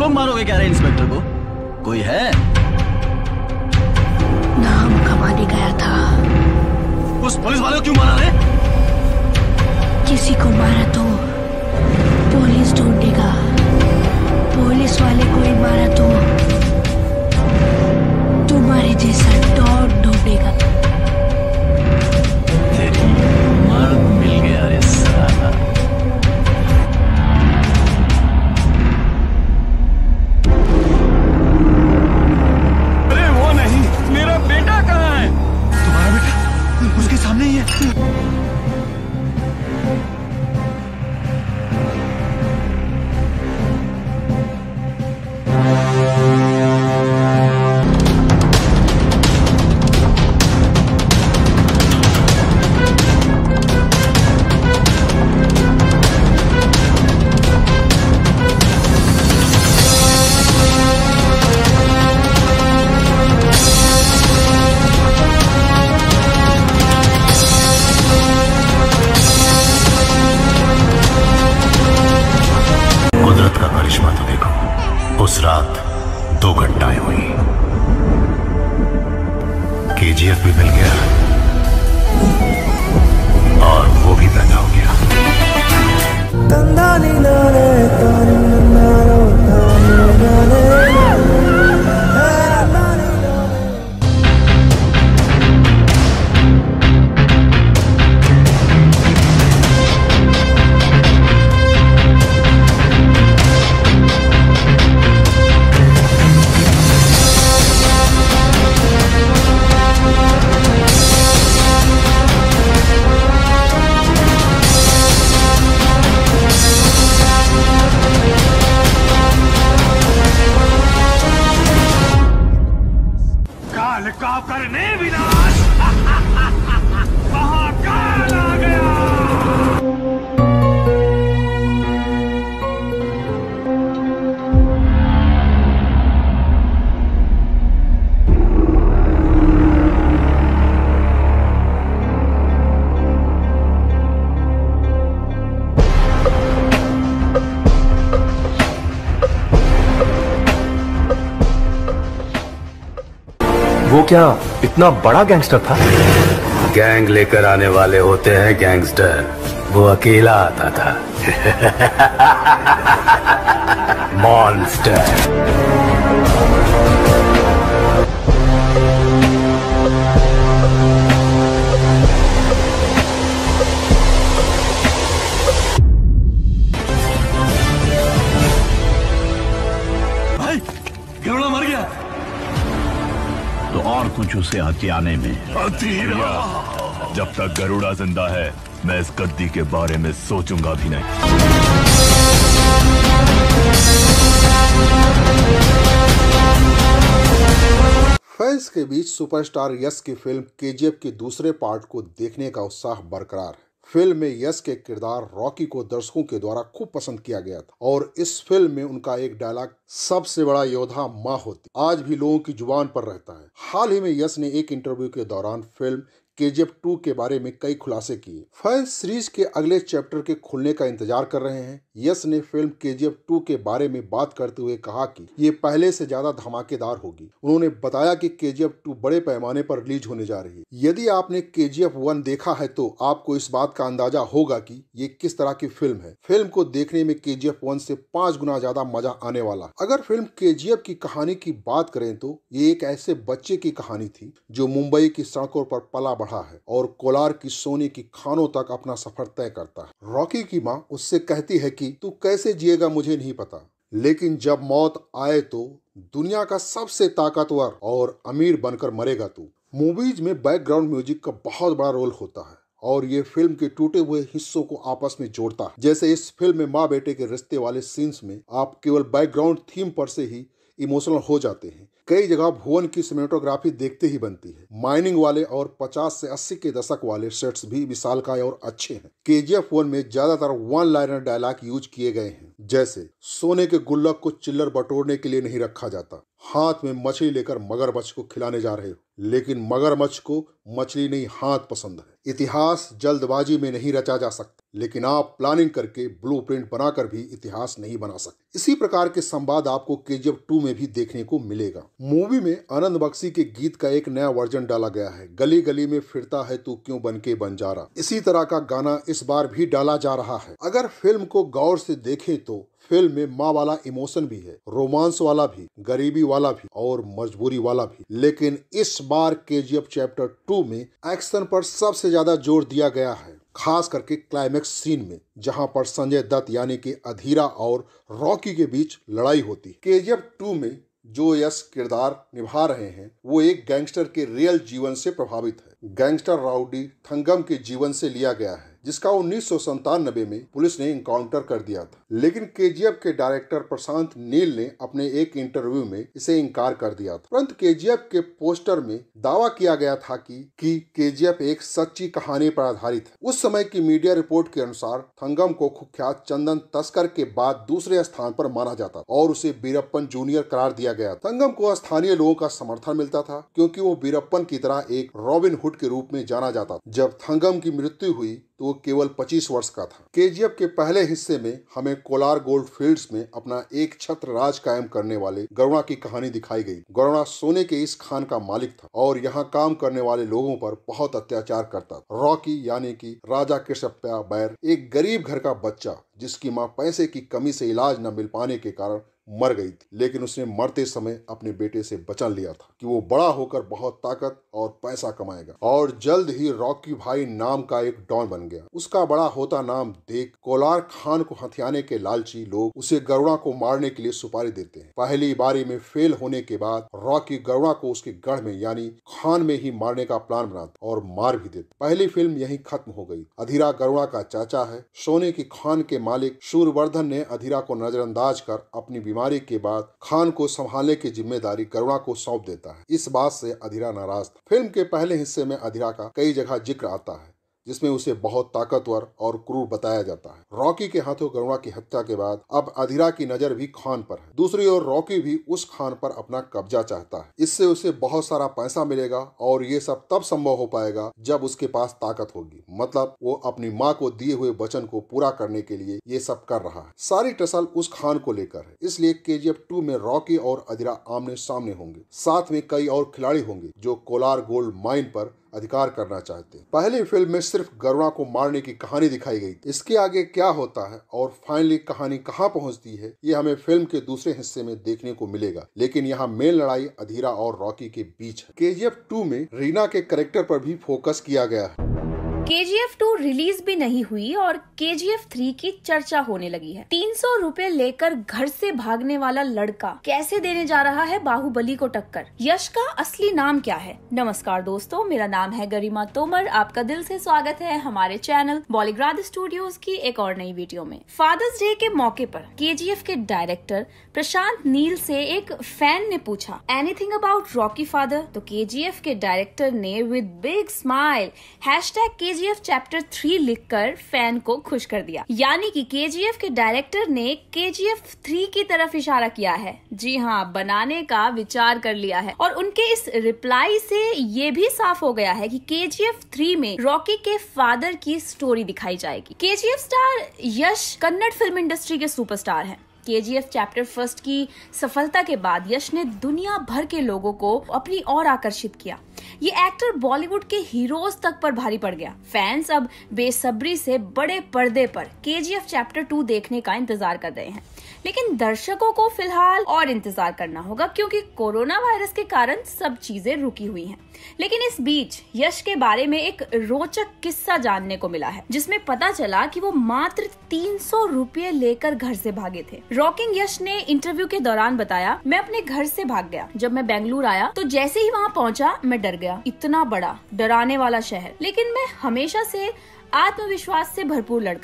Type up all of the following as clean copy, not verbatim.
लोग मारोगे क्या रे इंस्पेक्टर को? कोई है? नाम कमाने गया था। उस पुलिस वाले को क्यों मारा रे? किसी को मारा तो पुलिस ढूंढेगा, पुलिस वाले को ही मारा तो तुम्हारे जैसा डॉन ढूंढेगा। तेरी मर्द मिल गया रे साला। अरे वो नहीं, मेरा बेटा कहाँ है? तुम्हारा बेटा उसके सामने ही है। कुदरत का करिश्मा तो देखो, उस रात 2 घटनाएं हुई। केजीएफ भी मिल गया और वो भी पैदा हो गया। काल का करने विनाश। महाकाल आ गया। वो क्या इतना बड़ा गैंगस्टर था? गैंग लेकर आने वाले होते हैं गैंगस्टर, वो अकेला आता था। मॉन्स्टर। भाई गरुड़ा मर गया तो और कुछ उसे हथियाने में। जब तक गरुड़ा जिंदा है मैं इस गद्दी के बारे में सोचूंगा भी नहीं। फैंस के बीच सुपरस्टार यश की फिल्म केजीएफ के दूसरे पार्ट को देखने का उत्साह बरकरार है। फिल्म में यश के किरदार रॉकी को दर्शकों के द्वारा खूब पसंद किया गया था और इस फिल्म में उनका एक डायलॉग सबसे बड़ा योद्धा माँ होती आज भी लोगों की जुबान पर रहता है। हाल ही में यश ने एक इंटरव्यू के दौरान फिल्म केजीएफ 2 के बारे में कई खुलासे किए। फैंस सीरीज के अगले चैप्टर के खुलने का इंतजार कर रहे हैं। यश ने फिल्म केजीएफ 2 के बारे में बात करते हुए कहा कि ये पहले से ज्यादा धमाकेदार होगी। उन्होंने बताया कि केजीएफ 2 बड़े पैमाने पर रिलीज होने जा रही है। यदि आपने केजीएफ 1 देखा है तो आपको इस बात का अंदाजा होगा कि ये किस तरह की फिल्म है। फिल्म को देखने में केजीएफ 1 से 5 गुना ज्यादा मजा आने वाला है। अगर फिल्म केजीएफ की कहानी की बात करें तो ये एक ऐसे बच्चे की कहानी थी जो मुंबई की सड़कों पर पला बढ़ा है और कोलार की सोने की खानों तक अपना सफर तय करता है। रॉकी की माँ उससे कहती है कि तू कैसे जिएगा मुझे नहीं पता, लेकिन जब मौत आए तो दुनिया का सबसे ताकतवर और अमीर बनकर मरेगा तू। मूवीज में बैकग्राउंड म्यूजिक का बहुत बड़ा रोल होता है और ये फिल्म के टूटे हुए हिस्सों को आपस में जोड़ता है। जैसे इस फिल्म में माँ बेटे के रिश्ते वाले सीन्स में आप केवल बैकग्राउंड थीम पर से ही इमोशनल हो जाते हैं। कई जगह भुवन की सिनेमेटोग्राफी देखते ही बनती है। माइनिंग वाले और 50 से 80 के दशक वाले सेट्स भी विशालकाय और अच्छे हैं। केजीएफ 1 में ज्यादातर वन लाइनर डायलॉग यूज किए गए हैं, जैसे सोने के गुल्लक को चिल्लर बटोरने के लिए नहीं रखा जाता, हाथ में मछली लेकर मगरमच्छ को खिलाने जा रहे हो, लेकिन मगरमच्छ को मछली नहीं हाथ पसंद है। इतिहास जल्दबाजी में नहीं रचा जा सकता, लेकिन आप प्लानिंग करके ब्लूप्रिंट बनाकर भी इतिहास नहीं बना सकते। इसी प्रकार के संवाद आपको केजीएफ 2 में भी देखने को मिलेगा। मूवी में आनंद बख्शी के गीत का एक नया वर्जन डाला गया है, गली गली में फिरता है तू क्यों बन के बंजारा। इसी तरह का गाना इस बार भी डाला जा रहा है। अगर फिल्म को गौर से देखें तो फिल्म में माँ वाला इमोशन भी है, रोमांस वाला भी, गरीबी वाला भी और मजबूरी वाला भी। लेकिन इस बार केजीएफ चैप्टर 2 में एक्शन पर सबसे ज्यादा जोर दिया गया है, खास करके क्लाइमेक्स सीन में, जहां पर संजय दत्त यानी कि अधीरा और रॉकी के बीच लड़ाई होती है। केजीएफ 2 में जो यश किरदार निभा रहे हैं वो एक गैंगस्टर के रियल जीवन से प्रभावित है। गैंगस्टर राउडी थंगम के जीवन से लिया गया है, जिसका 1997 में पुलिस ने इनकाउंटर कर दिया था। लेकिन केजीएफ के डायरेक्टर प्रशांत नील ने अपने एक इंटरव्यू में इसे इनकार कर दिया था। परंतु केजीएफ के पोस्टर में दावा किया गया था कि केजीएफ एक सच्ची कहानी पर आधारित है। उस समय की मीडिया रिपोर्ट के अनुसार थंगम को कुख्यात चंदन तस्कर के बाद दूसरे स्थान पर माना जाता और उसे वीरप्पन जूनियर करार दिया गया। थंगम को स्थानीय लोगों का समर्थन मिलता था क्योंकि वो वीरप्पन की तरह एक रॉबिन हुड के रूप में जाना जाता। जब थंगम की मृत्यु हुई तो वो केवल 25 वर्ष का था। केजीएफ के पहले हिस्से में हमें कोलार गोल्ड फील्ड्स में अपना एक छत्र राज कायम करने वाले गरुणा की कहानी दिखाई गई। गरुणा सोने के इस खान का मालिक था और यहाँ काम करने वाले लोगों पर बहुत अत्याचार करता था। रॉकी यानी कि राजा कृष्णप्पा बैर एक गरीब घर का बच्चा, जिसकी माँ पैसे की कमी से इलाज न मिल पाने के कारण मर गई थी, लेकिन उसने मरते समय अपने बेटे से वचन लिया था कि वो बड़ा होकर बहुत ताकत और पैसा कमाएगा और जल्द ही रॉकी भाई नाम का एक डॉन बन गया। उसका बड़ा होता नाम देख कोलार खान को हथियाने के लालची लोग उसे गरुणा को मारने के लिए सुपारी देते हैं। पहली बारी में फेल होने के बाद रॉकी गरुणा को उसके गढ़ में यानी खान में ही मारने का प्लान बनाता और मार भी देता। पहली फिल्म यही खत्म हो गई। अधीरा गरुणा का चाचा है। सोने की खान के मालिक सूर्यवर्धन ने अधीरा को नजरअंदाज कर अपनी बीमारी के बाद खान को संभालने की जिम्मेदारी गरुणा को सौंप देता है। इस बात से अधीरा नाराज था। फिल्म के पहले हिस्से में अधीरा का कई जगह जिक्र आता है, जिसमें उसे बहुत ताकतवर और क्रूर बताया जाता है। रॉकी के हाथों गरुणा की हत्या के बाद अब अधीरा की नजर भी खान पर है। दूसरी ओर रॉकी भी उस खान पर अपना कब्जा चाहता है। इससे उसे बहुत सारा पैसा मिलेगा और ये सब तब संभव हो पाएगा जब उसके पास ताकत होगी। मतलब वो अपनी माँ को दिए हुए वचन को पूरा करने के लिए ये सब कर रहा है। सारी टसल उस खान को लेकर है। इसलिए केजीएफ 2 में रॉकी और अधीरा आमने सामने होंगे। साथ में कई और खिलाड़ी होंगे जो कोलार गोल्ड माइन पर अधिकार करना चाहते हैं। पहली फिल्म में सिर्फ गरुणा को मारने की कहानी दिखाई गई। इसके आगे क्या होता है और फाइनली कहानी कहां पहुंचती है, ये हमें फिल्म के दूसरे हिस्से में देखने को मिलेगा। लेकिन यहाँ मेन लड़ाई अधीरा और रॉकी के बीच है। केजीएफ 2 में रीना के कैरेक्टर पर भी फोकस किया गया है। केजीएफ 2 रिलीज भी नहीं हुई और केजीएफ 3 की चर्चा होने लगी है। 300 रुपए लेकर घर से भागने वाला लड़का कैसे देने जा रहा है बाहुबली को टक्कर। यश का असली नाम क्या है? नमस्कार दोस्तों, मेरा नाम है गरिमा तोमर। आपका दिल से स्वागत है हमारे चैनल बॉलीग्राड स्टूडियोज की एक और नई वीडियो में। फादर्स डे के मौके पर केजीएफ के डायरेक्टर प्रशांत नील से एक फैन ने पूछा एनीथिंग अबाउट रॉकी फादर, तो केजीएफ के डायरेक्टर ने with big smile #KGF chapter 3 लिखकर फैन को खुश कर दिया। यानी कि केजीएफ के डायरेक्टर ने केजीएफ 3 की तरफ इशारा किया है। जी हाँ, बनाने का विचार कर लिया है। और उनके इस रिप्लाई से ये भी साफ हो गया है कि केजीएफ 3 में रॉकी के फादर की स्टोरी दिखाई जाएगी। KGF star Yash Kannada film industry के सुपरस्टार हैं। केजीएफ चैप्टर 1 की सफलता के बाद यश ने दुनिया भर के लोगों को अपनी ओर आकर्षित किया। ये एक्टर बॉलीवुड के हीरोज तक पर भारी पड़ गया। फैंस अब बेसब्री से बड़े पर्दे पर केजीएफ चैप्टर 2 देखने का इंतजार कर रहे हैं। लेकिन दर्शकों को फिलहाल और इंतजार करना होगा क्योंकि कोरोना वायरस के कारण सब चीजें रुकी हुई हैं। लेकिन इस बीच यश के बारे में एक रोचक किस्सा जानने को मिला है, जिसमें पता चला कि वो मात्र 300 रुपये लेकर घर से भागे थे। रॉकिंग यश ने इंटरव्यू के दौरान बताया, मैं अपने घर से भाग गया। जब मैं बेंगलुरु आया तो जैसे ही वहाँ पहुँचा मैं डर गया। इतना बड़ा डराने वाला शहर, लेकिन मैं हमेशा से आत्मविश्वास से भरपूर लड़का था।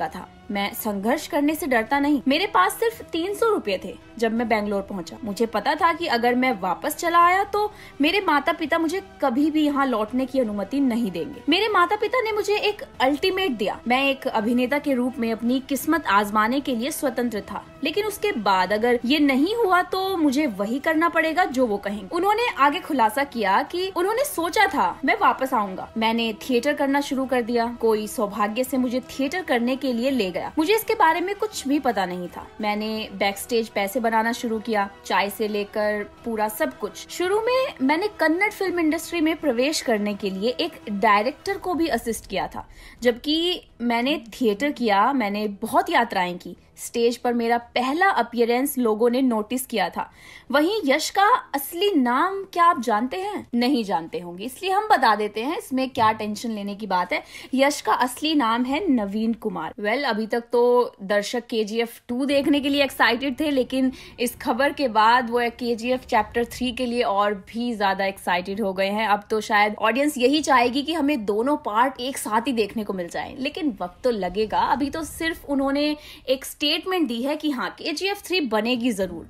मैं संघर्ष करने से डरता नहीं। मेरे पास सिर्फ 300 रुपए थे जब मैं बेंगलोर पहुंचा। मुझे पता था कि अगर मैं वापस चला आया तो मेरे माता पिता मुझे कभी भी यहाँ लौटने की अनुमति नहीं देंगे। मेरे माता पिता ने मुझे एक अल्टीमेट दिया। मैं एक अभिनेता के रूप में अपनी किस्मत आजमाने के लिए स्वतंत्र था, लेकिन उसके बाद अगर ये नहीं हुआ तो मुझे वही करना पड़ेगा जो वो कहेंगे। उन्होंने आगे खुलासा किया कि उन्होंने सोचा था मैं वापस आऊंगा। मैंने थिएटर करना शुरू कर दिया। कोई सौभाग्य से मुझे थिएटर करने के लिए ले गया। मुझे इसके बारे में कुछ भी पता नहीं था। मैंने बैक स्टेज पैसे बनाना शुरू किया, चाय से लेकर पूरा सब कुछ। शुरू में मैंने कन्नड़ फिल्म इंडस्ट्री में प्रवेश करने के लिए एक डायरेक्टर को भी असिस्ट किया था। जबकि मैंने थिएटर किया, मैंने बहुत यात्राएं की। स्टेज पर मेरा पहला अपीयरेंस लोगों ने नोटिस किया था। वहीं यश का असली नाम क्या आप जानते हैं? नहीं जानते होंगे, इसलिए हम बता देते हैं, इसमें क्या टेंशन लेने की बात है। यश का असली नाम है नवीन कुमार। अभी तक तो दर्शक KGF 2 देखने के लिए एक्साइटेड थे, लेकिन इस खबर के बाद वो KGF चैप्टर 3 के लिए और भी ज्यादा एक्साइटेड हो गए हैं। अब तो शायद ऑडियंस यही चाहेगी कि हमें दोनों पार्ट एक साथ ही देखने को मिल जाए, लेकिन वक्त तो लगेगा। अभी तो सिर्फ उन्होंने एक स्टेटमेंट दी है कि हाँ, KGF 3 बनेगी जरूर।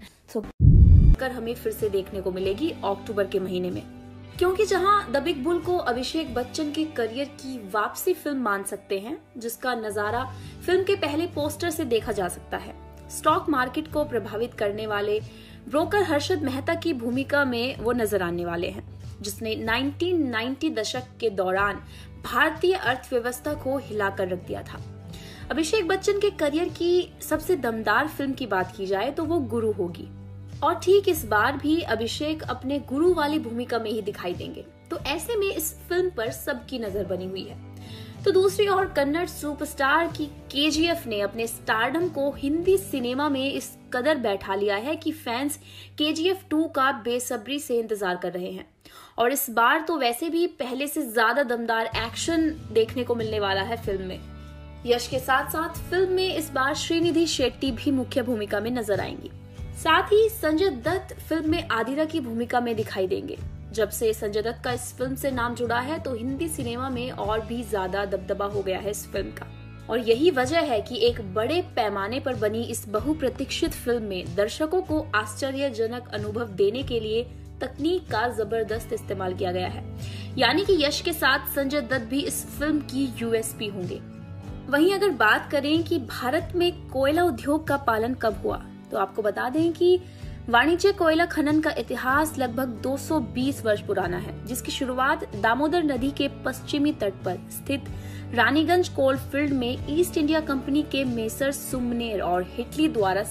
कर हमें फिर से देखने को मिलेगी अक्टूबर के महीने में, क्योंकि जहां द बिग बुल को अभिषेक बच्चन के करियर की वापसी फिल्म मान सकते हैं, जिसका नजारा फिल्म के पहले पोस्टर से देखा जा सकता है। स्टॉक मार्केट को प्रभावित करने वाले ब्रोकर हर्षद मेहता की भूमिका में वो नजर आने वाले हैं, जिसने 1990 दशक के दौरान भारतीय अर्थव्यवस्था को हिलाकर रख दिया था। अभिषेक बच्चन के करियर की सबसे दमदार फिल्म की बात की जाए तो वो गुरु होगी, और ठीक इस बार भी अभिषेक अपने गुरु वाली भूमिका में ही दिखाई देंगे। तो ऐसे में इस फिल्म पर सबकी नजर बनी हुई है। तो दूसरी ओर कन्नड़ सुपरस्टार की KGF ने अपने स्टारडम को हिंदी सिनेमा में इस कदर बैठा लिया है कि फैंस KGF 2 का बेसब्री से इंतजार कर रहे हैं। और इस बार तो वैसे भी पहले से ज्यादा दमदार एक्शन देखने को मिलने वाला है फिल्म में। यश के साथ साथ फिल्म में इस बार श्रीनिधि शेट्टी भी मुख्य भूमिका में नजर आएंगी। साथ ही संजय दत्त फिल्म में आदिरा की भूमिका में दिखाई देंगे। जब से संजय दत्त का इस फिल्म से नाम जुड़ा है तो हिंदी सिनेमा में और भी ज्यादा दबदबा हो गया है इस फिल्म का, और यही वजह है कि एक बड़े पैमाने पर बनी इस बहुप्रतीक्षित फिल्म में दर्शकों को आश्चर्यजनक अनुभव देने के लिए तकनीक का जबरदस्त इस्तेमाल किया गया है। यानी कि यश के साथ संजय दत्त भी इस फिल्म की USP होंगे। वहीं अगर बात करें कि भारत में कोयला उद्योग का पालन कब हुआ, तो आपको बता दें कि वाणिज्य कोयला खनन का इतिहास लगभग 220 वर्ष पुराना है, जिसकी शुरुआत दामोदर नदी के पश्चिमी तट पर स्थित रानीगंज कोल फील्ड में ईस्ट इंडिया कंपनी के मेसर सुमनेर और हिटली द्वारा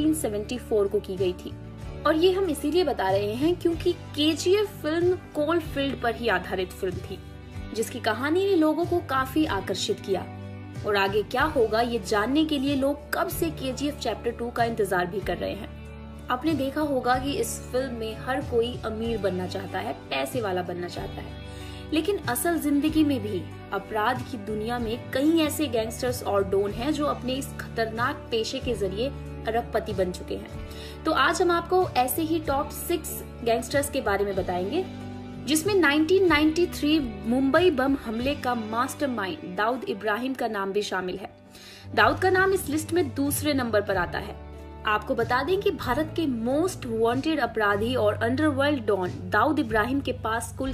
1774 को की गई थी। और ये हम इसीलिए बता रहे हैं क्योंकि KGF फिल्म कोल फील्ड पर ही आधारित फिल्म थी, जिसकी कहानी ने लोगों को काफी आकर्षित किया। और आगे क्या होगा ये जानने के लिए लोग कब से KGF चैप्टर 2 का इंतजार भी कर रहे हैं। आपने देखा होगा कि इस फिल्म में हर कोई अमीर बनना चाहता है, पैसे वाला बनना चाहता है, लेकिन असल जिंदगी में भी अपराध की दुनिया में कई ऐसे गैंगस्टर्स और डॉन हैं जो अपने इस खतरनाक पेशे के जरिए अरबपति बन चुके हैं। तो आज हम आपको ऐसे ही टॉप 6 गैंगस्टर्स के बारे में बताएंगे, जिसमें 1993 मुंबई बम हमले का मास्टरमाइंड दाऊद इब्राहिम का नाम भी शामिल है। दाऊद का नाम इस लिस्ट में दूसरे नंबर पर आता है। आपको बता दें कि भारत के मोस्ट वांटेड अपराधी और अंडरवर्ल्ड डॉन दाऊद इब्राहिम के पास कुल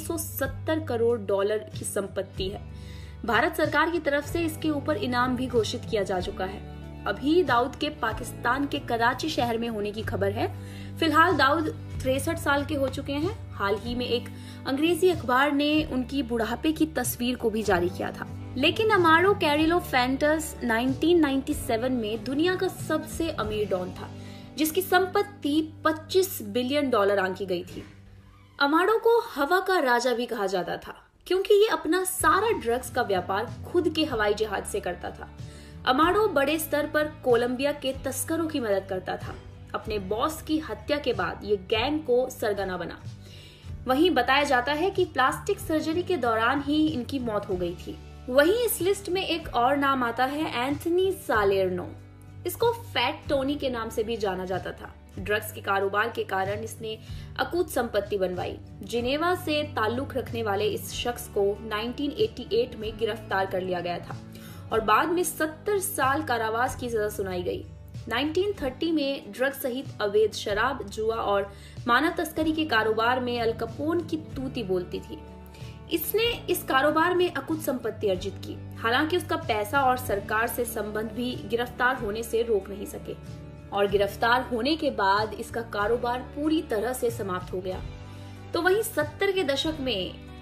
670 करोड़ डॉलर की संपत्ति है। भारत सरकार की तरफ से इसके ऊपर इनाम भी घोषित किया जा चुका है। अभी दाऊद के पाकिस्तान के कराची शहर में होने की खबर है। फिलहाल दाऊद 63 साल के हो चुके हैं। हाल ही में एक अंग्रेजी अखबार ने उनकी बुढ़ापे की तस्वीर को भी जारी किया था। लेकिन अमारो कैरिलो फैंटस 1997 में दुनिया का सबसे अमीर डॉन था, जिसकी संपत्ति $25 बिलियन आंकी गई थी। अमारो को हवा का राजा भी कहा जाता था, क्योंकि ये अपना सारा ड्रग्स का व्यापार खुद के हवाई जहाज से करता था। अमारो बड़े स्तर पर कोलंबिया के तस्करों की मदद करता था। अपने बॉस की हत्या के बाद ये गैंग को सरगना बना। वहीं बताया जाता है कि प्लास्टिक सर्जरी के दौरान ही इनकी मौत हो गई थी। वहीं इस लिस्ट में एक और नाम आता है एंथनी सालेर्नो। इसको फैट टोनी के नाम से भी जाना जाता था। ड्रग्स के कारोबार के कारण इसने अकूत संपत्ति बनवाई। जिनेवा से ताल्लुक रखने वाले इस शख्स को 1988 में गिरफ्तार कर लिया गया था और बाद में 70 साल कारावास की सजा सुनाई गई। 1930 में ड्रग सहित अवैध शराब, जुआ और मानव तस्करी के कारोबार में अल कैपोन की तूती बोलती थी। इसने इस कारोबार में अकुत संपत्ति अर्जित की। हालांकि उसका पैसा और सरकार से संबंध भी गिरफ्तार होने से रोक नहीं सके और गिरफ्तार होने के बाद इसका कारोबार पूरी तरह से समाप्त हो गया। तो वहीं 70 के दशक में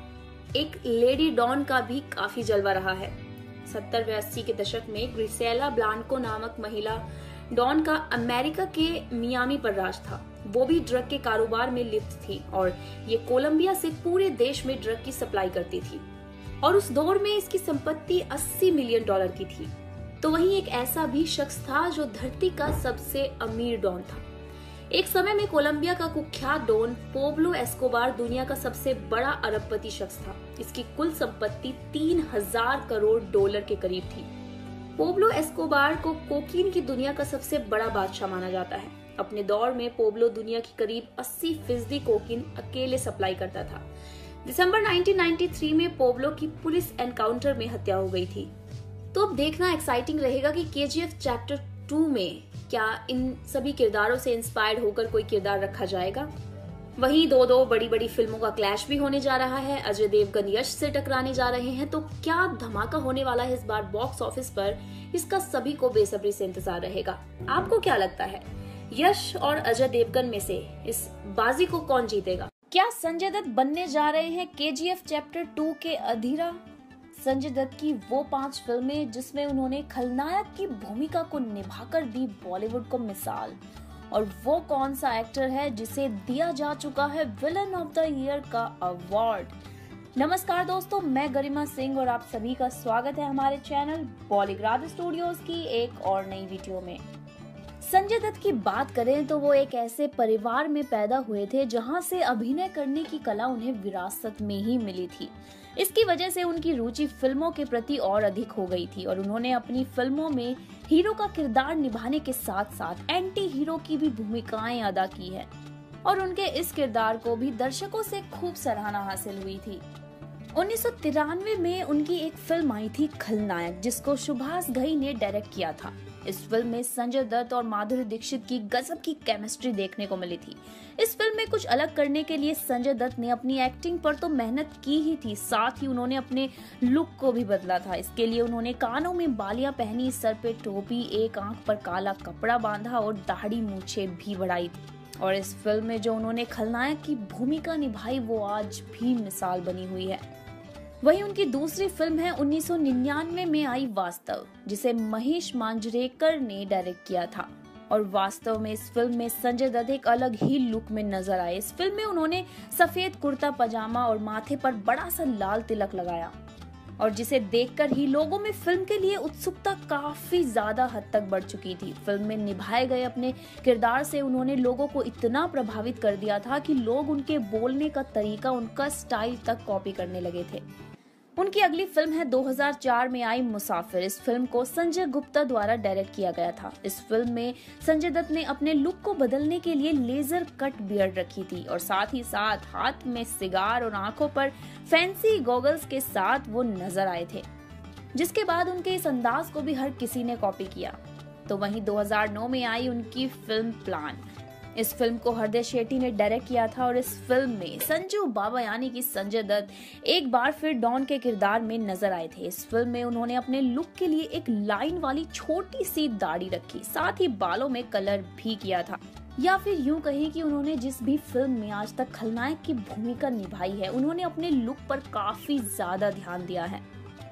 एक लेडी डॉन का भी काफी जलवा रहा है। 70 व 80 के दशक में ग्रिसेला ब्लांको नामक महिला डॉन का अमेरिका के मियामी पर राज था। वो भी ड्रग के कारोबार में लिप्त थी और ये कोलंबिया से पूरे देश में ड्रग की सप्लाई करती थी और उस दौर में इसकी संपत्ति $80 मिलियन की थी। तो वहीं एक ऐसा भी शख्स था जो धरती का सबसे अमीर डॉन था। एक समय में कोलंबिया का कुख्यात डॉन पोब्लो एस्कोबार दुनिया का सबसे बड़ा अरबपति शख्स था। इसकी कुल संपत्ति $3000 करोड़ के करीब थी। पोब्लो एस्कोबार को कोकीन की दुनिया का सबसे बड़ा बादशाह माना जाता है। अपने दौर में पोब्लो दुनिया की करीब 80% कोकीन अकेले सप्लाई करता था। दिसंबर 1993 में पोब्लो की पुलिस एनकाउंटर में हत्या हो गई थी। तो अब देखना एक्साइटिंग रहेगा कि KGF चैप्टर 2 में क्या इन सभी किरदारों से इंस्पायर्ड होकर कोई किरदार रखा जाएगा। वहीं दो बड़ी बड़ी फिल्मों का क्लैश भी होने जा रहा है। अजय देवगन यश से टकराने जा रहे हैं, तो क्या धमाका होने वाला है इस बार बॉक्स ऑफिस पर, इसका सभी को बेसब्री से इंतजार रहेगा। आपको क्या लगता है, यश और अजय देवगन में से इस बाजी को कौन जीतेगा? क्या संजय दत्त बनने जा रहे हैं KGF चैप्टर 2 के अधीरा? संजय दत्त की वो 5 फिल्में जिसमें उन्होंने खलनायक की भूमिका को निभाकर दी बॉलीवुड को मिसाल, और वो कौन सा एक्टर है जिसे दिया जा चुका है विलन ऑफ द ईयर का अवार्ड। नमस्कार दोस्तों, मैं गरिमा सिंह और आप सभी का स्वागत है हमारे चैनल बॉलीग्राड स्टूडियोज की एक और नई वीडियो में। संजय दत्त की बात करें तो वो एक ऐसे परिवार में पैदा हुए थे जहां से अभिनय करने की कला उन्हें विरासत में ही मिली थी। इसकी वजह से उनकी रुचि फिल्मों के प्रति और अधिक हो गई थी और उन्होंने अपनी फिल्मों में हीरो का किरदार निभाने के साथ साथ एंटी हीरो की भी भूमिकाएं अदा की है और उनके इस किरदार को भी दर्शकों से खूब सराहना हासिल हुई थी। 1993 में उनकी एक फिल्म आई थी खलनायक, जिसको सुभाष घई ने डायरेक्ट किया था। इस फिल्म में संजय दत्त और माधुरी दीक्षित की गजब की केमिस्ट्री देखने को मिली थी। इस फिल्म में कुछ अलग करने के लिए संजय दत्त ने अपनी एक्टिंग पर तो मेहनत की ही थी, साथ ही उन्होंने अपने लुक को भी बदला था। इसके लिए उन्होंने कानों में बालियां पहनी, सर पे टोपी, एक आंख पर काला कपड़ा बांधा और दाढ़ी मूछें भी बढ़ाई थी। और इस फिल्म में जो उन्होंने खलनायक की भूमिका निभाई वो आज भी मिसाल बनी हुई है। वहीं उनकी दूसरी फिल्म है 1999 में आई वास्तव, जिसे महेश मांजरेकर ने डायरेक्ट किया था। और वास्तव में इस फिल्म में संजय दत्त एक अलग ही लुक में नजर आए। इस फिल्म में उन्होंने सफेद कुर्ता पजामा और माथे पर बड़ा सा लाल तिलक लगाया और जिसे देखकर ही लोगों में फिल्म के लिए उत्सुकता काफी ज्यादा हद तक बढ़ चुकी थी। फिल्म में निभाए गए अपने किरदार से उन्होंने लोगों को इतना प्रभावित कर दिया था कि लोग उनके बोलने का तरीका, उनका स्टाइल तक कॉपी करने लगे थे। उनकी अगली फिल्म है 2004 में आई मुसाफिर। इस फिल्म को संजय गुप्ता द्वारा डायरेक्ट किया गया था। इस फिल्म में संजय दत्त ने अपने लुक को बदलने के लिए लेजर कट बियर्ड रखी थी और साथ ही साथ हाथ में सिगार और आंखों पर फैंसी गॉगल्स के साथ वो नजर आए थे, जिसके बाद उनके इस अंदाज को भी हर किसी ने कॉपी किया। तो वहीं 2009 में आई उनकी फिल्म प्लान। इस फिल्म को हृदय शेट्टी ने डायरेक्ट किया था और इस फिल्म में संजू बाबा यानी कि संजय दत्त एक बार फिर डॉन के किरदार में नजर आए थे। इस फिल्म में उन्होंने अपने लुक के लिए एक लाइन वाली छोटी सी दाढ़ी रखी, साथ ही बालों में कलर भी किया था। या फिर यूं कहें कि उन्होंने जिस भी फिल्म में आज तक खलनायक की भूमिका निभाई है, उन्होंने अपने लुक पर काफी ज्यादा ध्यान दिया है।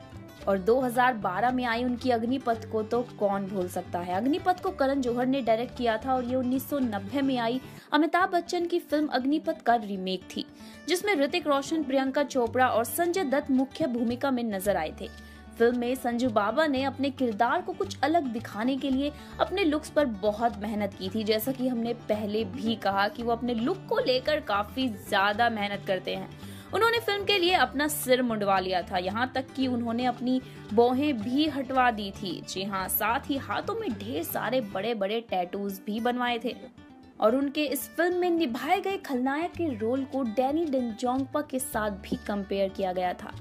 और 2012 में आई उनकी अग्निपथ को तो कौन भूल सकता है। अग्निपथ को करण जौहर ने डायरेक्ट किया था और ये 1990 में आई अमिताभ बच्चन की फिल्म अग्निपथ का रीमेक थी, जिसमें ऋतिक रोशन, प्रियंका चोपड़ा और संजय दत्त मुख्य भूमिका में नजर आए थे। फिल्म में संजू बाबा ने अपने किरदार को कुछ अलग दिखाने के लिए अपने लुक्स पर बहुत मेहनत की थी। जैसा कि हमने पहले भी कहा कि वो अपने लुक को लेकर काफी ज्यादा मेहनत करते हैं। उन्होंने फिल्म के लिए अपना सिर मुंडवा लिया था, यहाँ तक कि उन्होंने अपनी भौहें भी हटवा दी थी। जी हाँ, साथ ही हाथों में ढेर सारे बड़े बड़े टैटूज भी बनवाए थे। और उनके इस फिल्म में निभाए गए खलनायक के रोल को डैनी डेंजोंगपा के साथ भी कंपेयर किया गया था।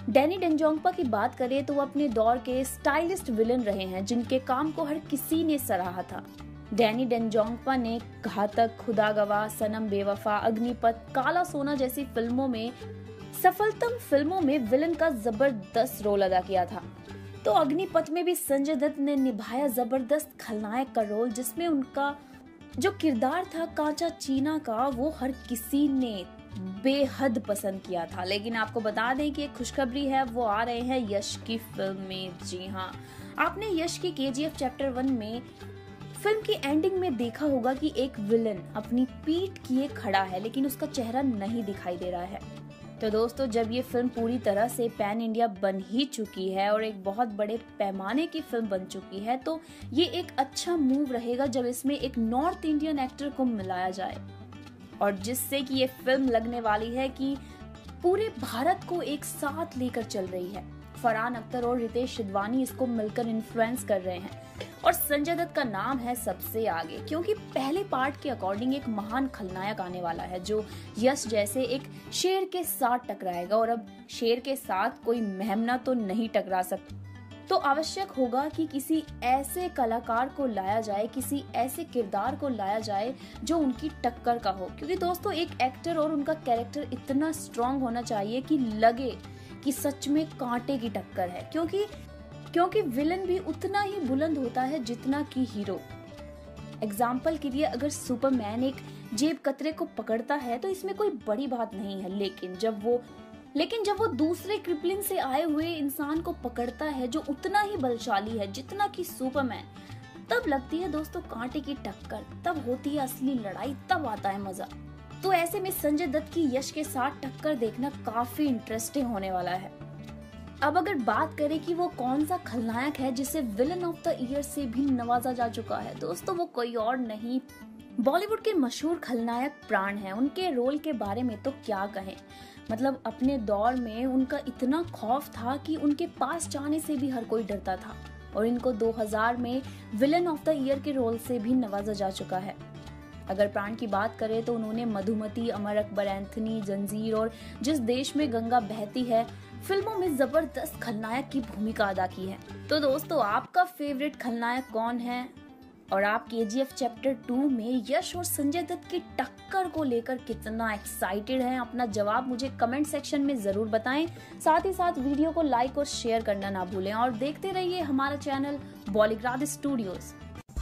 डैनी डेंजोंगपा की बात करें तो वो अपने दौर के स्टाइलिस्ट विलन रहे हैं जिनके काम को हर किसी ने सराहा था। डैनी डेंजोंगपा ने घातक, खुदा गवाह, सनम बेवफा, अग्निपथ, काला सोना जैसी फिल्मों में सफलतम फिल्मों में विलन का जबरदस्त रोल अदा किया था। तो अग्निपथ में भी संजय दत्त ने निभाया जबरदस्त खलनायक का रोल, जिसमें उनका जो किरदार था कांचा चीना का, वो हर किसी ने बेहद पसंद किया था। लेकिन आपको बता दें कि एक खुशखबरी है, वो आ रहे हैं यश की फिल्म में। जी हाँ, आपने यश की KGF चैप्टर 1 में फिल्म की एंडिंग में देखा होगा कि एक विलन अपनी पीठ किए खड़ा है लेकिन उसका चेहरा नहीं दिखाई दे रहा है। तो दोस्तों, जब ये फिल्म पूरी तरह से पैन इंडिया बन ही चुकी है और एक बहुत बड़े पैमाने की फिल्म बन चुकी है, तो ये एक अच्छा मूव रहेगा जब इसमें एक नॉर्थ इंडियन एक्टर को मिलाया जाए, और जिससे कि ये फिल्म लगने वाली है कि पूरे भारत को एक साथ लेकर चल रही है। फरहान अख्तर और रितेश सिधवानी इसको मिलकर इन्फ्लुएंस कर रहे हैं और संजय दत्त का नाम है सबसे आगे, क्योंकि पहले पार्ट के अकॉर्डिंग एक महान खलनायक आने वाला है जो यश जैसे एक शेर के साथ टकराएगा, और अब शेर के साथ कोई मेहमना तो नहीं टकरा सकता। तो आवश्यक होगा कि किसी ऐसे कलाकार को लाया जाए, किसी ऐसे किरदार को लाया जाए जो उनकी टक्कर का हो, क्योंकि दोस्तों एक एक्टर और उनका कैरेक्टर इतना स्ट्रांग होना चाहिए कि लगे कि सच में कांटे की टक्कर है, क्योंकि विलन भी उतना ही बुलंद होता है जितना कि हीरो। एग्जाम्पल के लिए, अगर सुपरमैन एक जेब कतरे को पकड़ता है तो इसमें कोई बड़ी बात नहीं है, लेकिन जब वो दूसरे क्रिपलिन से आए हुए इंसान को पकड़ता है जो उतना ही बलशाली है जितना कि सुपरमैन, तब लगती है दोस्तों कांटे की टक्कर, तब होती है असली लड़ाई, तब आता है मजा। तो ऐसे में संजय दत्त की यश के साथ टक्कर देखना काफी इंटरेस्टिंग होने वाला है। अब अगर बात करें कि वो कौन सा खलनायक है जिसे विलन ऑफ द ईयर से भी नवाजा जा चुका है, दोस्तों वो कोई और नहीं, बॉलीवुड के मशहूर खलनायक प्राण हैं। उनके रोल के बारे में तो क्या कहें, मतलब अपने दौर में उनका इतना खौफ था कि उनके पास जाने से भी हर कोई डरता था, और इनको 2000 में विलन ऑफ द ईयर के रोल से भी नवाजा जा चुका है। अगर प्राण की बात करें तो उन्होंने मधुमती, अमर अकबर एंथनी, जंजीर और जिस देश में गंगा बहती है फिल्मों में जबरदस्त खलनायक की भूमिका अदा की है। तो दोस्तों, आपका फेवरेट खलनायक कौन है, और आप KGF चैप्टर 2 में यश और संजय दत्त की टक्कर को लेकर कितना एक्साइटेड हैं? अपना जवाब मुझे कमेंट सेक्शन में जरूर बताएं। साथ ही साथ वीडियो को लाइक और शेयर करना ना भूलें, और देखते रहिए हमारा channel Bollygrad Studios.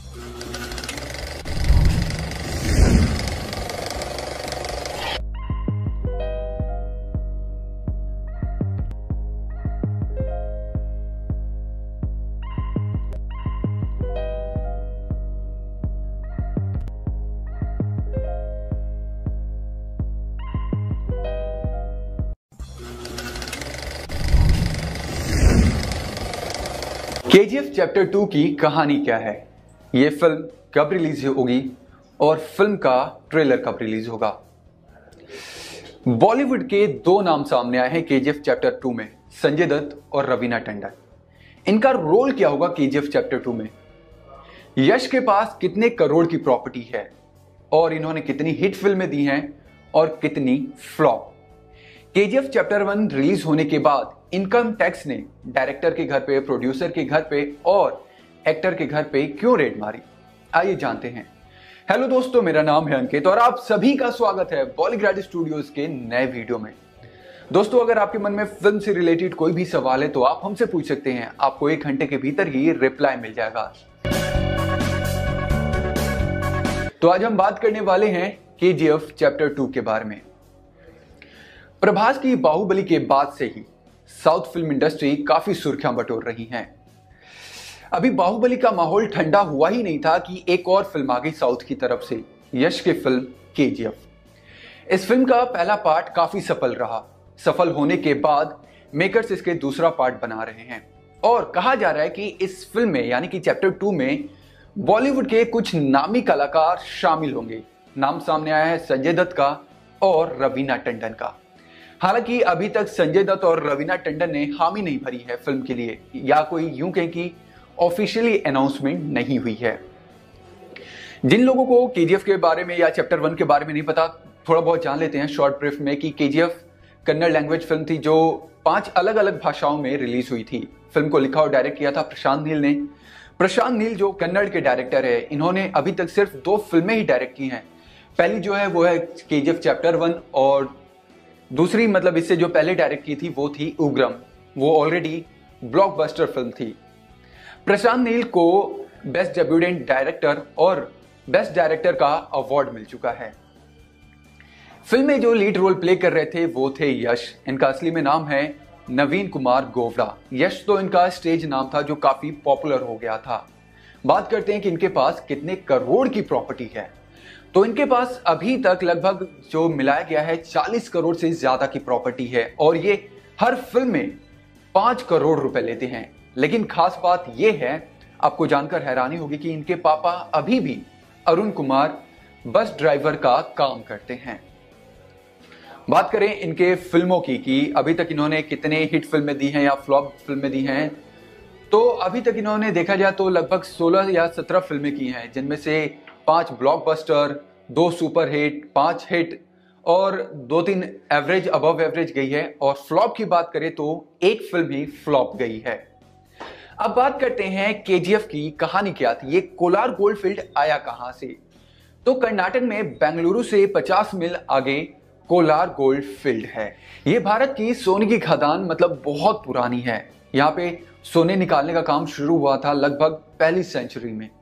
KGF chapter 2 की कहानी क्या है, ये फिल्म कब रिलीज होगी और फिल्म का ट्रेलर कब रिलीज होगा। बॉलीवुड के दो नाम सामने आए हैं KGF चैप्टर 2 में, संजय दत्त और रवीना टंडन। इनका रोल क्या होगा KGF चैप्टर 2 में, यश के पास कितने करोड़ की प्रॉपर्टी है और इन्होंने कितनी हिट फिल्में दी हैं और कितनी फ्लॉप। KGF चैप्टर 1 रिलीज होने के बाद इनकम टैक्स ने डायरेक्टर के घर पे, प्रोड्यूसर के घर पे और एक्टर के घर पे क्यों रेड मारी, आइए जानते हैं। हेलो दोस्तों, मेरा नाम है अंकित और आप सभी का स्वागत है बॉलीग्राड स्टूडियोज के नए वीडियो में। दोस्तों, अगर आपके मन में फिल्म से रिलेटेड कोई भी सवाल है तो आप हमसे पूछ सकते हैं, आपको 1 घंटे के भीतर ही रिप्लाई मिल जाएगा। तो आज हम बात करने वाले हैं KGF चैप्टर 2 के बारे में। प्रभास की बाहुबली के बाद से ही साउथ फिल्म इंडस्ट्री काफी सुर्खियां बटोर रही हैं। अभी बाहुबली का माहौल ठंडा हुआ ही नहीं था कि एक और फिल्म आ गई साउथ की तरफ से, यश की फिल्म KGF। इस फिल्म का पहला पार्ट काफी सफल रहा। सफल होने के बाद मेकर्स इसके दूसरा पार्ट बना रहे हैं और कहा जा रहा है कि इस फिल्म में यानी कि चैप्टर 2 में बॉलीवुड के कुछ नामी कलाकार शामिल होंगे। नाम सामने आया है संजय दत्त का और रवीना टंडन का। हालांकि अभी तक संजय दत्त और रवीना टंडन ने हामी नहीं भरी है फिल्म के लिए, या कोई यूं कहें कि ऑफिशियली अनाउंसमेंट नहीं हुई है। जिन लोगों को KGF के बारे में या चैप्टर 1 के बारे में नहीं पता, थोड़ा बहुत जान लेते हैं शॉर्ट ब्रीफ में कि KGF कन्नड़ लैंग्वेज फिल्म थी जो 5 अलग अलग भाषाओं में रिलीज हुई थी। फिल्म को लिखा और डायरेक्ट किया था प्रशांत नील ने। प्रशांत नील जो कन्नड़ के डायरेक्टर है, इन्होंने अभी तक सिर्फ 2 फिल्में ही डायरेक्ट की हैं। पहली जो है वो है केजीएफ चैप्टर 1 और दूसरी मतलब इससे जो पहले डायरेक्ट की थी वो थी उग्रम। वो ऑलरेडी ब्लॉकबस्टर फिल्म थी। प्रशांत नील को बेस्ट डेब्यूटेंट डायरेक्टर और बेस्ट डायरेक्टर का अवार्ड मिल चुका है। फिल्म में जो लीड रोल प्ले कर रहे थे वो थे यश। इनका असली में नाम है नवीन कुमार गोवड़ा। यश तो इनका स्टेज नाम था जो काफी पॉपुलर हो गया था। बात करते हैं कि इनके पास कितने करोड़ की प्रॉपर्टी है। तो इनके पास अभी तक लगभग जो मिलाया गया है 40 करोड़ से ज्यादा की प्रॉपर्टी है और ये हर फिल्म में 5 करोड़ रुपए लेते हैं। लेकिन खास बात यह है, आपको जानकर हैरानी होगी कि इनके पापा अभी भी अरुण कुमार बस ड्राइवर का काम करते हैं। बात करें इनके फिल्मों की कि अभी तक इन्होंने कितने हिट फिल्में दी हैं या फ्लॉप फिल्में दी हैं, तो अभी तक इन्होंने देखा जाए तो लगभग 16 या 17 फिल्में की हैं, जिनमें से 5 ब्लॉकबस्टर, 2 सुपर हिट, 5 हिट और 2-3 एवरेज अबव एवरेज गई है। और फ्लॉप की बात करें तो 1 फिल्म ही फ्लॉप गई है। अब बात करते हैं केजीएफ की कहानी क्या थी। ये कोलार गोल्डफील्ड आया कहां से? तो कर्नाटक में बेंगलुरु से 50 मील आगे कोलार गोल्डफील्ड है। ये भारत की सोने की खदान मतलब बहुत पुरानी है। यहाँ पे सोने निकालने का काम शुरू हुआ था लगभग पहली सेंचुरी में।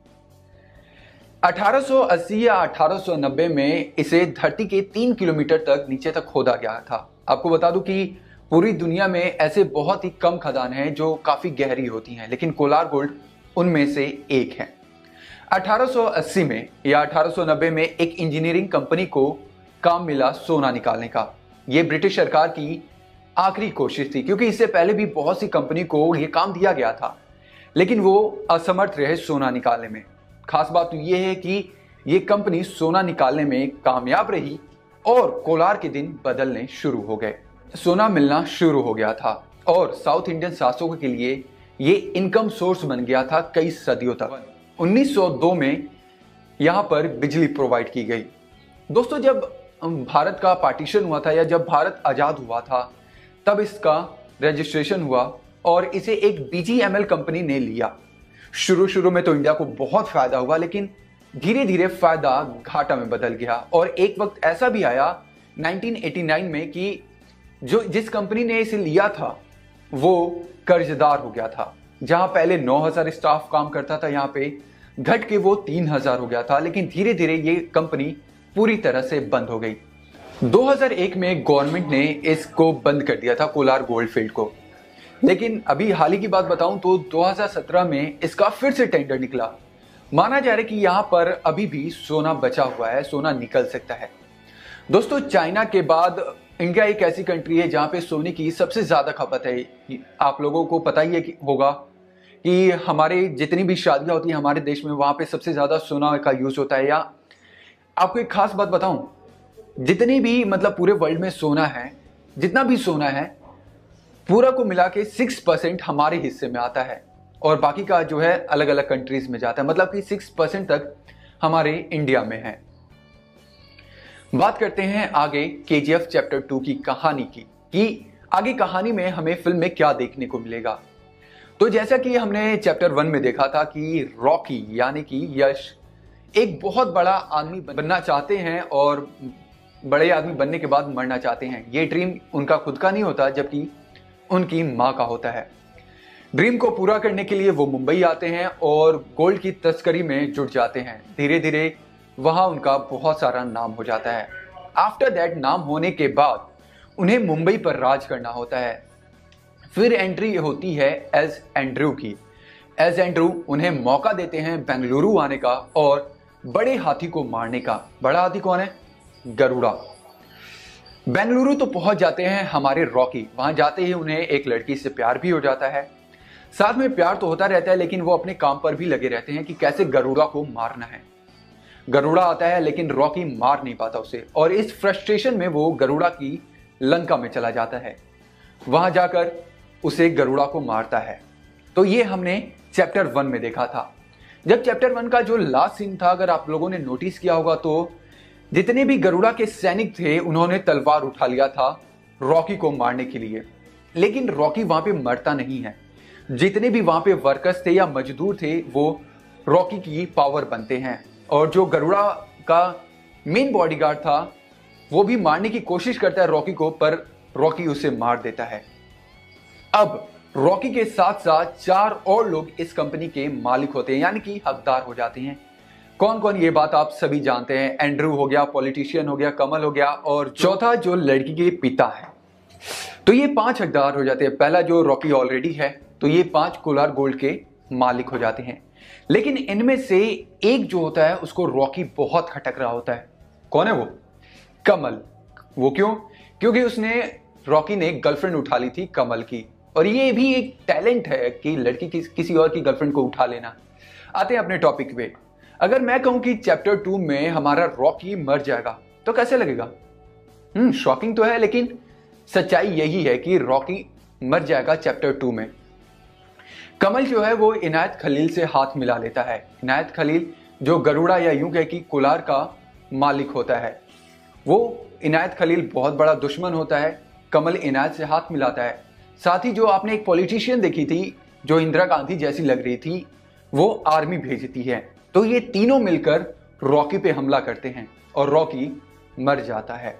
1880 या 1890 में इसे धरती के 3 किलोमीटर तक नीचे तक खोदा गया था। आपको बता दूं कि पूरी दुनिया में ऐसे बहुत ही कम खदान हैं जो काफी गहरी होती हैं, लेकिन कोलार गोल्ड उनमें से एक है। 1880 में या 1890 में एक इंजीनियरिंग कंपनी को काम मिला सोना निकालने का। यह ब्रिटिश सरकार की आखिरी कोशिश थी, क्योंकि इससे पहले भी बहुत सी कंपनी को यह काम दिया गया था, लेकिन वो असमर्थ रहे सोना निकालने में। खास बात यह है कि यह कंपनी सोना निकालने में कामयाब रही और कोलार के दिन बदलने शुरू हो गए। सोना मिलना शुरू हो गया था और साउथ इंडियन शासकों के लिए यह इनकम सोर्स बन गया था कई सदियों तक। 1902 में यहां पर बिजली प्रोवाइड की गई। दोस्तों, जब भारत का पार्टीशन हुआ था या जब भारत आजाद हुआ था, तब इसका रजिस्ट्रेशन हुआ और इसे एक बीजीएमएल कंपनी ने लिया। शुरू में तो इंडिया को बहुत फायदा हुआ, लेकिन धीरे धीरे फायदा घाटा में बदल गया। और एक वक्त ऐसा भी आया 1989 में कि जिस कंपनी ने इसे लिया था वो कर्जदार हो गया था। जहां पहले 9000 स्टाफ काम करता था, यहां पे घट के वो 3000 हो गया था। लेकिन धीरे धीरे ये कंपनी पूरी तरह से बंद हो गई। 2001 में गवर्नमेंट ने इसको बंद कर दिया था, कोलार गोल्डफील्ड को। लेकिन अभी हाल ही की बात बताऊं तो 2017 में इसका फिर से टेंडर निकला। माना जा रहा है कि यहां पर अभी भी सोना बचा हुआ है, सोना निकल सकता है। दोस्तों, चाइना के बाद इंडिया एक ऐसी कंट्री है जहां पे सोने की सबसे ज्यादा खपत है। आप लोगों को पता ही होगा कि हमारे जितनी भी शादियां होती हैं हमारे देश में, वहां पे सबसे ज्यादा सोना का यूज होता है। या आपको एक खास बात बताऊं, जितनी भी मतलब पूरे वर्ल्ड में सोना है, जितना भी सोना है पूरा को मिला के 6% हमारे हिस्से में आता है और बाकी का जो है अलग अलग कंट्रीज में जाता है। मतलब कि 6% तक हमारे इंडिया में है। बात करते हैं आगे केजीएफ चैप्टर 2 की कहानी की कि आगे कहानी में हमें फिल्म में क्या देखने को मिलेगा। तो जैसा कि हमने चैप्टर 1 में देखा था कि रॉकी यानी कि यश एक बहुत बड़ा आदमी बनना चाहते हैं और बड़े आदमी बनने के बाद मरना चाहते हैं। ये ड्रीम उनका खुद का नहीं होता, जबकि उनकी माँ का होता है। ड्रीम को पूरा करने के लिए वो मुंबई आते हैं और गोल्ड की तस्करी में जुट जाते हैं। धीरे धीरे वहां उनका बहुत सारा नाम हो जाता है। आफ्टर दैट, नाम होने के बाद उन्हें मुंबई पर राज करना होता है। फिर एंट्री होती है एज एंड्रयू की। एज एंड्रयू उन्हें मौका देते हैं बेंगलुरु आने का और बड़े हाथी को मारने का। बड़ा हाथी कौन है? गरुड़ा। बेंगलुरु तो पहुंच जाते हैं हमारे रॉकी। वहां जाते ही उन्हें एक लड़की से प्यार भी हो जाता है। साथ में प्यार तो होता रहता है, लेकिन वो अपने काम पर भी लगे रहते हैं कि कैसे गरुड़ा को मारना है। गरुड़ा आता है लेकिन रॉकी मार नहीं पाता उसे, और इस फ्रस्ट्रेशन में वो गरुड़ा की लंका में चला जाता है। वहां जाकर उसे गरुड़ा को मारता है। तो ये हमने चैप्टर 1 में देखा था। जब चैप्टर 1 का जो लास्ट सीन था, अगर आप लोगों ने नोटिस किया होगा तो जितने भी गरुड़ा के सैनिक थे उन्होंने तलवार उठा लिया था रॉकी को मारने के लिए। लेकिन रॉकी वहां पे मरता नहीं है। जितने भी वहां पे वर्कर्स थे या मजदूर थे वो रॉकी की पावर बनते हैं, और जो गरुड़ा का मेन बॉडीगार्ड था वो भी मारने की कोशिश करता है रॉकी को, पर रॉकी उसे मार देता है। अब रॉकी के साथ साथ 4 और लोग इस कंपनी के मालिक होते हैं, यानी कि हकदार हो जाते हैं। कौन कौन, ये बात आप सभी जानते हैं। एंड्रू हो गया, पॉलिटिशियन हो गया, कमल हो गया, और चौथा जो लड़की के पिता है। तो ये 5 हकदार हो जाते हैं। पहला जो रॉकी ऑलरेडी है, तो ये 5 कोलार गोल्ड के मालिक हो जाते हैं। लेकिन इनमें से एक जो होता है उसको रॉकी बहुत खटक रहा होता है। कौन है वो? कमल। वो क्यों? क्योंकि उसने रॉकी ने गर्लफ्रेंड उठा ली थी कमल की, और ये भी एक टैलेंट है कि लड़की किसी और की गर्लफ्रेंड को उठा लेना। आते हैं अपने टॉपिक पे। अगर मैं कहूं कि चैप्टर 2 में हमारा रॉकी मर जाएगा तो कैसे लगेगा? शॉकिंग तो है, लेकिन सच्चाई यही है कि रॉकी मर जाएगा चैप्टर 2 में। कमल जो है वो इनायत खलील से हाथ मिला लेता है। इनायत खलील जो गरुड़ा या यूं कह कि कोलार का मालिक होता है, वो इनायत खलील बहुत बड़ा दुश्मन होता है। कमल इनायत से हाथ मिलाता है। साथ ही जो आपने एक पॉलिटिशियन देखी थी जो इंदिरा गांधी जैसी लग रही थी, वो आर्मी भेजती है। तो ये तीनों मिलकर रॉकी पे हमला करते हैं और रॉकी मर जाता है।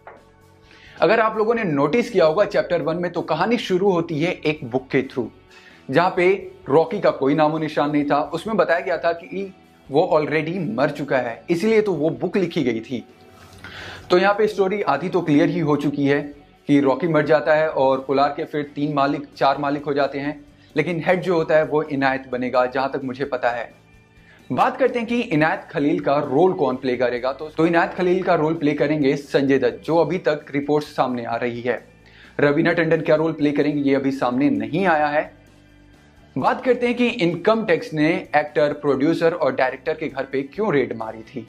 अगर आप लोगों ने नोटिस किया होगा चैप्टर 1 में, तो कहानी शुरू होती है एक बुक के थ्रू, जहां पे रॉकी का कोई नामो निशान नहीं था। उसमें बताया गया था कि वो ऑलरेडी मर चुका है, इसलिए तो वो बुक लिखी गई थी। तो यहाँ पे स्टोरी आधी तो क्लियर ही हो चुकी है कि रॉकी मर जाता है और कोलार के फिर 4 मालिक हो जाते हैं। लेकिन हेड जो होता है वो इनायत बनेगा, जहां तक मुझे पता है। बात करते हैं कि इनायत खलील का रोल कौन प्ले करेगा। तो इनायत खलील का रोल प्ले करेंगे संजय दत्त, जो अभी तक रिपोर्ट सामने आ रही है। रवीना टंडन क्या रोल प्ले करेंगे ये अभी सामने नहीं आया है। बात करते हैं कि इनकम टैक्स ने एक्टर, प्रोड्यूसर और डायरेक्टर के घर पे क्यों रेड मारी थी।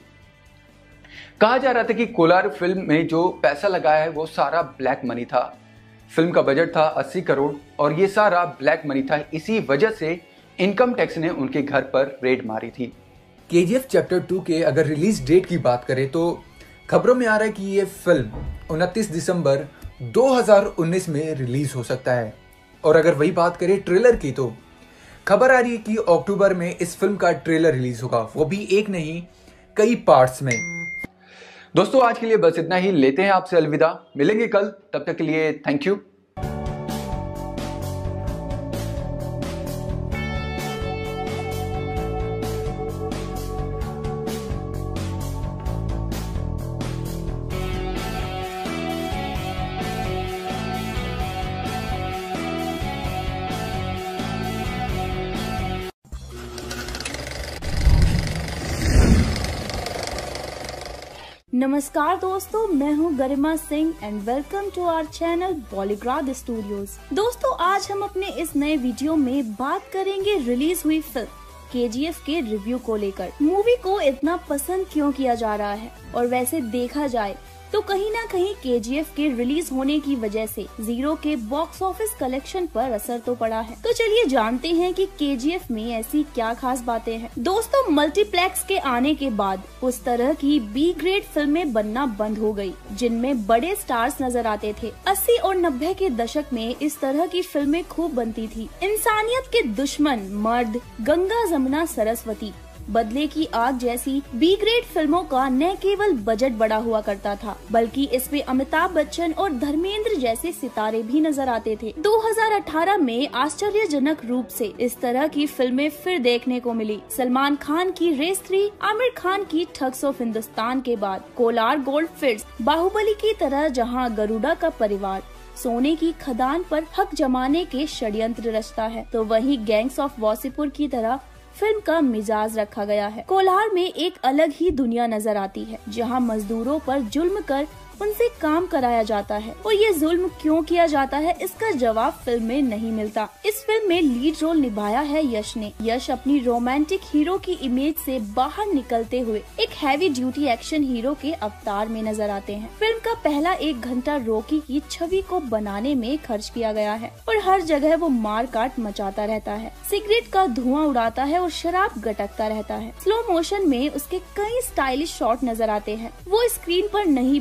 कहा जा रहा था कि कोलार फिल्म में जो पैसा लगाया है वो सारा ब्लैक मनी था। फिल्म का बजट था 80 करोड़ और ये सारा ब्लैक मनी था। इसी वजह से इनकम टैक्स ने उनके घर पर रेड मारी थी। केजीएफ चैप्टर 2 के अगर रिलीज डेट की बात करें तो खबरों में आ रहा है कि ये फिल्म 29 दिसंबर 2019 में रिलीज हो सकता है। और अगर वही बात करें ट्रेलर की, तो खबर आ रही है कि अक्टूबर में इस फिल्म का ट्रेलर रिलीज होगा, वो भी एक नहीं कई पार्ट्स में। दोस्तों आज के लिए बस इतना ही, लेते हैं आपसे अलविदा। मिलेंगे कल, तब तक के लिए थैंक यू। नमस्कार दोस्तों, मैं हूं Garima Singh and welcome to our channel Bollygrad Studios. दोस्तों आज हम अपने इस नए वीडियो में बात करेंगे रिलीज हुई फिल्म केजीएफ के रिव्यू को लेकर। मूवी को इतना पसंद क्यों किया जा रहा है, और वैसे देखा जाए तो कहीं ना कहीं केजीएफ के रिलीज होने की वजह से जीरो के बॉक्स ऑफिस कलेक्शन पर असर तो पड़ा है। तो चलिए जानते हैं कि केजीएफ में ऐसी क्या खास बातें हैं। दोस्तों मल्टीप्लेक्स के आने के बाद उस तरह की बी ग्रेड फिल्में बनना बंद हो गई, जिनमें बड़े स्टार्स नजर आते थे। 80 और 90 के दशक में इस तरह की फिल्में खूब बनती थी। इंसानियत के दुश्मन, मर्द, गंगा जमुना सरस्वती, बदले की आग जैसी बी ग्रेड फिल्मों का न केवल बजट बड़ा हुआ करता था, बल्कि इसमें अमिताभ बच्चन और धर्मेंद्र जैसे सितारे भी नजर आते थे। 2018 में आश्चर्यजनक रूप से इस तरह की फिल्में फिर देखने को मिली। सलमान खान की रेस 3, आमिर खान की ठग्स ऑफ हिंदुस्तान के बाद कोलार गोल्ड फिल्म्स, बाहुबली की तरह जहां गरुड़ा का परिवार सोने की खदान पर हक जमाने के षड्यंत्र रचता है, तो वहीं गैंग्स ऑफ वासेपुर की तरह फिल्म का मिजाज रखा गया है। कोलार में एक अलग ही दुनिया नजर आती है, जहां मजदूरों पर जुल्म कर उनसे काम कराया जाता है। और ये जुल्म क्यों किया जाता है, इसका जवाब फिल्म में नहीं मिलता। इस फिल्म में लीड रोल निभाया है यश ने। यश अपनी रोमांटिक हीरो की इमेज से बाहर निकलते हुए एक हैवी ड्यूटी एक्शन हीरो के अवतार में नजर आते हैं। फिल्म का पहला 1 घंटा रॉकी की छवि को बनाने में खर्च किया गया है और हर जगह वो मार काट मचाता रहता है, सिगरेट का धुआं उड़ाता है और शराब गटकता रहता है। स्लो मोशन में उसके कई स्टाइलिश शॉट नजर आते हैं। वो स्क्रीन पर नहीं भी हो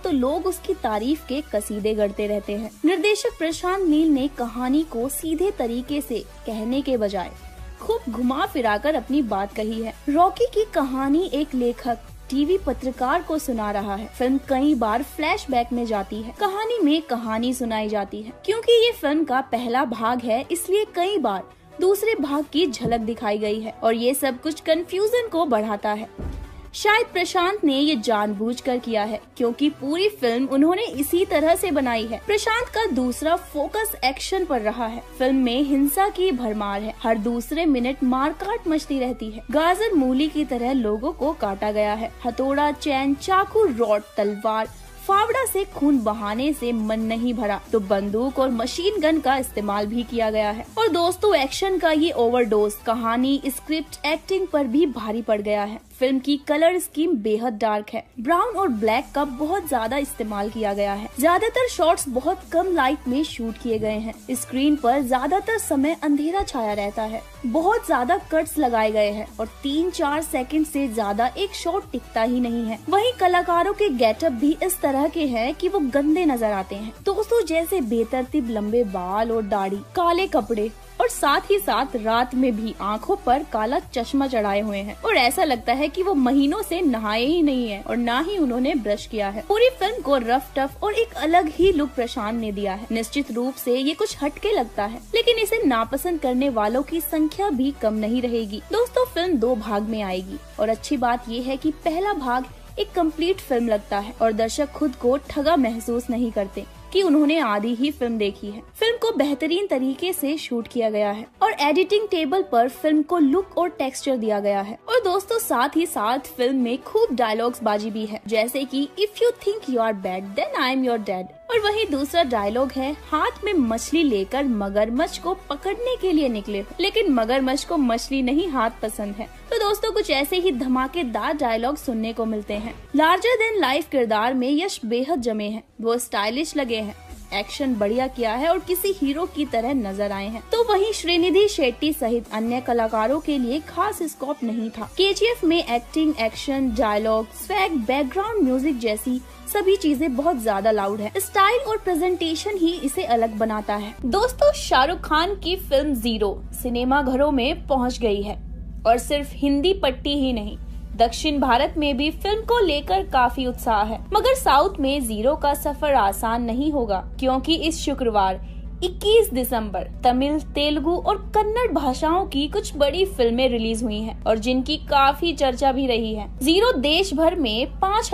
तो लोग उसकी तारीफ के कसीदे गढ़ते रहते हैं। निर्देशक प्रशांत नील ने कहानी को सीधे तरीके से कहने के बजाय खूब घुमा फिराकर अपनी बात कही है। रॉकी की कहानी एक लेखक टीवी पत्रकार को सुना रहा है। फिल्म कई बार फ्लैशबैक में जाती है, कहानी में कहानी सुनाई जाती है। क्योंकि ये फिल्म का पहला भाग है, इसलिए कई बार दूसरे भाग की झलक दिखाई गई है और ये सब कुछ कंफ्यूजन को बढ़ाता है। शायद प्रशांत ने ये जानबूझकर किया है, क्योंकि पूरी फिल्म उन्होंने इसी तरह से बनाई है। प्रशांत का दूसरा फोकस एक्शन पर रहा है। फिल्म में हिंसा की भरमार है, हर दूसरे मिनट मारकाट मचती रहती है। गाजर मूली की तरह लोगों को काटा गया है। हथौड़ा, चैन, चाकू, रॉड, तलवार, फावड़ा से खून बहाने से मन नहीं भरा तो बंदूक और मशीन गन का इस्तेमाल भी किया गया है। और दोस्तों, एक्शन का ये ओवरडोज कहानी, स्क्रिप्ट, एक्टिंग पर भी भारी पड़ गया है। फिल्म की कलर स्कीम बेहद डार्क है। ब्राउन और ब्लैक का बहुत ज्यादा इस्तेमाल किया गया है। ज्यादातर शॉट्स बहुत कम लाइट में शूट किए गए हैं। स्क्रीन पर ज्यादातर समय अंधेरा छाया रहता है। बहुत ज्यादा कट्स लगाए गए हैं और 3-4 सेकंड से ज्यादा एक शॉट टिकता ही नहीं है। वहीं कलाकारों के गेटअप भी इस तरह के हैं कि वो गंदे नजर आते हैं। दोस्तों, जैसे बेतरतीब लंबे बाल और दाढ़ी, काले कपड़े और साथ ही साथ रात में भी आंखों पर काला चश्मा चढ़ाए हुए हैं और ऐसा लगता है कि वो महीनों से नहाए ही नहीं है और ना ही उन्होंने ब्रश किया है। पूरी फिल्म को रफ टफ और एक अलग ही लुक प्रशांत ने दिया है। निश्चित रूप से ये कुछ हटके लगता है, लेकिन इसे नापसंद करने वालों की संख्या भी कम नहीं रहेगी। दोस्तों, फिल्म 2 भाग में आएगी और अच्छी बात ये है कि पहला भाग एक कंप्लीट फिल्म लगता है और दर्शक खुद को ठगा महसूस नहीं करते कि उन्होंने आधी ही फिल्म देखी है। फिल्म को बेहतरीन तरीके से शूट किया गया है और एडिटिंग टेबल पर फिल्म को लुक और टेक्सचर दिया गया है। और दोस्तों, साथ ही साथ फिल्म में खूब डायलॉग्स बाजी भी है, जैसे कि if you think you are bad then I am your dad. और वहीं दूसरा डायलॉग है, हाथ में मछली लेकर मगरमच्छ को पकड़ने के लिए निकले हो, लेकिन मगरमच्छ को मछली नहीं हाथ पसंद है। तो दोस्तों, कुछ ऐसे ही धमाकेदार डायलॉग सुनने को मिलते हैं। लार्जर देन लाइफ किरदार में यश बेहद जमे हैं। वो स्टाइलिश लगे हैं, एक्शन बढ़िया किया है और किसी हीरो की तरह नजर आए हैं। तो वहीं श्रीनिधि शेट्टी सहित अन्य कलाकारों के लिए खास स्कोप नहीं था। केजीएफ में acting, action, dialogue, swag, background music जैसी सभी चीजें बहुत ज्यादा लाउड है। स्टाइल और प्रेजेंटेशन ही इसे अलग बनाता है। दोस्तों, शाहरुख खान की फिल्म जीरो सिनेमा घरों में पहुंच गई है और सिर्फ हिंदी पट्टी ही नहीं, दक्षिण भारत में भी फिल्म को लेकर काफी उत्साह है। मगर साउथ में जीरो का सफर आसान नहीं होगा, क्योंकि इस शुक्रवार 21 दिसंबर तमिल, तेलुगु और कन्नड़ भाषाओं की कुछ बड़ी फिल्में रिलीज हुई हैं और जिनकी काफी चर्चा भी रही है। जीरो देश भर में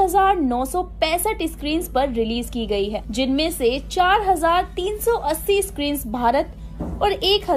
5,965 स्क्रीन पर रिलीज की गई है, जिनमें से 4,380 स्क्रीन भारत और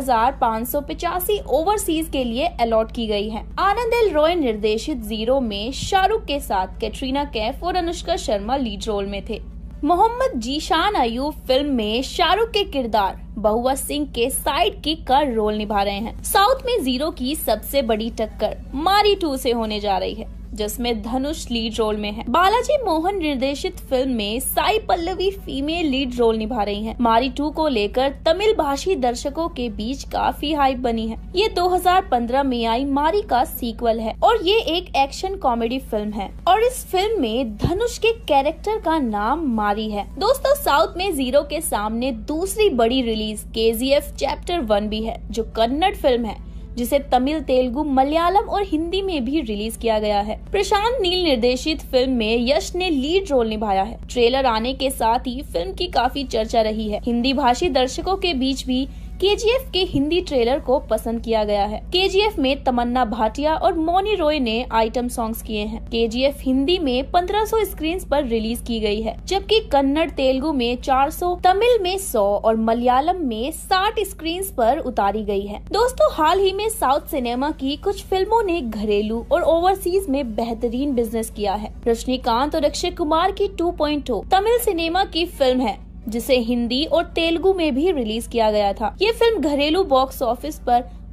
1,585 ओवरसीज के लिए अलॉट की गई है। आनंद एल रॉय निर्देशित जीरो में शाहरुख के साथ कैटरीना कैफ और अनुष्का शर्मा लीड रोल में थे। मोहम्मद जीशान अयूब फिल्म में शाहरुख के किरदार बहुआ सिंह के साइड किक का रोल निभा रहे हैं। साउथ में जीरो की सबसे बड़ी टक्कर मारी 2 से होने जा रही है, जिसमें धनुष लीड रोल में है। बालाजी मोहन निर्देशित फिल्म में Sai Pallavi female lead role निभा रही हैं। मारी 2 को लेकर तमिल भाषी दर्शकों के बीच काफी हाइप बनी है। ये 2015 में आई मारी का सीक्वल है और ये एक एक्शन कॉमेडी फिल्म है और इस फिल्म में धनुष के कैरेक्टर का नाम मारी है। दोस्तों, साउथ में जीरो के सामने दूसरी बड़ी रिलीज केजीएफ चैप्टर 1 भी है, जो कन्नड़ फिल्म है, जिसे तमिल, तेलुगु, मलयालम और हिंदी में भी रिलीज किया गया है। प्रशांत नील निर्देशित फिल्म में यश ने लीड रोल निभाया है। ट्रेलर आने के साथ ही फिल्म की काफी चर्चा रही है। हिंदी भाषी दर्शकों के बीच भी केजीएफ के हिंदी ट्रेलर को पसंद किया गया है। केजीएफ में तमन्ना भाटिया और मौनी रॉय ने आइटम सॉन्ग्स किए हैं। केजीएफ हिंदी में 1500 स्क्रीन पर रिलीज की गई है, जबकि कन्नड़, तेलुगु में 400, तमिल में 100 और मलयालम में 60 स्क्रीन पर उतारी गई है। दोस्तों, हाल ही में साउथ सिनेमा की कुछ फिल्मों ने घरेलू और ओवरसीज में बेहतरीन बिजनेस किया है। रजनीकांत और अक्षय कुमार की 2.0 तमिल सिनेमा की फिल्म है, जिसे हिंदी और तेलुगु में भी रिलीज किया गया था। ये फिल्म घरेलू बॉक्स ऑफिस पर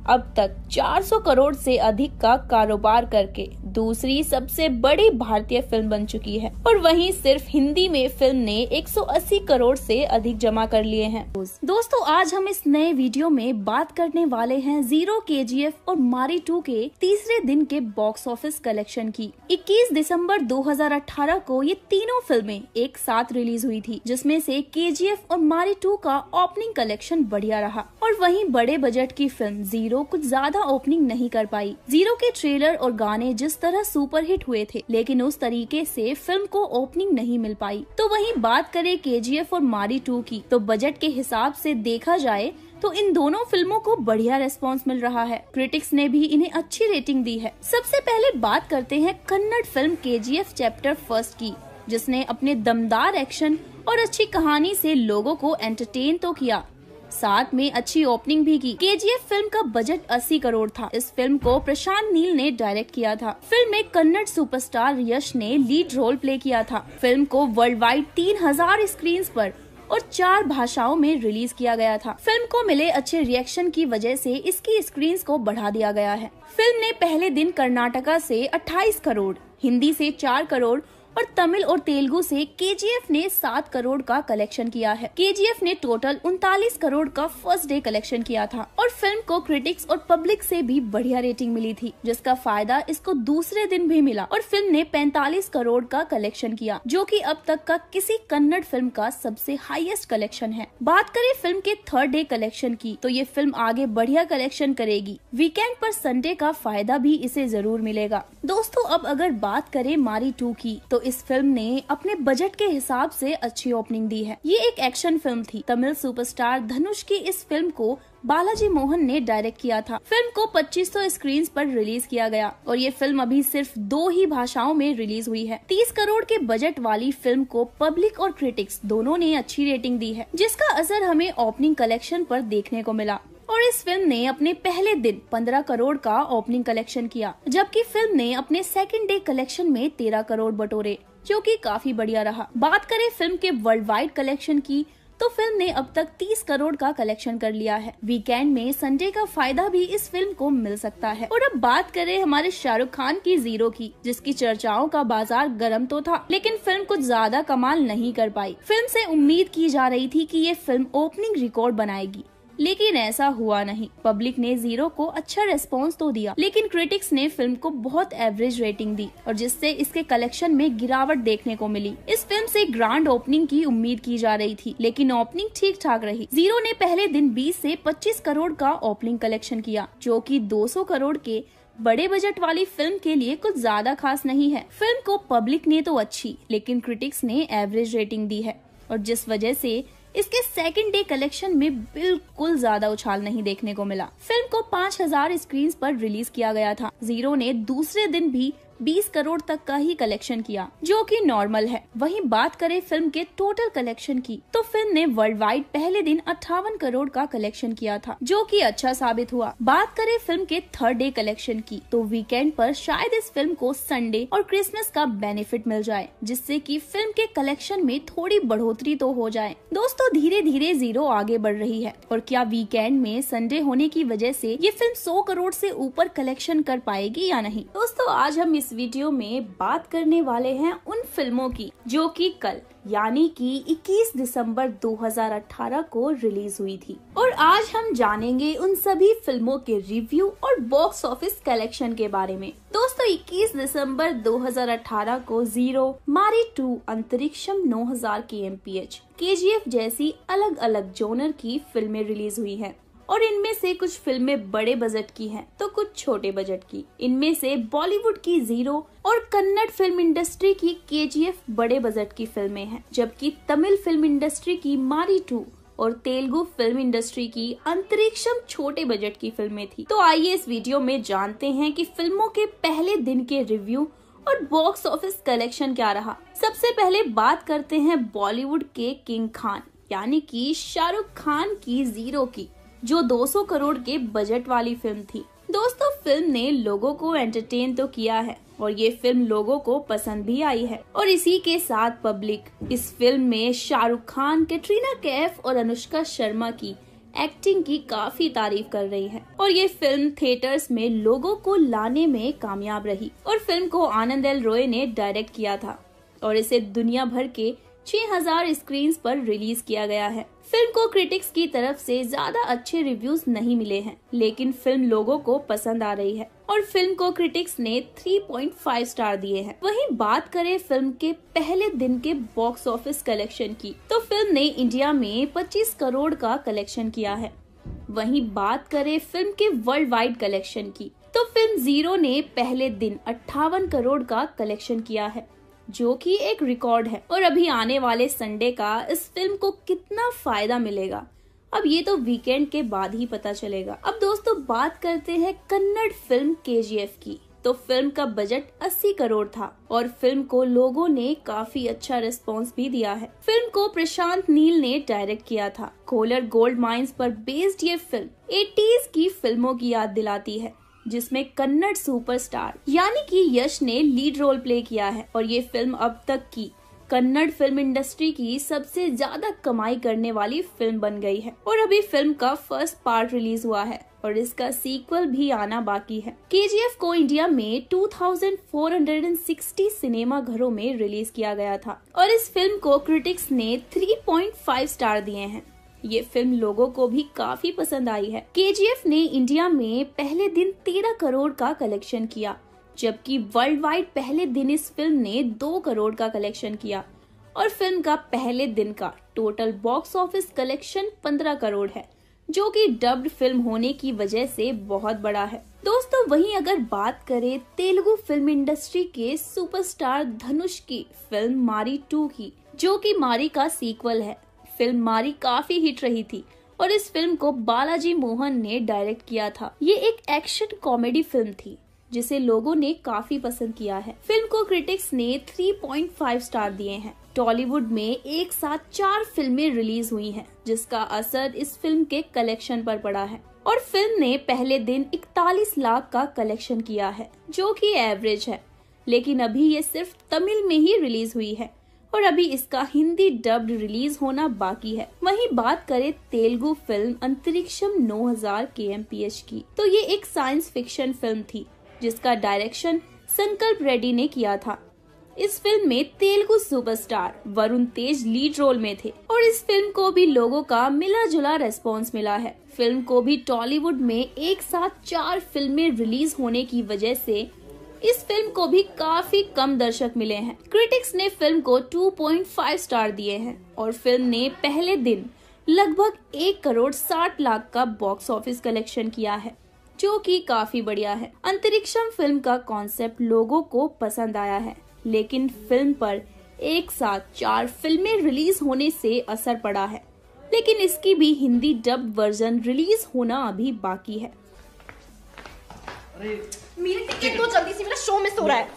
अब तक 400 करोड़ से अधिक का कारोबार करके दूसरी सबसे बड़ी भारतीय फिल्म बन चुकी है। और वहीं सिर्फ हिंदी में फिल्म ने 180 करोड़ से अधिक जमा कर लिए हैं। दोस्तों, आज हम इस नए वीडियो में बात करने वाले हैं जीरो, केजीएफ और मारी 2 के तीसरे दिन के बॉक्स ऑफिस कलेक्शन की। 21 दिसंबर 2018 को ये तीनों फिल्में एक साथ रिलीज हुई थी, जिसमें से केजीएफ और मारी 2 का ओपनिंग कलेक्शन बढ़िया रहा और वहीं बड़े बजट की फिल्म जीरो कुछ ज्यादा ओपनिंग नहीं कर पाई। जीरो के ट्रेलर और गाने जिस तरह सुपरहिट हुए थे, लेकिन उस तरीके से फिल्म को ओपनिंग नहीं मिल पाई। तो वहीं बात करें केजीएफ और मारी 2 की, तो बजट के हिसाब से देखा जाए तो इन दोनों फिल्मों को बढ़िया रेस्पॉन्स मिल रहा है। क्रिटिक्स ने भी इन्हें अच्छी रेटिंग दी है। सबसे पहले बात करते हैं कन्नड़ फिल्म केजीएफ चैप्टर 1 की, जिसने अपने दमदार एक्शन और अच्छी कहानी से लोगों को एंटरटेन तो किया, साथ में अच्छी ओपनिंग भी की। केजीएफ फिल्म का बजट 80 करोड़ था। इस फिल्म को प्रशांत नील ने डायरेक्ट किया था। फिल्म में कन्नड़ सुपरस्टार यश ने लीड रोल प्ले किया था। फिल्म को वर्ल्ड वाइड 3000 स्क्रीन पर और 4 भाषाओं में रिलीज किया गया था। फिल्म को मिले अच्छे रिएक्शन की वजह से इसकी स्क्रीन्स को बढ़ा दिया गया है। फिल्म ने पहले दिन कर्नाटका से 28 करोड़, हिंदी से 4 करोड़ और तमिल और तेलुगु से केजीएफ ने 7 करोड़ का कलेक्शन किया है। केजीएफ ने टोटल 39 करोड़ का फर्स्ट डे कलेक्शन किया था और फिल्म को क्रिटिक्स और पब्लिक से भी बढ़िया रेटिंग मिली थी, जिसका फायदा इसको दूसरे दिन भी मिला और फिल्म ने 45 करोड़ का कलेक्शन किया, जो कि अब तक का किसी कन्नड़ फिल्म का सबसे हाईएस्ट कलेक्शन है। बात करें फिल्म के थर्ड डे कलेक्शन की, तो ये फिल्म आगे बढ़िया कलेक्शन करेगी। वीकेंड पर संडे का फायदा भी इसे जरूर मिलेगा। दोस्तों, अब अगर बात करें मारी 2 की, तो इस फिल्म ने अपने बजट के हिसाब से अच्छी ओपनिंग दी है। ये एक एक्शन फिल्म थी। तमिल सुपरस्टार धनुष की इस फिल्म को बालाजी मोहन ने डायरेक्ट किया था। फिल्म को 2500 स्क्रीन पर रिलीज किया गया और ये फिल्म अभी सिर्फ 2 ही भाषाओं में रिलीज हुई है। 30 करोड़ के बजट वाली फिल्म को पब्लिक और क्रिटिक्स दोनों ने अच्छी रेटिंग दी है, जिसका असर हमें ओपनिंग कलेक्शन पर देखने को मिला। और इस फिल्म ने अपने पहले दिन 15 करोड़ का ओपनिंग कलेक्शन किया, जबकि फिल्म ने अपने सेकंड डे कलेक्शन में 13 करोड़ बटोरे, जो कि काफी बढ़िया रहा। बात करें फिल्म के वर्ल्ड वाइड कलेक्शन की, तो फिल्म ने अब तक 30 करोड़ का कलेक्शन कर लिया है। वीकेंड में संडे का फायदा भी इस फिल्म को मिल सकता है। और अब बात करें हमारे शाहरुख खान की जीरो की, जिसकी चर्चाओं का बाजार गर्म तो था, लेकिन फिल्म कुछ ज्यादा कमाल नहीं कर पाई। फिल्म से उम्मीद की जा रही थी कि ये फिल्म ओपनिंग रिकॉर्ड बनाएगी, लेकिन ऐसा हुआ नहीं। पब्लिक ने जीरो को अच्छा रेस्पॉन्स तो दिया, लेकिन क्रिटिक्स ने फिल्म को बहुत एवरेज रेटिंग दी और जिससे इसके कलेक्शन में गिरावट देखने को मिली। इस फिल्म से ग्रैंड ओपनिंग की उम्मीद की जा रही थी, लेकिन ओपनिंग ठीक ठाक रही। जीरो ने पहले दिन 20 से 25 करोड़ का ओपनिंग कलेक्शन किया, जो कि 200 करोड़ के बड़े बजट वाली फिल्म के लिए कुछ ज्यादा खास नहीं है। फिल्म को पब्लिक ने तो अच्छी, लेकिन क्रिटिक्स ने एवरेज रेटिंग दी है और जिस वजह से इसके सेकंड डे कलेक्शन में बिल्कुल ज्यादा उछाल नहीं देखने को मिला। फिल्म को 5000 स्क्रीन पर रिलीज किया गया था। जीरो ने दूसरे दिन भी 20 करोड़ तक का ही कलेक्शन किया, जो कि नॉर्मल है। वहीं बात करें फिल्म के टोटल कलेक्शन की, तो फिल्म ने वर्ल्ड वाइड पहले दिन 58 करोड़ का कलेक्शन किया था, जो कि अच्छा साबित हुआ। बात करें फिल्म के थर्ड डे कलेक्शन की, तो वीकेंड पर शायद इस फिल्म को संडे और क्रिसमस का बेनिफिट मिल जाए, जिससे कि फिल्म के कलेक्शन में थोड़ी बढ़ोतरी तो हो जाए। दोस्तों, धीरे धीरे जीरो आगे बढ़ रही है और क्या वीकेंड में संडे होने की वजह से ये फिल्म 100 करोड़ से ऊपर कलेक्शन कर पाएगी या नहीं। दोस्तों, आज हम इस वीडियो में बात करने वाले हैं उन फिल्मों की जो कि कल यानी कि 21 दिसंबर 2018 को रिलीज हुई थी और आज हम जानेंगे उन सभी फिल्मों के रिव्यू और बॉक्स ऑफिस कलेक्शन के बारे में। दोस्तों, 21 दिसंबर 2018 को जीरो, मारी 2, अंतरिक्षम 9000 kmph, केजीएफ जैसी अलग अलग जोनर की फिल्में रिलीज हुई हैं और इनमें से कुछ फिल्में बड़े बजट की हैं, तो कुछ छोटे बजट की। इनमें से बॉलीवुड की जीरो और कन्नड़ फिल्म इंडस्ट्री की केजीएफ बड़े बजट की फिल्में हैं, जबकि तमिल फिल्म इंडस्ट्री की मारी 2 और तेलुगु फिल्म इंडस्ट्री की अंतरिक्षम छोटे बजट की फिल्में थी। तो आइए इस वीडियो में जानते हैं कि फिल्मों के पहले दिन के रिव्यू और बॉक्स ऑफिस कलेक्शन क्या रहा। सबसे पहले बात करते हैं बॉलीवुड के किंग खान यानी कि शाहरुख खान की जीरो की, जो 200 करोड़ के बजट वाली फिल्म थी। दोस्तों, फिल्म ने लोगों को एंटरटेन तो किया है और ये फिल्म लोगों को पसंद भी आई है और इसी के साथ पब्लिक इस फिल्म में शाहरुख खान, कैटरीना कैफ और अनुष्का शर्मा की एक्टिंग की काफी तारीफ कर रही हैं और ये फिल्म थिएटर्स में लोगों को लाने में कामयाब रही। और फिल्म को आनंद एल रॉय ने डायरेक्ट किया था और इसे दुनिया भर के 6000 स्क्रीन्स पर रिलीज किया गया है। फिल्म को क्रिटिक्स की तरफ से ज्यादा अच्छे रिव्यूज नहीं मिले हैं, लेकिन फिल्म लोगों को पसंद आ रही है और फिल्म को क्रिटिक्स ने 3.5 स्टार दिए हैं। वहीं बात करें फिल्म के पहले दिन के बॉक्स ऑफिस कलेक्शन की, तो फिल्म ने इंडिया में 25 करोड़ का कलेक्शन किया है। वहीं बात करें फिल्म के वर्ल्ड वाइड कलेक्शन की, तो फिल्म जीरो ने पहले दिन 58 करोड़ का कलेक्शन किया है, जो कि एक रिकॉर्ड है। और अभी आने वाले संडे का इस फिल्म को कितना फायदा मिलेगा, अब ये तो वीकेंड के बाद ही पता चलेगा। अब दोस्तों बात करते हैं कन्नड़ फिल्म KGF की। तो फिल्म का बजट 80 करोड़ था और फिल्म को लोगों ने काफी अच्छा रिस्पांस भी दिया है। फिल्म को प्रशांत नील ने डायरेक्ट किया था। कोलर गोल्ड माइंस पर बेस्ड ये फिल्म 80s की फिल्मों की याद दिलाती है, जिसमें कन्नड़ सुपरस्टार यानी कि यश ने लीड रोल प्ले किया है और ये फिल्म अब तक की कन्नड़ फिल्म इंडस्ट्री की सबसे ज्यादा कमाई करने वाली फिल्म बन गई है। और अभी फिल्म का फर्स्ट पार्ट रिलीज हुआ है और इसका सीक्वल भी आना बाकी है। KGF को इंडिया में 2460 सिनेमा घरों में रिलीज किया गया था और इस फिल्म को क्रिटिक्स ने 3.5 स्टार दिए हैं। ये फिल्म लोगों को भी काफी पसंद आई है। KGF ने इंडिया में पहले दिन 13 करोड़ का कलेक्शन किया, जबकि वर्ल्ड वाइड पहले दिन इस फिल्म ने 2 करोड़ का कलेक्शन किया और फिल्म का पहले दिन का total box office collection 15 crore है, जो कि डब्ड फिल्म होने की वजह से बहुत बड़ा है। दोस्तों वहीं अगर बात करें तेलुगु फिल्म इंडस्ट्री के सुपरस्टार धनुष की फिल्म मारी 2 की, जो कि मारी का सीक्वल है। फिल्म मारी काफी हिट रही थी और इस फिल्म को बालाजी मोहन ने डायरेक्ट किया था। ये एक एक्शन कॉमेडी फिल्म थी जिसे लोगों ने काफी पसंद किया है। फिल्म को क्रिटिक्स ने 3.5 स्टार दिए हैं। टॉलीवुड में एक साथ 4 फिल्में रिलीज हुई हैं, जिसका असर इस फिल्म के कलेक्शन पर पड़ा है और फिल्म ने पहले दिन 41 लाख का कलेक्शन किया है, जो कि एवरेज है। लेकिन अभी ये सिर्फ तमिल में ही रिलीज हुई है और अभी इसका हिंदी डब्ड रिलीज होना बाकी है। वहीं बात करें तेलुगु फिल्म अंतरिक्षम 9000 KMPH की, तो ये एक साइंस फिक्शन फिल्म थी जिसका डायरेक्शन संकल्प रेड्डी ने किया था। इस फिल्म में Telugu superstar Varun Tej lead role में थे और इस फिल्म को भी लोगों का मिला जुला रेस्पॉन्स मिला है। फिल्म को भी टॉलीवुड में एक साथ 4 फिल्में रिलीज होने की वजह से इस फिल्म को भी काफी कम दर्शक मिले हैं। क्रिटिक्स ने फिल्म को 2.5 स्टार दिए हैं और फिल्म ने पहले दिन लगभग 1 करोड़ 60 लाख का बॉक्स ऑफिस कलेक्शन किया है, जो कि काफी बढ़िया है। अंतरिक्षम फिल्म का कॉन्सेप्ट लोगों को पसंद आया है, लेकिन फिल्म पर एक साथ 4 फिल्में रिलीज होने से असर पड़ा है, लेकिन इसकी भी हिंदी डब वर्जन रिलीज होना अभी बाकी है। मेरी टिकट दो जल्दी से, मेरा शो मिस हो रहा है।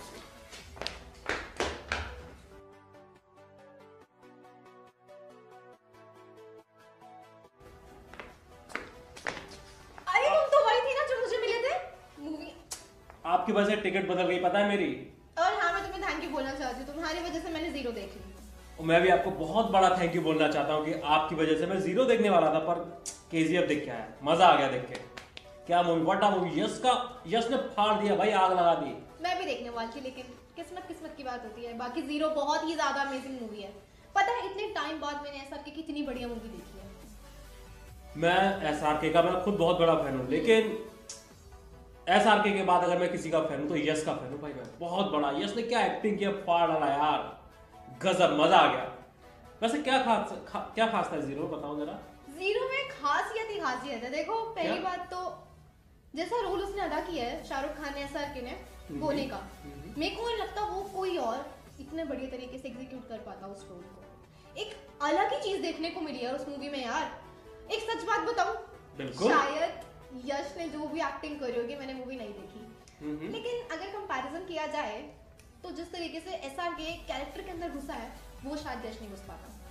अरे तुम तो वही थी ना जो मुझे मिले थे मूवी। आपकी वजह से टिकट बदल गई, पता है मेरी। और हाँ, मैं तुम्हें थैंक यू बोलना चाहती हूँ, तुम्हारी वजह से मैंने जीरो देख ली। और मैं भी आपको बहुत बड़ा थैंक यू बोलना चाहता हूँ कि आपकी वजह से मैं जीरो देखने वाला था, पर KGF देख के आया, मजा आ गया देख के। क्या movie, what a movie. Yash ने फाड़ दिया भाई, आग लगा दी। मैं भी देखने वाली थी, लेकिन किस्मत की बात होती है। बाकी जीरो बहुत ही ज्यादा अमेजिंग मूवी है। पता है इतने टाइम बाद मैंने SRK की कितनी बढ़िया मूवी देखी है। मैं SRK का मैं खुद बहुत बड़ा फैन हूँ, लेकिन SRK के बाद अगर मैं किसी का फैन हूँ तो यश का फैन हूँ भाई। मैं बहुत बड़ा, यश ने क्या एक्टिंग किया, फाड़ डाला यार, गजब, मजा आ गया। वैसे क्या खास था जीरो, बताओ जरा। जीरो में खासियत है। देखो पहली बात तो जैसा रोल उसने अदा किया है शाहरुख खान ने SRK ने बोने का, मेरे को नहीं लगता वो कोई और इतने बढ़िया तरीके से एग्जीक्यूट कर पाता उस रोल को। एक अलग ही चीज देखने को मिली है उस मूवी में यार। एक सच बात बताऊं, शायद यश ने जो भी एक्टिंग करी होगी, मैंने मूवी नहीं देखी, लेकिन अगर कंपैरिजन किया जाए तो जिस तरीके से SRK कैरेक्टर के अंदर घुसा है, वो शायद यश नहीं घुस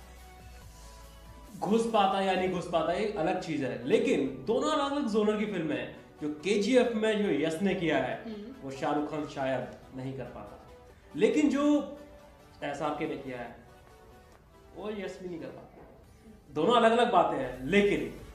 पाता या नहीं घुस पाता एक अलग चीज है, लेकिन दोनों अलग अलग जोनर की फिल्में हैं। जो KGF में जो यश ने किया है वो शाहरुख खान शायद नहीं कर पाता, लेकिन जो SRK ने किया है वो यश भी नहीं कर पाता। दोनों अलग अलग बातें हैं, लेकिन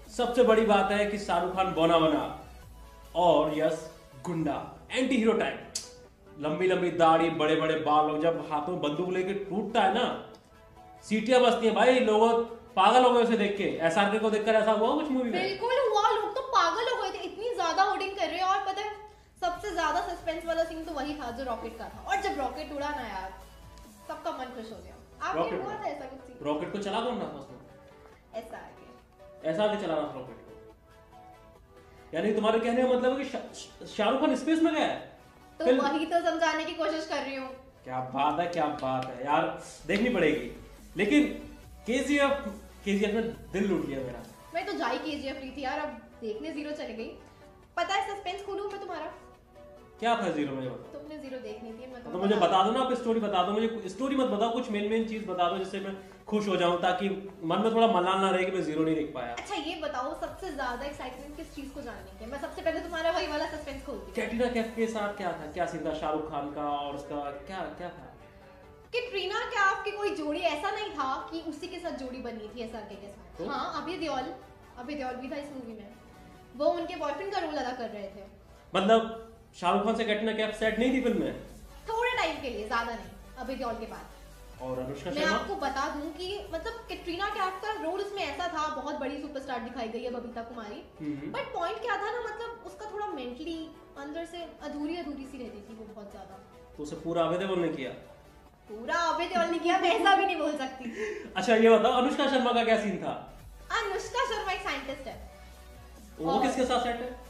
सबसे बड़ी बात है कि शाहरुख खान बौना बना और यस गुंडा, एंटी हीरो टाइप, लंबी लंबी दाढ़ी, बड़े बड़े बाल, और जब हाथों में बंदूक लेके टूटता है ना, सीटियां बजती हैं भाई, लोग पागल हो गए उसे देख के। एसआरके को देखकर ऐसा हुआ कुछ मूवी में? बिल्कुल हुआ, लोग तो पागल हो गए थे, इतनी ज्यादा होर्डिंग कर रहे हैं। और पता है सबसे ज्यादा सस्पेंस वाला सीन तो वही था जो रॉकेट का था, और जब रॉकेट उड़ा ना यार, सबका मन खुश हो गया। आपने हुआ था ऐसा कुछ सीन? रॉकेट को चला कौन रहा था उसमें? एसआरके चला रहा था रॉकेट को। यानी तुम्हारे कहने का मतलब है कि शाहरुख खान स्पेस में गया है? तो वही तो समझाने की कोशिश कर रही हूँ। क्या बात है, क्या बात है यार, देखनी पड़ेगी। लेकिन केजीएफ ने दिल लूट लिया मेरा। मैं तो जाई केजीएफ रही थी यार, अब देखने जीरो चली गई। पता है सस्पेंस खोलूं मैं तुम्हारा? क्या था जीरो में? तुमने जीरो देखनी थी, मैं तो मुझे बता दो ना, आप स्टोरी बता दो मुझे। स्टोरी मत बताओ, कुछ मेन चीज बता दो जिससे मैं खुश हो जाऊं, ताकि मन में थोड़ा मलाल ना रहे कि मैं जीरो नहीं देख पाया। अच्छा ये बताओ, सबसे ज्यादा एक्साइटमेंट किस चीज को जानने की? मैं सबसे पहले तुम्हारा वही वाला सस्पेंस खोलती हूं। कैटरीना कैफ के साथ क्या था, क्या सीन था शाहरुख खान का, और उसका क्या क्या था? कैटरीना कैफ की कोई जोड़ी ऐसा नहीं था कि उसी के साथ जोड़ी बनी थी एसआरके के साथ। तो? हाँ, अभय देओल भी था इस मूवी में, वो उनके बॉयफ्रेंड का रोल अदा कर रहे थे। मतलब शाहरुख खान से कैटरीना कैफ सेट नहीं थी फिल्म में? थोड़े टाइम के लिए, ज्यादा नहीं, अभय देओल के बाद। और अनुष्का मैं शर्मा? आपको बता दूं कि मतलब कैटरीना कैफ का रोल उसमें ऐसा था, बहुत बड़ी सुपरस्टार दिखाई गई है बबीता कुमारी, बट पॉइंट क्या था ना, मतलब उसका थोड़ा मेंटली अंदर से अधूरी सी रहती थी वो बहुत ज्यादा। तो उसे पूरा अभय देओल ने किया? पूरा अभय देओल ने किया, मैं ऐसा भी नहीं बोल सकती। अच्छा ये बताओ, अनुष्का शर्मा का क्या सीन था? अनुष्का शर्मा एक साइंटिस्ट है। वो किसके साथ सेट है?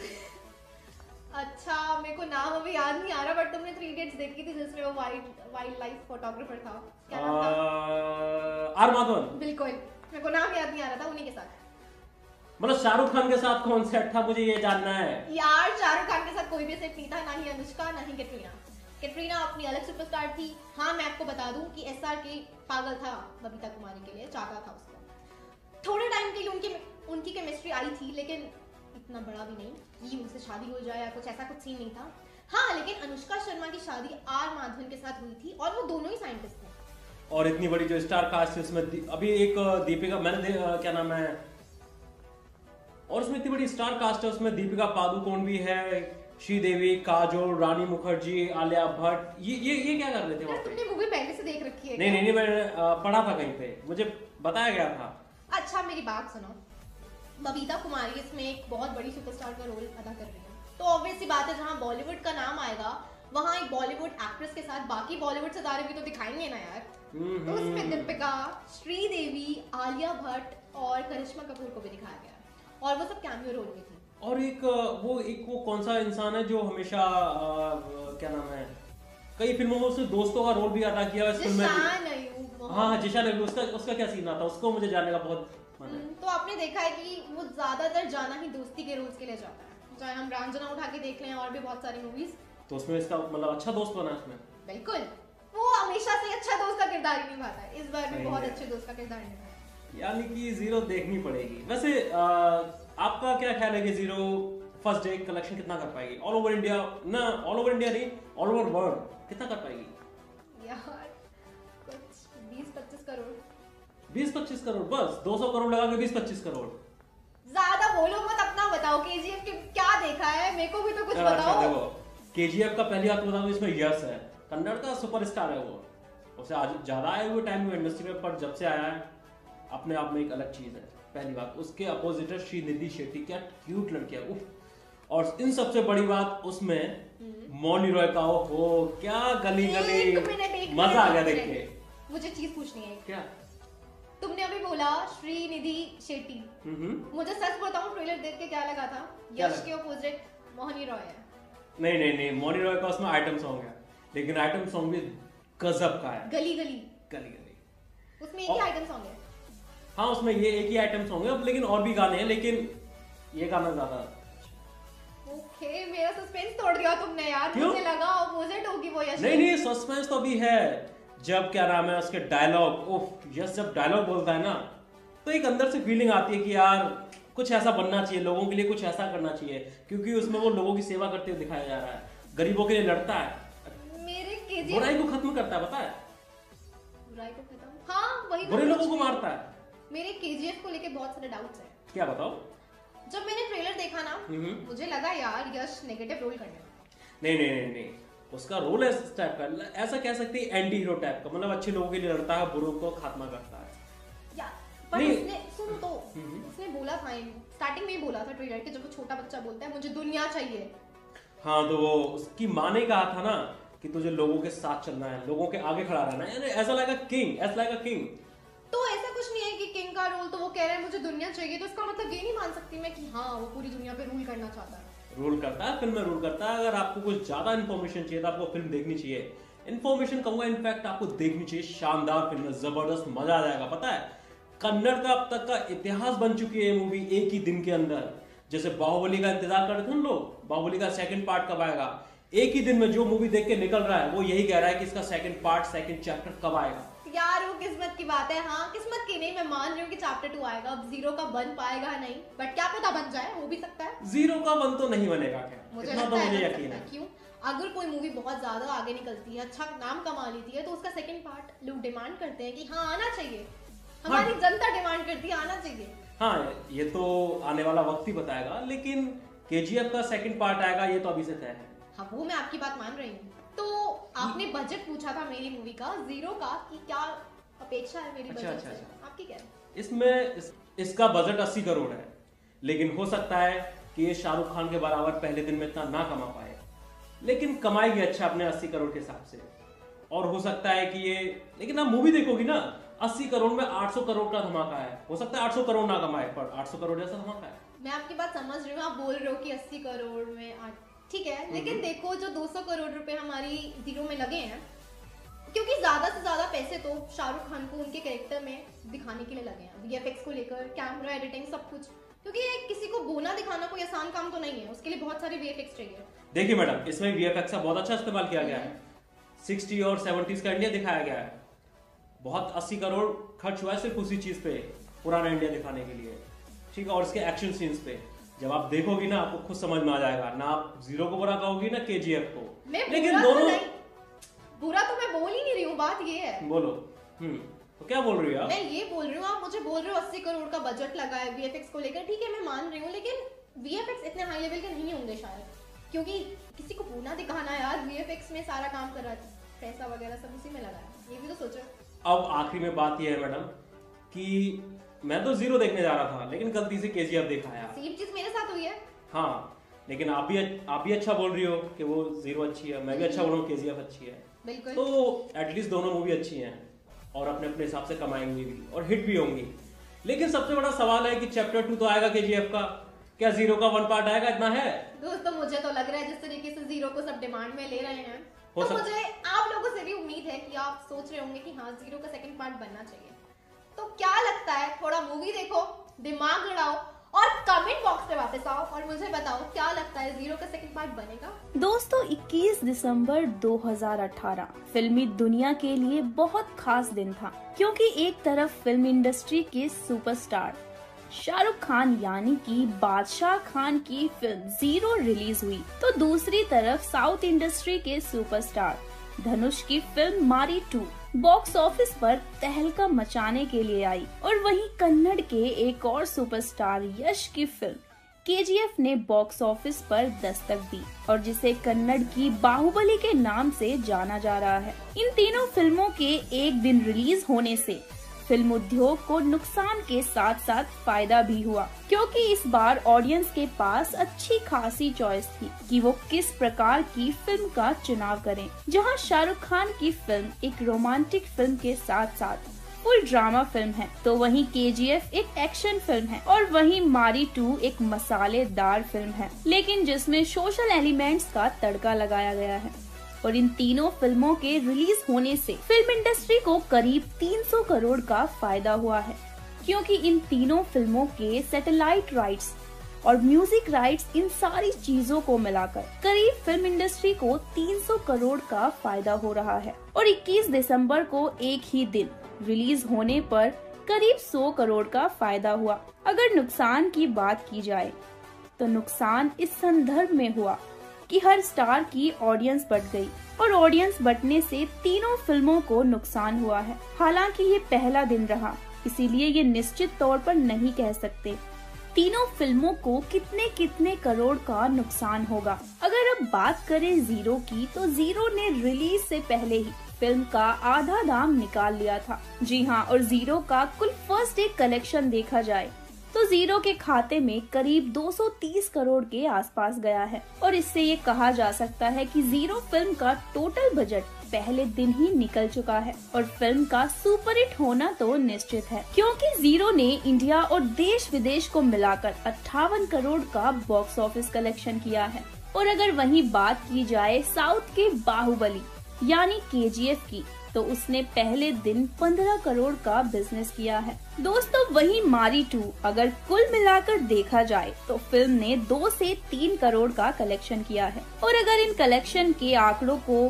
अच्छा मेरे को नाम अभी याद नहीं आ रहा, बट तुमने 3 इडियट्स देखी थी जिसमें वो वाइल्ड लाइफ फोटोग्राफर था, क्या नाम था? आर माधवन। बिल्कुल, मेरे को नाम याद नहीं आ रहा था, उन्हीं के साथ। मतलब शाहरुख खान के साथ कौन सेट था, मुझे ये जानना है यार। शाहरुख खान के साथ कोई भी सेट नहीं था, ना ही अनुष्का ना ही कैटरीना अपनी अलग सुपरस्टार थी। हाँ मैं आपको बता दूं कि एसआरके पागल था बबीता कुमारी के लिए, चाहता था उसको। थोड़े टाइम के लिए उनकी केमिस्ट्री आई थी, लेकिन इतना बड़ा भी नहीं कि उनसे शादी हो जाए या कुछ ऐसा कुछ सीन नहीं था। हाँ लेकिन अनुष्का शर्मा की शादी आर माधवन के साथ हुई थी, और वो दोनों ही साइंटिस्ट थे। और इतनी बड़ी जो स्टार कास्ट है उसमें अभी एक दीपिका, मैंने क्या नाम है, और उसमें इतनी बड़ी स्टार कास्ट है, उसमें दीपिका पादुकोण भी है, श्रीदेवी, काजोल, रानी मुखर्जी, आलिया भट्ट। ये क्या कर रहे थे वहाँ पे? तुमने मूवी पहले से देख रखी है? नहीं मैंने पढ़ा था कहीं पे, मुझे बताया गया था। अच्छा मेरी बात सुनो, बबीता कुमारी इसमें एक बहुत बड़ी सुपरस्टार का रोल अदा कर रही है, तो ऑब्वियस सी बात है जहाँ बॉलीवुड का नाम आएगा वहाँ एक बॉलीवुड एक्ट्रेस के साथ बाकी बॉलीवुड सितारे भी तो दिखाएंगे ना यार। तो उसमें दीपिका, श्रीदेवी, आलिया भट्ट और करिश्मा कपूर को भी दिखाया गया, और वो सब कैमियो रोल में थी। और वो कौन सा इंसान है जो हमेशा क्या नाम है, कई फिल्मों में उसने दोस्तों का रोल भी अदा किया है, इस फिल्म में। हाँ जिशान अय्यूब, उसका क्या सीन आता है, उसको मुझे जानने का बहुत मन है। तो आपने देखा है कि वो ज्यादातर जाना ही दोस्ती के रोल्स के लिए जाता है, चाहे हम रांझना उठा के देख लें और भी बहुत सारी मूवीज। तो उसमें इसका मतलब अच्छा दोस्त बना इसमें? बिल्कुल, वो हमेशा से अच्छा दोस्त का किरदार ही निभाता है, इस बार भी बहुत अच्छे दोस्त का किरदार निभाया। यानी कि जीरो देखनी पड़ेगी। वैसे आपका क्या ख्याल है कि जीरो फर्स्ट डे कलेक्शन कितना कर पाएगी ऑल ओवर इंडिया? ना ऑल ओवर इंडिया नहीं, ऑल ओवर वर्ल्ड कितना कर पाएगी? यार कुछ 20-25 करोड़। 20-25 करोड़ बस? 200 करोड़ लगा के 20-25 करोड़? ज्यादा बोलो मत, अपना बताओ केजीएफ के क्या देखा है, मेरे को भी तो कुछ बताओ। देखो केजीएफ का पहली बात बता दो, इसमें यश है, कन्नड़ का सुपरस्टार है वो, उसे आज ज्यादा आए हुए टाइम में इंडस्ट्री में, पर जब से आया है अपने आप में एक अलग चीज है, पहली बात। उसके अपोजिट है श्रीनिधि शेट्टी, क्या क्यूट लड़की है, उफ। और इन सबसे बड़ी बात उसमें मौनी रॉय का, हो क्या गली मजा आ गया देख के। मुझे चीज पूछनी है। क्या? तुमने अभी बोला श्रीनिधि शेट्टी, मुझे सच बताऊं ट्रेलर देख के क्या लगा था, यश के अपोजिट मोहनी रॉय है। नहीं मोहनी रॉय का उसमें आइटम सॉन्ग है, लेकिन आइटम सॉन्ग भी गजब का है। गली गली उसमें एक ही आइटम सॉन्ग है। हाँ उसमें ये एक ही आइटम सॉन्ग है, लेकिन और भी गाने हैं, लेकिन ये गाना ज्यादा। ओके, मेरा सस्पेंस तोड़ दिया तुमने यार। मुझे लगा अपोजिट होगी वो यश। नहीं सस्पेंस तो अभी है, जब क्या नाम है उसके डायलॉग, उफ यश जब डायलॉग बोलता है ना, तो एक अंदर से फीलिंग आती है कि यार कुछ ऐसा बनना चाहिए, लोगों के लिए कुछ ऐसा करना चाहिए, क्योंकि उसमें वो लोगों की सेवा करते हुए दिखाया जा रहा है, गरीबों के लिए लड़ता है, मेरे केजीएफ बुराई को खत्म करता है, पता है? बुराई को खत्म, हाँ वही, बुरे लोगों को मारता है। मेरे केजीएफ को लेके बहुत सारे डाउट्स हैं। क्या बताओ? जब मैंने ट्रेलर देखा ना, मुझे लगा यार यश नेगेटिव रोल करने वाला। नहीं, उसका रोल इस टाइप का, ऐसा कह सकते हैं एंटी हीरो टाइप का, मतलब अच्छे लोगों के लिए लड़ता है, बुरों को खात्मा करता है यार। पर उसने सुन तो उसने बोला था, स्टार्टिंग में ही बोला था ट्रेलर के, जब वो छोटा बच्चा बोलता है मुझे दुनिया चाहिए। हाँ, तो वो उसकी माँ ने कहा था ना कि तुझे लोगों के साथ चलना है, लोगों के आगे खड़ा रहना है, ऐसा लाइक अ किंग। तो ऐसा कुछ नहीं है कि किंग का रोल, तो वो कह रहा है मुझे दुनिया चाहिए, तो इसका मतलब ये नहीं मान सकती मैं कि हाँ वो पूरी दुनिया पे रूल करना चाहता है। रूल करता है, फिल्म में रूल करता है। अगर आपको कुछ ज्यादा इन्फॉर्मेशन चाहिए तो आपको फिल्म देखनी चाहिए। इन्फॉर्मेशन कहूंगा, इनफैक्ट आपको देखनी चाहिए। शानदार फिल्म है, जबरदस्त, मजा आ जाएगा। पता है कन्नड़ का अब तक का इतिहास बन चुकी है ये मूवी एक ही दिन के अंदर। जैसे बाहुबली का इंतजार कर रहे थे हम लोग, बाहुबली का सेकंड पार्ट कब आएगा, एक ही दिन में जो मूवी देख के निकल रहा है वो यही कह रहा है कि इसका सेकंड पार्ट, सेकंड चैप्टर कब आएगा। यार वो किस्मत की बात है। हाँ किस्मत की नहीं, मैं मान रही हूँ कि चैप्टर 2 आएगा। अब 0 का बन पाएगा नहीं, बट क्या पता बन जाए, वो भी सकता है। 0 का बन तो नहीं बनेगा, क्या मुझे लगता है, मुझे यकीन है। क्यों? अगर कोई मूवी बहुत ज्यादा आगे निकलती है, अच्छा नाम कमा लेती है, तो उसका सेकंड पार्ट लोग डिमांड करते हैं कि हाँ आना चाहिए। हमारी जनता डिमांड करती है आना चाहिए। हाँ, ये तो आने वाला वक्त ही बताएगा, लेकिन केजीएफ का सेकंड पार्ट आएगा ये तो अभी से तय है। हाँ वो मैं आपकी बात मान रही हूँ। तो आपने बजट पूछा था मेरी मूवी का 0 का, कि क्या अपेक्षा है मेरी बजट से? आपकी क्या है? इसमें इसका बजट 80 करोड़ है, लेकिन हो सकता है कि ये शाहरुख खान के बराबर पहले दिन में इतना ना कमा पाए, लेकिन कमाएगी अच्छा अपने 80 करोड़ के हिसाब से। और हो सकता है कि ये, लेकिन आप मूवी देखोगी ना, 80 करोड़ में 800 करोड़ का धमाका है। हो सकता है 800 करोड़ ना कमाए, पर 800 करोड़ जैसा धमाका है। मैं आपकी बात समझ रही हूँ, आप बोल रहे हो कि 80 करोड़ में ठीक है, लेकिन देखो जो 200 करोड़ रुपए हमारी 0 में लगे हैं, क्योंकि ज्यादा से ज्यादा पैसे तो शाहरुख खान को उनके कैरेक्टर में दिखाने के लिए लगे हैं, वीएफएक्स को लेकर, कैमरा, एडिटिंग, सब कुछ। क्योंकि किसी को बोना दिखाना कोई आसान काम तो नहीं है, उसके लिए बहुत सारे वीएफएक्स चाहिए। देखिए मैडम, इसमें वीएफएक्स का बहुत अच्छा इस्तेमाल किया गया है। 60 और 70s का इंडिया दिखाया गया है। बहुत 80 करोड़ खर्च हुआ है सिर्फ उसी चीज पे, पुराना इंडिया दिखाने के लिए, ठीक है। और इसके एक्शन सीन्स पे जब आप देखोगी ना, आपको खुद समझ में आ जाएगा ना। आप 0 को बुरा कहोगी ना केजीएफ को, लेकिन दोनों बुरा तो मैं बोल ही नहीं रही हूँ, बात ये है। बोलो। तो क्या बोल रही हो आप? मैं ये बोल रही हूँ, आप मुझे बोल रहे हो 80 करोड़ का बजट लगा है वीएफएक्स को लेकर, ठीक है मैं मान रही हूँ, लेकिन वीएफएक्स इतने हाई लेवल के नहीं होंगे शायद, क्योंकि किसी को पूना दिखाना यार, वीएफएक्स में सारा काम कर रहा है, पैसा वगैरह सब उसी में लगा है, ये भी तो सोचो। अब आखिरी में बात ये है मैडम कि मैं तो 0 देखने जा रहा था, लेकिन गलती से केजीएफ देखा यार। सेम चीज मेरे साथ हुई है। हाँ, लेकिन आप भी अच्छा बोल रही हो कि वो 0 अच्छी है, मैं भी अच्छा बोल रहा हूँ केजीएफ अच्छी है। बिल्कुल। तो एटलीस्ट दोनों मूवी अच्छी हैं और अपने अपने हिसाब से कमाएंगी भी और हिट भी होंगी। लेकिन सबसे बड़ा सवाल है कि चैप्टर 2 तो आएगा केजीएफ का, क्या 0 का 1 पार्ट आएगा? इतना है दोस्तों, मुझे तो लग रहा है जिस तरीके से 0 को सब डिमांड में ले रहे हैं, तो मुझे आप लोगों से भी उम्मीद है कि आप सोच रहे होंगे कि हाँ 0 का सेकंड पार्ट बनना चाहिए। तो क्या लगता है, थोड़ा मूवी देखो, दिमाग लड़ाओ और कमेंट बॉक्स पे वापस आओ और मुझे बताओ क्या लगता है 0 का सेकंड पार्ट बनेगा। दोस्तों 21 दिसंबर 2018 फिल्मी दुनिया के लिए बहुत खास दिन था, क्योंकि एक तरफ फिल्म इंडस्ट्री के सुपरस्टार शाहरुख खान यानी कि बादशाह खान की फिल्म 0 रिलीज हुई, तो दूसरी तरफ साउथ इंडस्ट्री के सुपरस्टार धनुष की फिल्म मारी 2 बॉक्स ऑफिस पर तहलका मचाने के लिए आई। और वहीं कन्नड़ के एक और सुपरस्टार यश की फिल्म केजीएफ ने बॉक्स ऑफिस पर दस्तक दी और जिसे कन्नड़ की बाहुबली के नाम से जाना जा रहा है। इन तीनों फिल्मों के एक दिन रिलीज होने से फिल्म उद्योग को नुकसान के साथ साथ फायदा भी हुआ, क्योंकि इस बार ऑडियंस के पास अच्छी खासी चॉइस थी कि वो किस प्रकार की फिल्म का चुनाव करें। जहां शाहरुख खान की फिल्म एक रोमांटिक फिल्म के साथ साथ फुल ड्रामा फिल्म है, तो वहीं केजीएफ एक एक्शन फिल्म है और वहीं मारी 2 एक मसालेदार फिल्म है, लेकिन जिसमें सोशल एलिमेंट्स का तड़का लगाया गया है। और इन तीनों फिल्मों के रिलीज होने से फिल्म इंडस्ट्री को करीब 300 करोड़ का फायदा हुआ है, क्योंकि इन तीनों फिल्मों के सैटेलाइट राइट्स और म्यूजिक राइट्स, इन सारी चीजों को मिलाकर करीब फिल्म इंडस्ट्री को 300 करोड़ का फायदा हो रहा है। और 21 दिसंबर को एक ही दिन रिलीज होने पर करीब 100 करोड़ का फायदा हुआ। अगर नुकसान की बात की जाए तो नुकसान इस संदर्भ में हुआ कि हर स्टार की ऑडियंस बढ़ गई और ऑडियंस बढ़ने से तीनों फिल्मों को नुकसान हुआ है। हालांकि ये पहला दिन रहा, इसीलिए ये निश्चित तौर पर नहीं कह सकते तीनों फिल्मों को कितने कितने करोड़ का नुकसान होगा। अगर अब बात करें जीरो की, तो जीरो ने रिलीज से पहले ही फिल्म का आधा दाम निकाल लिया था। जी हाँ, और जीरो का कुल फर्स्ट डे कलेक्शन देखा जाए तो जीरो के खाते में करीब 230 करोड़ के आसपास गया है। और इससे ये कहा जा सकता है कि जीरो फिल्म का टोटल बजट पहले दिन ही निकल चुका है और फिल्म का सुपरहिट होना तो निश्चित है, क्योंकि जीरो ने इंडिया और देश विदेश को मिलाकर 58 करोड़ का बॉक्स ऑफिस कलेक्शन किया है। और अगर वहीं बात की जाए साउथ के बाहुबली यानी केजीएफ की, तो उसने पहले दिन 15 करोड़ का बिजनेस किया है। दोस्तों, वही मारी 2 अगर कुल मिलाकर देखा जाए तो फिल्म ने 2 से 3 करोड़ का कलेक्शन किया है। और अगर इन कलेक्शन के आंकड़ों को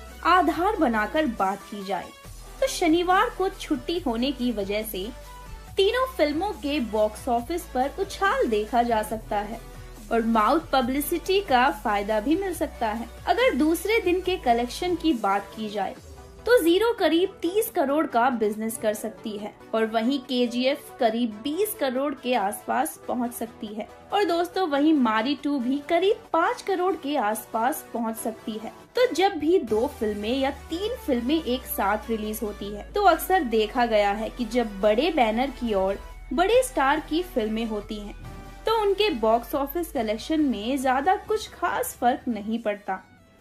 आधार बनाकर बात की जाए तो शनिवार को छुट्टी होने की वजह से तीनों फिल्मों के बॉक्स ऑफिस पर उछाल देखा जा सकता है और माउथ पब्लिसिटी का फायदा भी मिल सकता है। अगर दूसरे दिन के कलेक्शन की बात की जाए तो जीरो करीब 30 करोड़ का बिजनेस कर सकती है और वहीं केजीएफ करीब 20 करोड़ के आसपास पहुंच सकती है। और दोस्तों, वहीं मारी 2 भी करीब 5 करोड़ के आसपास पहुंच सकती है। तो जब भी 2 फिल्में या 3 फिल्में एक साथ रिलीज होती है तो अक्सर देखा गया है कि जब बड़े बैनर की और बड़े स्टार की फिल्में होती हैं तो उनके बॉक्स ऑफिस कलेक्शन में ज्यादा कुछ खास फर्क नहीं पड़ता।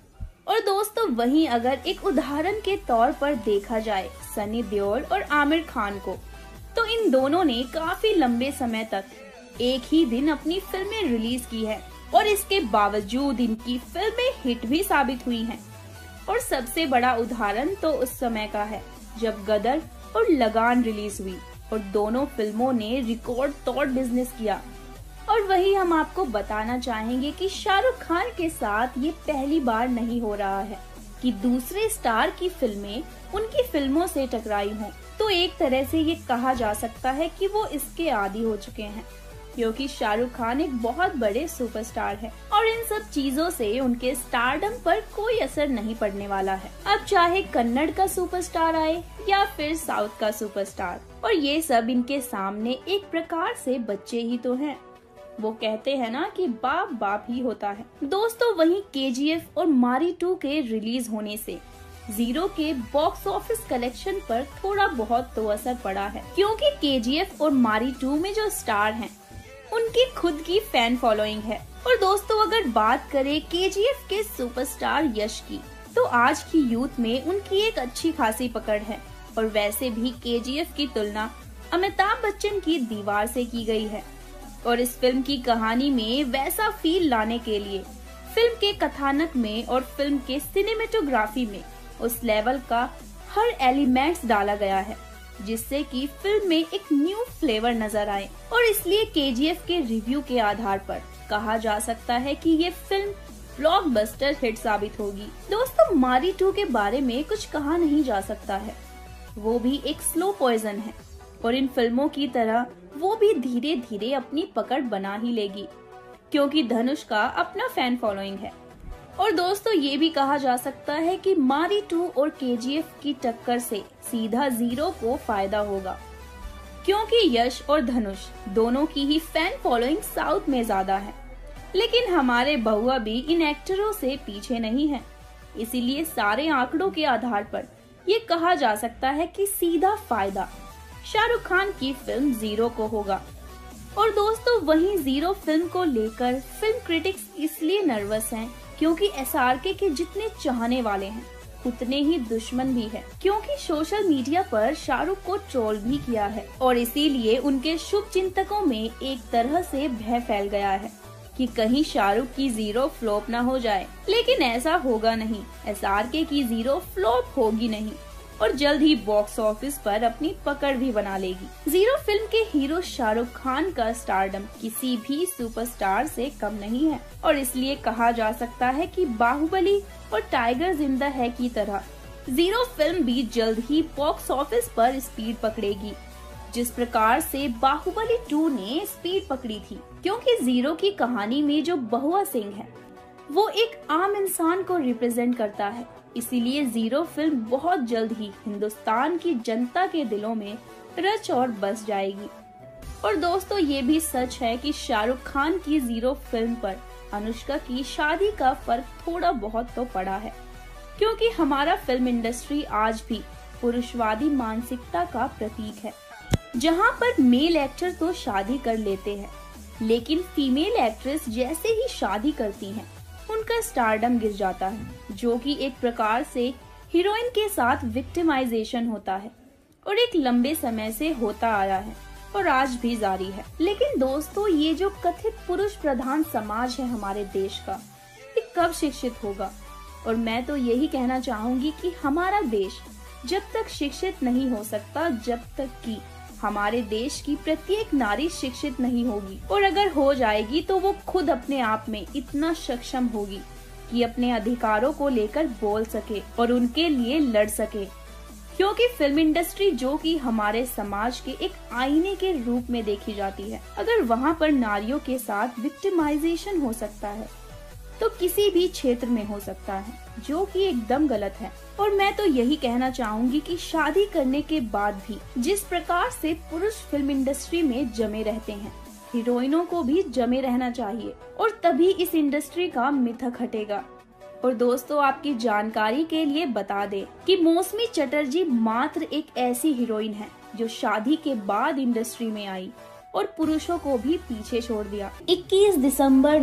और दोस्तों, वहीं अगर एक उदाहरण के तौर पर देखा जाए सनी देओल और आमिर खान को, तो इन दोनों ने काफी लंबे समय तक एक ही दिन अपनी फिल्में रिलीज की है और इसके बावजूद इनकी फिल्में हिट भी साबित हुई हैं। और सबसे बड़ा उदाहरण तो उस समय का है जब गदर और लगान रिलीज हुई और दोनों फिल्मों ने रिकॉर्ड तोड़ बिजनेस किया। और वही हम आपको बताना चाहेंगे कि शाहरुख खान के साथ ये पहली बार नहीं हो रहा है कि दूसरे स्टार की फिल्में उनकी फिल्मों से टकराई हों। तो एक तरह से ये कहा जा सकता है कि वो इसके आदी हो चुके हैं, क्योंकि शाहरुख खान एक बहुत बड़े सुपरस्टार है और इन सब चीजों से उनके स्टारडम पर कोई असर नहीं पड़ने वाला है। अब चाहे कन्नड़ का सुपरस्टार आए या फिर साउथ का सुपरस्टार, और ये सब इनके सामने एक प्रकार से बच्चे ही तो हैं। वो कहते हैं ना कि बाप बाप ही होता है। दोस्तों, वहीं केजीएफ और मारी 2 के रिलीज होने से जीरो के बॉक्स ऑफिस कलेक्शन पर थोड़ा बहुत तो असर पड़ा है, क्योंकि केजीएफ और मारी 2 में जो स्टार हैं उनकी खुद की फैन फॉलोइंग है। और दोस्तों, अगर बात करें केजीएफ के सुपरस्टार यश की, तो आज की यूथ में उनकी एक अच्छी खासी पकड़ है। और वैसे भी केजीएफ की तुलना अमिताभ बच्चन की दीवार से की गई है। और इस फिल्म की कहानी में वैसा फील लाने के लिए फिल्म के कथानक में और फिल्म के सिनेमेटोग्राफी में उस लेवल का हर एलिमेंट्स डाला गया है, जिससे कि फिल्म में एक न्यू फ्लेवर नजर आए। और इसलिए केजीएफ के रिव्यू के आधार पर कहा जा सकता है कि ये फिल्म ब्लॉकबस्टर हिट साबित होगी। दोस्तों, मारी 2 के बारे में कुछ कहा नहीं जा सकता है। वो भी एक स्लो पॉइजन है और इन फिल्मों की तरह वो भी धीरे धीरे अपनी पकड़ बना ही लेगी, क्योंकि धनुष का अपना फैन फॉलोइंग है। और दोस्तों, ये भी कहा जा सकता है कि मारी 2 और केजीएफ की टक्कर से सीधा जीरो को फायदा होगा, क्योंकि यश और धनुष दोनों की ही फैन फॉलोइंग साउथ में ज्यादा है। लेकिन हमारे बहुआ भी इन एक्टरों से पीछे नहीं है, इसीलिए सारे आंकड़ों के आधार पर ये कहा जा सकता है कि सीधा फायदा शाहरुख खान की फिल्म जीरो को होगा। और दोस्तों, वहीं जीरो फिल्म को लेकर फिल्म क्रिटिक्स इसलिए नर्वस हैं क्योंकि एसआरके के जितने चाहने वाले हैं उतने ही दुश्मन भी है, क्योंकि सोशल मीडिया पर शाहरुख को ट्रोल भी किया है और इसीलिए उनके शुभ चिंतकों में एक तरह से भय फैल गया है कि कहीं शाहरुख की जीरो फ्लॉप ना हो जाए। लेकिन ऐसा होगा नहीं, एसआरके की जीरो फ्लॉप होगी नहीं और जल्द ही बॉक्स ऑफिस पर अपनी पकड़ भी बना लेगी। जीरो फिल्म के हीरो शाहरुख खान का स्टारडम किसी भी सुपरस्टार से कम नहीं है और इसलिए कहा जा सकता है कि बाहुबली और टाइगर जिंदा है की तरह जीरो फिल्म भी जल्द ही बॉक्स ऑफिस पर स्पीड पकड़ेगी, जिस प्रकार से बाहुबली 2 ने स्पीड पकड़ी थी। क्योंकि जीरो की कहानी में जो बहुआ सिंह है वो एक आम इंसान को रिप्रेजेंट करता है, इसीलिए जीरो फिल्म बहुत जल्द ही हिंदुस्तान की जनता के दिलों में रच और बस जाएगी। और दोस्तों ये भी सच है कि शाहरुख खान की जीरो फिल्म पर अनुष्का की शादी का फर्क थोड़ा बहुत तो पड़ा है, क्योंकि हमारा फिल्म इंडस्ट्री आज भी पुरुषवादी मानसिकता का प्रतीक है, जहां पर मेल एक्टर तो शादी कर लेते हैं, लेकिन फीमेल एक्ट्रेस जैसे ही शादी करती हैं, उनका स्टारडम गिर जाता है, जो कि एक प्रकार से हीरोइन के साथ विक्टिमाइजेशन होता है और एक लंबे समय से होता आया है और आज भी जारी है। लेकिन दोस्तों ये जो कथित पुरुष प्रधान समाज है हमारे देश का, ये कब शिक्षित होगा? और मैं तो यही कहना चाहूंगी कि हमारा देश जब तक शिक्षित नहीं हो सकता, जब तक कि हमारे देश की प्रत्येक नारी शिक्षित नहीं होगी, और अगर हो जाएगी तो वो खुद अपने आप में इतना सक्षम होगी कि अपने अधिकारों को लेकर बोल सके और उनके लिए लड़ सके। क्योंकि फिल्म इंडस्ट्री जो कि हमारे समाज के एक आईने के रूप में देखी जाती है, अगर वहाँ पर नारियों के साथ विक्टिमाइजेशन हो सकता है तो किसी भी क्षेत्र में हो सकता है, जो कि एकदम गलत है। और मैं तो यही कहना चाहूंगी कि शादी करने के बाद भी जिस प्रकार से पुरुष फिल्म इंडस्ट्री में जमे रहते हैं, हीरोइनों को भी जमे रहना चाहिए, और तभी इस इंडस्ट्री का मिथक हटेगा। और दोस्तों आपकी जानकारी के लिए बता दें कि मौसमी चटर्जी मात्र एक ऐसी हीरोइन है जो शादी के बाद इंडस्ट्री में आई और पुरुषों को भी पीछे छोड़ दिया। 21 दिसंबर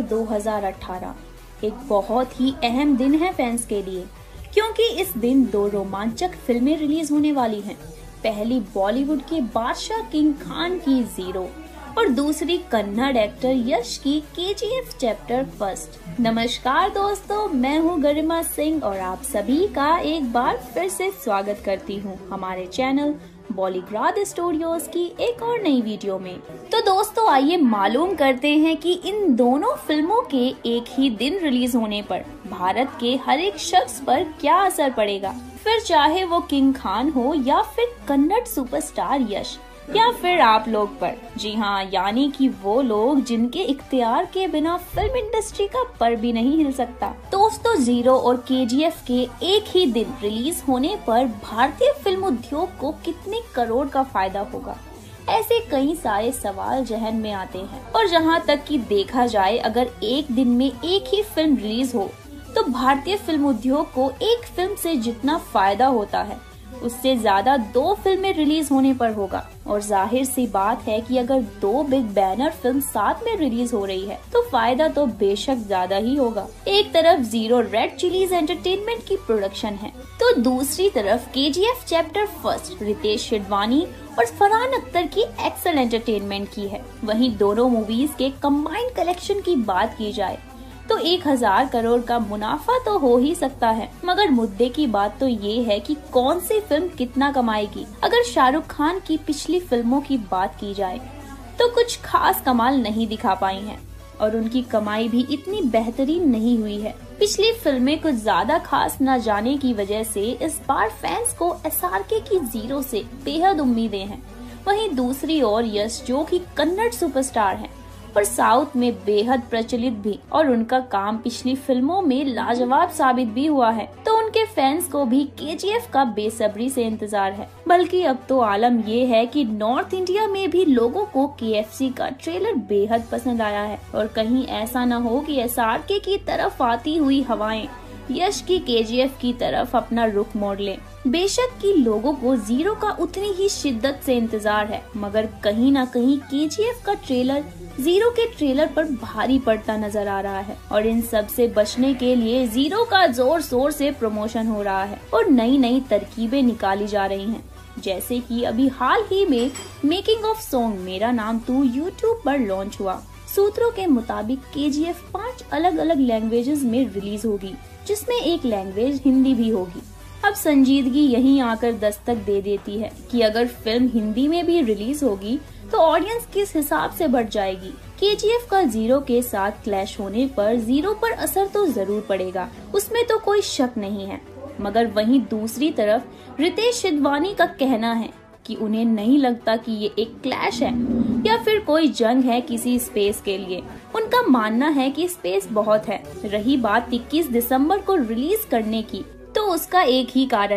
2018 एक बहुत ही अहम दिन है फैंस के लिए, क्योंकि इस दिन दो रोमांचक फिल्में रिलीज होने वाली हैं। पहली बॉलीवुड के बादशाह किंग खान की जीरो और दूसरी कन्नड़ एक्टर यश की KGF चैप्टर फर्स्ट। नमस्कार दोस्तों, मैं हूँ गरिमा सिंह और आप सभी का एक बार फिर से स्वागत करती हूँ हमारे चैनल बॉलीग्राद स्टूडियोज की एक और नई वीडियो में। तो दोस्तों आइए मालूम करते हैं कि इन दोनों फिल्मों के एक ही दिन रिलीज होने पर भारत के हर एक शख्स पर क्या असर पड़ेगा, फिर चाहे वो किंग खान हो या फिर कन्नड़ सुपरस्टार यश या फिर आप लोग पर। जी हाँ, यानी कि वो लोग जिनके इख्तियार के बिना फिल्म इंडस्ट्री का पर भी नहीं हिल सकता। दोस्तों जीरो और KGF के एक ही दिन रिलीज होने पर भारतीय फिल्म उद्योग को कितने करोड़ का फायदा होगा, ऐसे कई सारे सवाल जहन में आते हैं। और जहाँ तक कि देखा जाए, अगर एक दिन में एक ही फिल्म रिलीज हो तो भारतीय फिल्म उद्योग को एक फिल्म से जितना फायदा होता है उससे ज्यादा दो फिल्में रिलीज होने पर होगा। और जाहिर सी बात है कि अगर दो बिग बैनर फिल्म साथ में रिलीज हो रही है तो फायदा तो बेशक ज्यादा ही होगा। एक तरफ जीरो रेड चिलीज एंटरटेनमेंट की प्रोडक्शन है तो दूसरी तरफ KGF chapter first Ritesh Sidhwani और फरहान अख्तर की एक्सेल एंटरटेनमेंट की है। वहीं दोनों मूवीज के कंबाइंड कलेक्शन की बात की जाए तो 1000 करोड़ का मुनाफा तो हो ही सकता है, मगर मुद्दे की बात तो ये है कि कौन सी फिल्म कितना कमाएगी। अगर शाहरुख खान की पिछली फिल्मों की बात की जाए तो कुछ खास कमाल नहीं दिखा पाई हैं और उनकी कमाई भी इतनी बेहतरीन नहीं हुई है। पिछली फिल्में कुछ ज्यादा खास न जाने की वजह से इस बार फैंस को SRK की जीरो से बेहद उम्मीदें हैं। वहीं दूसरी ओर यश जो कि कन्नड़ सुपरस्टार हैं और साउथ में बेहद प्रचलित भी, और उनका काम पिछली फिल्मों में लाजवाब साबित भी हुआ है, तो उनके फैंस को भी KGF का बेसब्री से इंतजार है। बल्कि अब तो आलम ये है कि नॉर्थ इंडिया में भी लोगों को KFC का ट्रेलर बेहद पसंद आया है और कहीं ऐसा न हो कि SRK की तरफ आती हुई हवाएं यश की KGF की तरफ अपना रुख मोड़ लें। बेशक कि लोगों को जीरो का उतनी ही शिद्दत से इंतजार है, मगर कहीं ना कहीं KGF का ट्रेलर जीरो के ट्रेलर पर भारी पड़ता नजर आ रहा है और इन सब से बचने के लिए जीरो का जोर शोर से प्रमोशन हो रहा है और नई नई तरकीबें निकाली जा रही हैं। जैसे कि अभी हाल ही में मेकिंग ऑफ सॉन्ग मेरा नाम तू यूट्यूब पर लॉन्च हुआ। सूत्रों के मुताबिक KGF 5 अलग अलग लैंग्वेजेस में रिलीज होगी, जिसमें एक लैंग्वेज हिंदी भी होगी। अब संजीदगी यहीं आकर दस्तक दे देती है कि अगर फिल्म हिंदी में भी रिलीज होगी तो ऑडियंस किस हिसाब से बढ़ जाएगी। KGF का जीरो के साथ क्लैश होने पर जीरो पर असर तो जरूर पड़ेगा, उसमें तो कोई शक नहीं है। मगर वहीं दूसरी तरफ रितेश सिडवानी का कहना है कि उन्हें नहीं लगता कि ये एक क्लैश है या फिर कोई जंग है किसी स्पेस के लिए। उनका मानना है कि स्पेस बहुत है। रही बात 21 दिसंबर को रिलीज करने की, तो उसका एक ही कारण है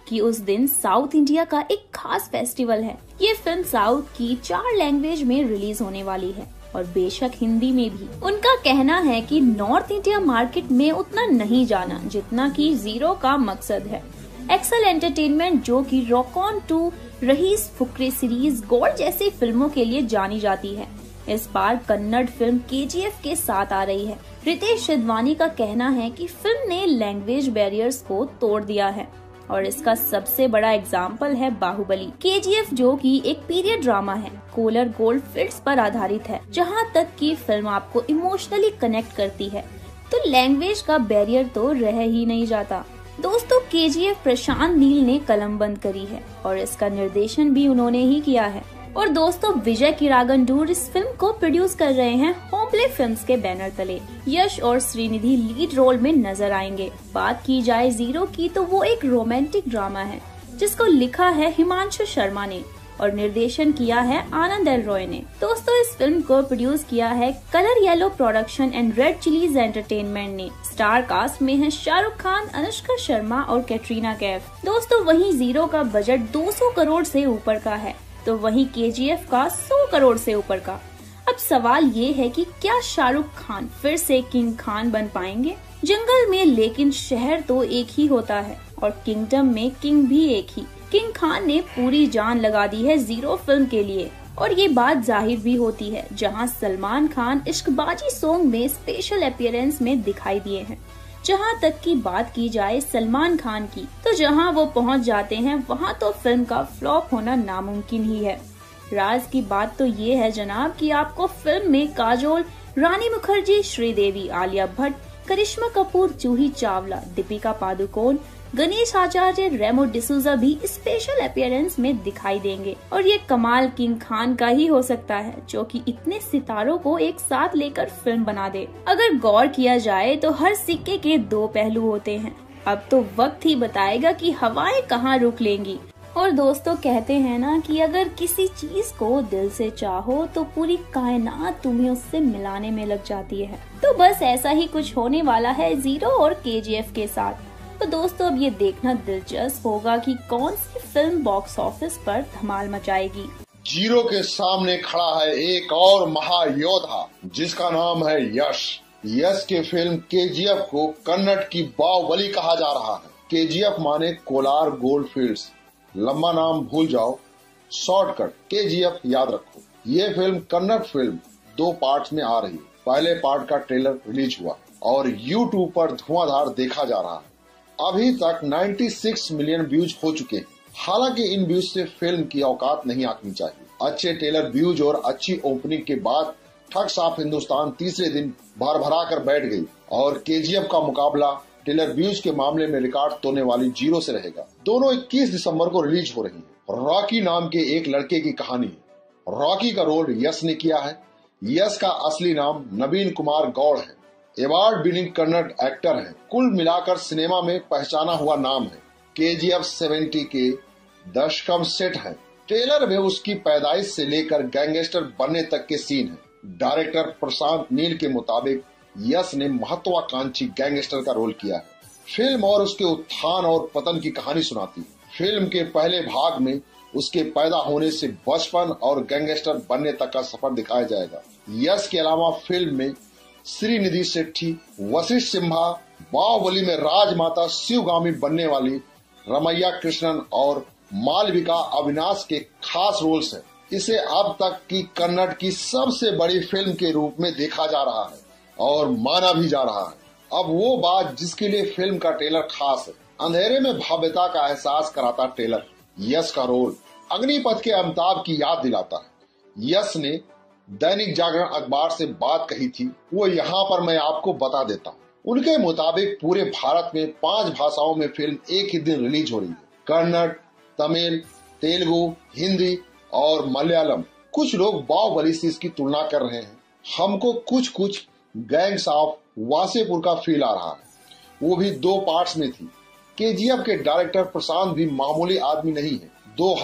कि उस दिन साउथ इंडिया का एक खास फेस्टिवल है। ये फिल्म साउथ की 4 लैंग्वेज में रिलीज होने वाली है और बेशक हिंदी में भी। उनका कहना है कि नॉर्थ इंडिया मार्केट में उतना नहीं जाना जितना कि जीरो का मकसद है। एक्सेल एंटरटेनमेंट जो कि Rock On 2, Raees, Fukrey series, Gold जैसी फिल्मों के लिए जानी जाती है, इस बार कन्नड़ फिल्म केजीएफ के साथ आ रही है। रितेश सिधवानी का कहना है कि फिल्म ने लैंग्वेज बैरियर्स को तोड़ दिया है और इसका सबसे बड़ा एग्जाम्पल है बाहुबली। केजीएफ जो कि एक पीरियड ड्रामा है, कोलर गोल्ड फील्ड्स पर आधारित है। जहां तक की फिल्म आपको इमोशनली कनेक्ट करती है तो लैंग्वेज का बैरियर तो रह ही नहीं जाता। दोस्तों, केजीएफ प्रशांत नील ने कलम बंद करी है और इसका निर्देशन भी उन्होंने ही किया है। और दोस्तों, विजय किरागंडूर इस फिल्म को प्रोड्यूस कर रहे हैं होमप्ले फिल्म्स के बैनर तले। यश और श्रीनिधि लीड रोल में नजर आएंगे। बात की जाए जीरो की तो वो एक रोमांटिक ड्रामा है जिसको लिखा है हिमांशु शर्मा ने और निर्देशन किया है आनंद एल रॉय ने। दोस्तों, इस फिल्म को प्रोड्यूस किया है Colour Yellow production and Red Chillies Entertainment ने। स्टार कास्ट में है शाहरुख खान, अनुष्का शर्मा और कैटरीना कैफ। दोस्तों, वहीं जीरो का बजट 200 करोड़ से ऊपर का है तो वहीं केजीएफ का 100 करोड़ से ऊपर का। अब सवाल ये है कि क्या शाहरुख खान फिर से किंग खान बन पाएंगे? जंगल में लेकिन शहर तो एक ही होता है और किंगडम में किंग भी एक ही। किंग खान ने पूरी जान लगा दी है जीरो फिल्म के लिए और ये बात जाहिर भी होती है जहां सलमान खान इश्कबाजी सॉन्ग में स्पेशल अपीयरेंस में दिखाई दिए हैं। जहां तक की बात की जाए सलमान खान की तो जहां वो पहुंच जाते हैं वहां तो फिल्म का फ्लॉप होना नामुमकिन ही है। राज की बात तो ये है जनाब कि आपको फिल्म में काजोल, रानी मुखर्जी, श्रीदेवी, आलिया भट्ट, करिश्मा कपूर, जूही चावला, दीपिका पादुकोण, गणेश आचार्य, रेमो डिसूजा भी स्पेशल अपीयरेंस में दिखाई देंगे और ये कमाल किंग खान का ही हो सकता है जो कि इतने सितारों को एक साथ लेकर फिल्म बना दे। अगर गौर किया जाए तो हर सिक्के के 2 पहलू होते हैं। अब तो वक्त ही बताएगा कि हवाएं कहाँ रुक लेंगी। और दोस्तों, कहते हैं ना कि अगर किसी चीज को दिल से चाहो तो पूरी कायनात तुम्हें उससे मिलाने में लग जाती है। तो बस ऐसा ही कुछ होने वाला है जीरो और केजीएफ के साथ। तो दोस्तों, अब ये देखना दिलचस्प होगा कि कौन सी फिल्म बॉक्स ऑफिस पर धमाल मचाएगी। जीरो के सामने खड़ा है एक और महायोद्धा जिसका नाम है यश। यश के फिल्म केजीएफ को कन्नड़ की बाहुबली कहा जा रहा है। केजीएफ माने कोलार गोल्ड फील्ड्स, लंबा नाम भूल जाओ, शॉर्टकट केजीएफ याद रखो। ये फिल्म कन्नड़ फिल्म 2 पार्ट्स में आ रही है। पहले पार्ट का ट्रेलर रिलीज हुआ और YouTube पर धुआंधार देखा जा रहा है। अभी तक 96 मिलियन व्यूज हो चुके हैं। हालांकि इन व्यूज से फिल्म की औकात नहीं आंकनी चाहिए। अच्छे ट्रेलर व्यूज और अच्छी ओपनिंग के बाद ठग साफ हिंदुस्तान तीसरे दिन भरा कर बैठ गई और केजीएफ का मुकाबला ट्रेलर व्यूज के मामले में रिकॉर्ड तोड़ने वाली जीरो से रहेगा। दोनों 21 दिसंबर को रिलीज हो रही है। रॉकी नाम के एक लड़के की कहानी है। रॉकी का रोल यश ने किया है। यश का असली नाम नवीन कुमार गौड़ है। अवार्ड विनिंग कन्नड़ एक्टर है। कुल मिलाकर सिनेमा में पहचाना हुआ नाम है। केजीएफ 70 के दशकम सेट है। ट्रेलर में उसकी पैदाइश से लेकर गैंगस्टर बनने तक के सीन है। डायरेक्टर प्रशांत नील के मुताबिक यश ने महत्वाकांक्षी गैंगस्टर का रोल किया है। फिल्म और उसके उत्थान और पतन की कहानी सुनाती है। फिल्म के पहले भाग में उसके पैदा होने से बचपन और गैंगस्टर बनने तक का सफर दिखाया जाएगा। यश के अलावा फिल्म में श्रीनिधि शेट्टी, वशिष्ठ सिम्हा, बाहुबली में राजमाता शिवगामी बनने वाली रमैया कृष्णन और मालविका अविनाश के खास रोल्स हैं। इसे अब तक की कन्नड़ की सबसे बड़ी फिल्म के रूप में देखा जा रहा है और माना भी जा रहा है। अब वो बात जिसके लिए फिल्म का ट्रेलर खास है। अंधेरे में भव्यता का एहसास कराता ट्रेलर। यश का रोल अग्निपथ के अमिताभ की याद दिलाता है। यश ने दैनिक जागरण अखबार से बात कही थी, वो यहाँ पर मैं आपको बता देता हूँ। उनके मुताबिक पूरे भारत में 5 भाषाओं में फिल्म एक ही दिन रिलीज हो रही है। कन्नड़, तमिल, तेलुगु, हिंदी और मलयालम। कुछ लोग बाहुबली से इसकी तुलना कर रहे हैं। हमको कुछ गैंग्स ऑफ वासेपुर का फील आ रहा है। वो भी 2 पार्ट्स में थी। केजीएफ के डायरेक्टर प्रशांत भी मामूली आदमी नहीं है।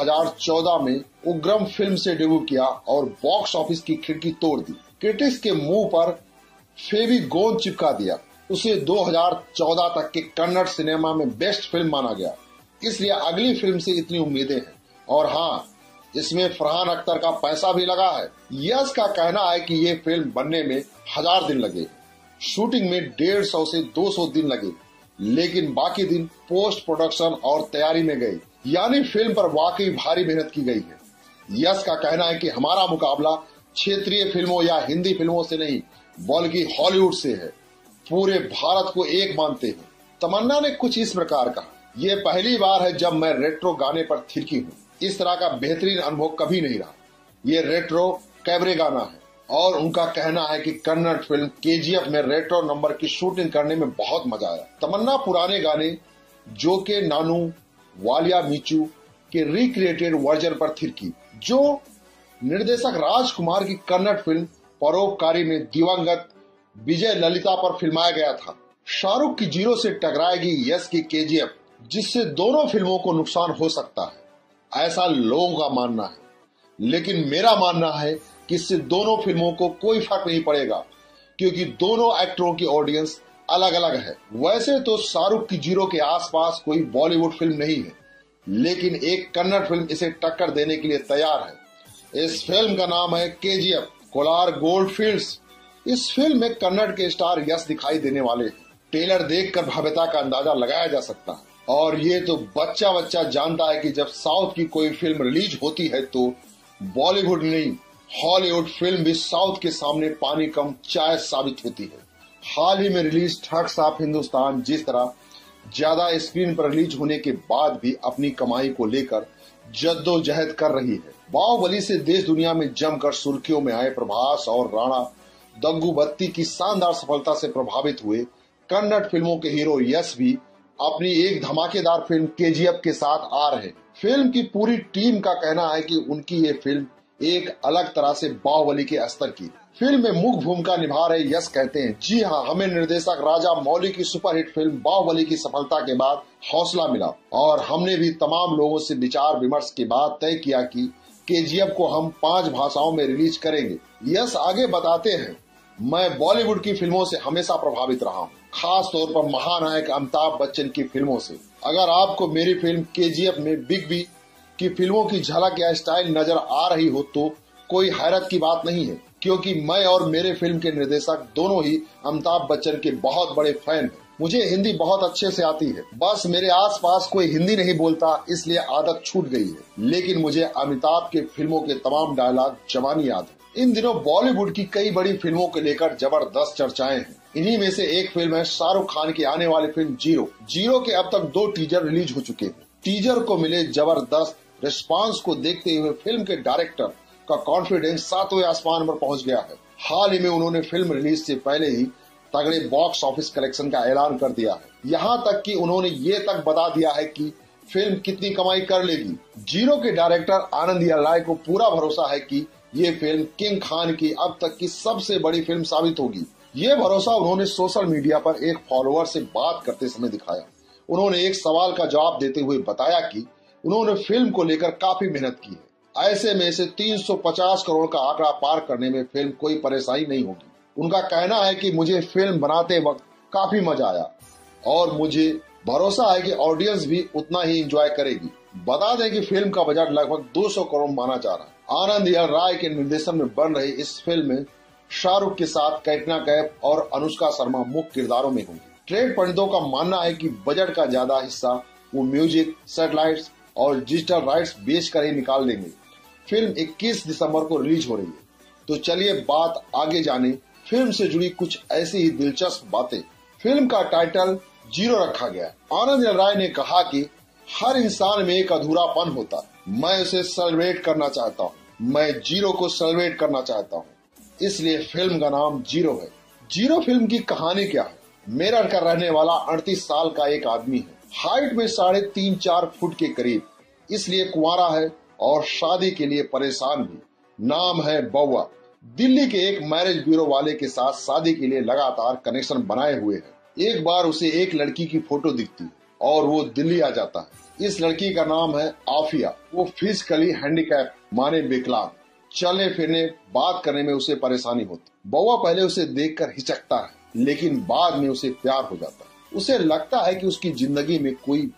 2014 में उग्रम फिल्म से डेब्यू किया और बॉक्स ऑफिस की खिड़की तोड़ दी। क्रिटिक्स के मुंह पर फेवी गोंद चिपका दिया। उसे 2014 तक के कन्नड़ सिनेमा में बेस्ट फिल्म माना गया। इसलिए अगली फिल्म से इतनी उम्मीदें हैं। और हाँ, इसमें फरहान अख्तर का पैसा भी लगा है। यश का कहना है कि ये फिल्म बनने में 1000 दिन लगे, शूटिंग में 150 से 200 दिन लगे, लेकिन बाकी दिन पोस्ट प्रोडक्शन और तैयारी में गए, यानी फिल्म पर वाकई भारी मेहनत की गई है। यश का कहना है कि हमारा मुकाबला क्षेत्रीय फिल्मों या हिंदी फिल्मों से नहीं बल्कि हॉलीवुड से है, पूरे भारत को एक मानते हैं। तमन्ना ने कुछ इस प्रकार कहा, ये पहली बार है जब मैं रेट्रो गाने पर थिरकी हूँ, इस तरह का बेहतरीन अनुभव कभी नहीं रहा। ये रेट्रो कैबरे गाना है और उनका कहना है कि कन्नड़ फिल्म केजीएफ में रेट्रो नंबर की शूटिंग करने में बहुत मजा आया। तमन्ना पुराने गाने जो के नानू वालिया मीचू के रिक्रिएटेड वर्जन पर थिरकी, जो निर्देशक राजकुमार की कन्नड़ फिल्म परोपकारी में दिवंगत विजय ललिता पर फिल्माया गया था। शाहरुख की जीरो से टकराएगी यश की केजीएफ, जिससे दोनों फिल्मों को नुकसान हो सकता है, ऐसा लोगों का मानना है। लेकिन मेरा मानना है कि इससे दोनों फिल्मों को कोई फर्क नहीं पड़ेगा, क्योंकि दोनों एक्टरों की ऑडियंस अलग अलग है। वैसे तो शाहरुख की जीरो के आसपास कोई बॉलीवुड फिल्म नहीं है, लेकिन एक कन्नड़ फिल्म इसे टक्कर देने के लिए तैयार है। इस फिल्म का नाम है केजीएफ कोलार गोल्ड फील्ड्स। इस फिल्म में कन्नड़ के स्टार यश दिखाई देने वाले हैं। ट्रेलर देखकर भव्यता का अंदाजा लगाया जा सकता है। और ये तो बच्चा बच्चा जानता है कि जब साउथ की कोई फिल्म रिलीज होती है तो बॉलीवुड नहीं हॉलीवुड फिल्म भी साउथ के सामने पानी कम चाय साबित होती है। हाल ही में रिलीज ठग्स ऑफ हिंदुस्तान जिस तरह ज्यादा स्क्रीन पर रिलीज होने के बाद भी अपनी कमाई को लेकर जद्दोजहद कर रही है। बाहुबली से देश दुनिया में जमकर सुर्खियों में आए प्रभास और राणा दग्गुबत्ती की शानदार सफलता से प्रभावित हुए कन्नड़ फिल्मों के हीरो यश भी अपनी एक धमाकेदार फिल्म केजीएफ के साथ आ रहे। फिल्म की पूरी टीम का कहना है कि उनकी ये फिल्म एक अलग तरह से बाहुबली के स्तर की। फिल्म में मुख्य भूमिका निभा रहे यश कहते हैं, जी हाँ, हमें निर्देशक राजा मौली की सुपरहिट फिल्म बाहुबली की सफलता के बाद हौसला मिला और हमने भी तमाम लोगों से विचार विमर्श के बाद तय किया कि केजीएफ को हम 5 भाषाओं में रिलीज करेंगे। यश आगे बताते हैं, मैं बॉलीवुड की फिल्मों से हमेशा प्रभावित रहा हूँ, खास तौर पर महानायक अमिताभ बच्चन की फिल्मों से। अगर आपको मेरी फिल्म केजीएफ में बिग बी की फिल्मों की झलक या स्टाइल नजर आ रही हो तो कोई हैरत की बात नहीं है, क्योंकि मैं और मेरे फिल्म के निर्देशक दोनों ही अमिताभ बच्चन के बहुत बड़े फैन हैं। मुझे हिंदी बहुत अच्छे से आती है, बस मेरे आसपास कोई हिंदी नहीं बोलता इसलिए आदत छूट गई है, लेकिन मुझे अमिताभ के फिल्मों के तमाम डायलॉग जवानी याद है। इन दिनों बॉलीवुड की कई बड़ी फिल्मों को लेकर जबरदस्त चर्चाएं हैं। इन्हीं में से एक फिल्म है शाहरुख खान की आने वाली फिल्म जीरो। जीरो के अब तक 2 टीजर रिलीज हो चुके हैं। टीजर को मिले जबरदस्त रिस्पांस को देखते हुए फिल्म के डायरेक्टर का कॉन्फिडेंस 7वें आसमान पर पहुंच गया है। हाल ही में उन्होंने फिल्म रिलीज से पहले ही तगड़े बॉक्स ऑफिस कलेक्शन का ऐलान कर दिया है। यहाँ तक कि उन्होंने ये तक बता दिया है कि फिल्म कितनी कमाई कर लेगी। जीरो के डायरेक्टर आनंद राय को पूरा भरोसा है कि ये फिल्म किंग खान की अब तक की सबसे बड़ी फिल्म साबित होगी। ये भरोसा उन्होंने सोशल मीडिया पर एक फॉलोअर से बात करते समय दिखाया। उन्होंने एक सवाल का जवाब देते हुए बताया कि उन्होंने फिल्म को लेकर काफी मेहनत की है। ऐसे में से 350 करोड़ का आंकड़ा पार करने में फिल्म कोई परेशानी नहीं होगी। उनका कहना है कि मुझे फिल्म बनाते वक्त काफी मजा आया और मुझे भरोसा है कि ऑडियंस भी उतना ही एंजॉय करेगी। बता दें कि फिल्म का बजट लगभग 200 करोड़ माना जा रहा है। आनंद राय के निर्देशन में बन रही इस फिल्म में शाहरुख के साथ कैटरीना कैफ और अनुष्का शर्मा मुख्य किरदारों में होंगी। ट्रेड पंडितों का मानना है कि बजट का ज्यादा हिस्सा वो म्यूजिक, सैटेलाइट्स और डिजिटल राइट्स बेचकर ही निकाल लेंगे। फिल्म 21 दिसंबर को रिलीज हो रही है। तो चलिए बात आगे जाने फिल्म से जुड़ी कुछ ऐसी ही दिलचस्प बातें। फिल्म का टाइटल जीरो रखा गया है। आनंद राय ने कहा कि हर इंसान में एक अधूरापन होता है, मैं उसे सेलिब्रेट करना चाहता हूँ, मैं जीरो को सेलिब्रेट करना चाहता हूँ, इसलिए फिल्म का नाम जीरो है। जीरो फिल्म की कहानी क्या है? मेरठ का रहने वाला 38 साल का एक आदमी है, हाइट में 3.5-4 फुट के करीब, इसलिए कुंवारा है और शादी के लिए परेशान भी। नाम है बउआ। दिल्ली के एक मैरिज ब्यूरो वाले के साथ शादी के लिए लगातार कनेक्शन बनाए हुए है। एक बार उसे एक लड़की की फोटो दिखती और वो दिल्ली आ जाता है। इस लड़की का नाम है आफिया। वो फिजिकली हैंडीकैप माने विकलांग, चलने फिरने बात करने में उसे परेशानी होती। बउआ पहले उसे देखकर हिचकता है, लेकिन बाद में उसे प्यार हो जाता है। उसे लगता है कि उसकी जिंदगी में कोई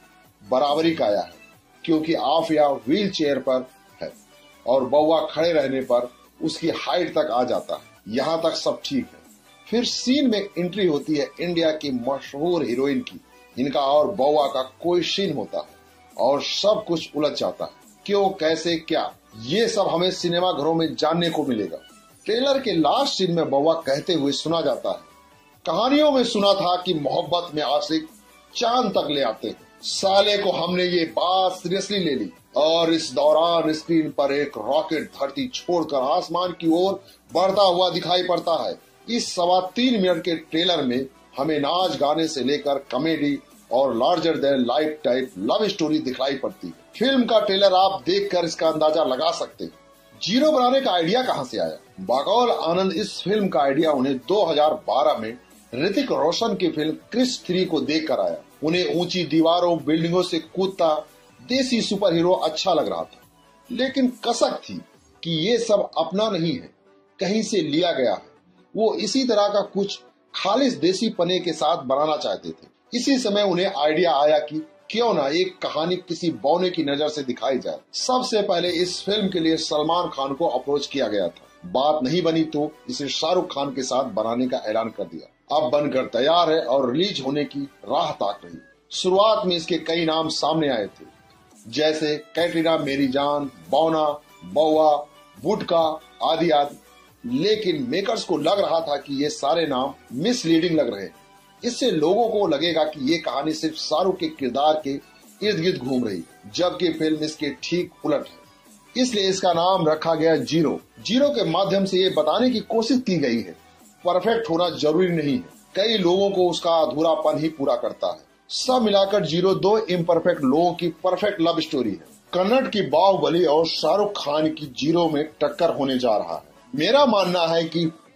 बराबरी काया है, क्योंकि आफिया व्हील चेयर पर है और बउआ खड़े रहने पर उसकी हाइट तक आ जाता है। यहाँ तक सब ठीक है। फिर सीन में एंट्री होती है इंडिया की मशहूर हीरोइन की। इनका और बउआ का कोई सीन होता है और सब कुछ उलझ जाता है। क्यों, कैसे, क्या, ये सब हमें सिनेमा घरों में जानने को मिलेगा। ट्रेलर के लास्ट सीन में बउआ कहते हुए सुना जाता है, कहानियों में सुना था कि मोहब्बत में आशिक चांद तक ले आते हैं। साले को हमने ये बात सीरियसली ले ली और इस दौरान स्क्रीन पर एक रॉकेट धरती छोड़कर आसमान की ओर बढ़ता हुआ दिखाई पड़ता है। इस 3.25 मिनट के ट्रेलर में हमें नाच गाने से लेकर कॉमेडी और larger than life type love story दिखाई पड़ती है। फिल्म का ट्रेलर आप देखकर इसका अंदाजा लगा सकते हैं। जीरो बनाने का आइडिया कहां से आया? बकौल आनंद इस फिल्म का आइडिया उन्हें 2012 में ऋतिक रोशन की फिल्म क्रिश 3 को देखकर आया। उन्हें ऊंची दीवारों, बिल्डिंगों से कूदता देसी सुपर हीरो अच्छा लग रहा था, लेकिन कसक थी कि ये सब अपना नहीं है, कहीं से लिया गया है। वो इसी तरह का कुछ खालिस देसी पने के साथ बनाना चाहते थे। इसी समय उन्हें आइडिया आया कि क्यों ना एक कहानी किसी बौने की नजर से दिखाई जाए। सबसे पहले इस फिल्म के लिए सलमान खान को अप्रोच किया गया था। बात नहीं बनी तो इसे शाहरुख खान के साथ बनाने का ऐलान कर दिया। अब बनकर तैयार है और रिलीज होने की राह ताक रही। शुरुआत में इसके कई नाम सामने आए थे, जैसे कैटरीना, मेरी जान, बौना, बउआ, वुडका आदि आदि, लेकिन मेकर्स को लग रहा था कि ये सारे नाम मिसलीडिंग लग रहे हैं। इससे लोगों को लगेगा कि ये कहानी सिर्फ शाहरुख के किरदार के इर्द गिर्द घूम रही, जबकि फिल्म इसके ठीक उलट है। इसलिए इसका नाम रखा गया जीरो। जीरो के माध्यम से ये बताने की कोशिश की गई है परफेक्ट होना जरूरी नहीं है, कई लोगों को उसका अधूरापन ही पूरा करता है। सब मिलाकर जीरो 2 इम्परफेक्ट लोगों की परफेक्ट लव स्टोरी है। कन्नड़ की बाहुबली और शाहरुख खान की जीरो में टक्कर होने जा रहा है। मेरा मानना है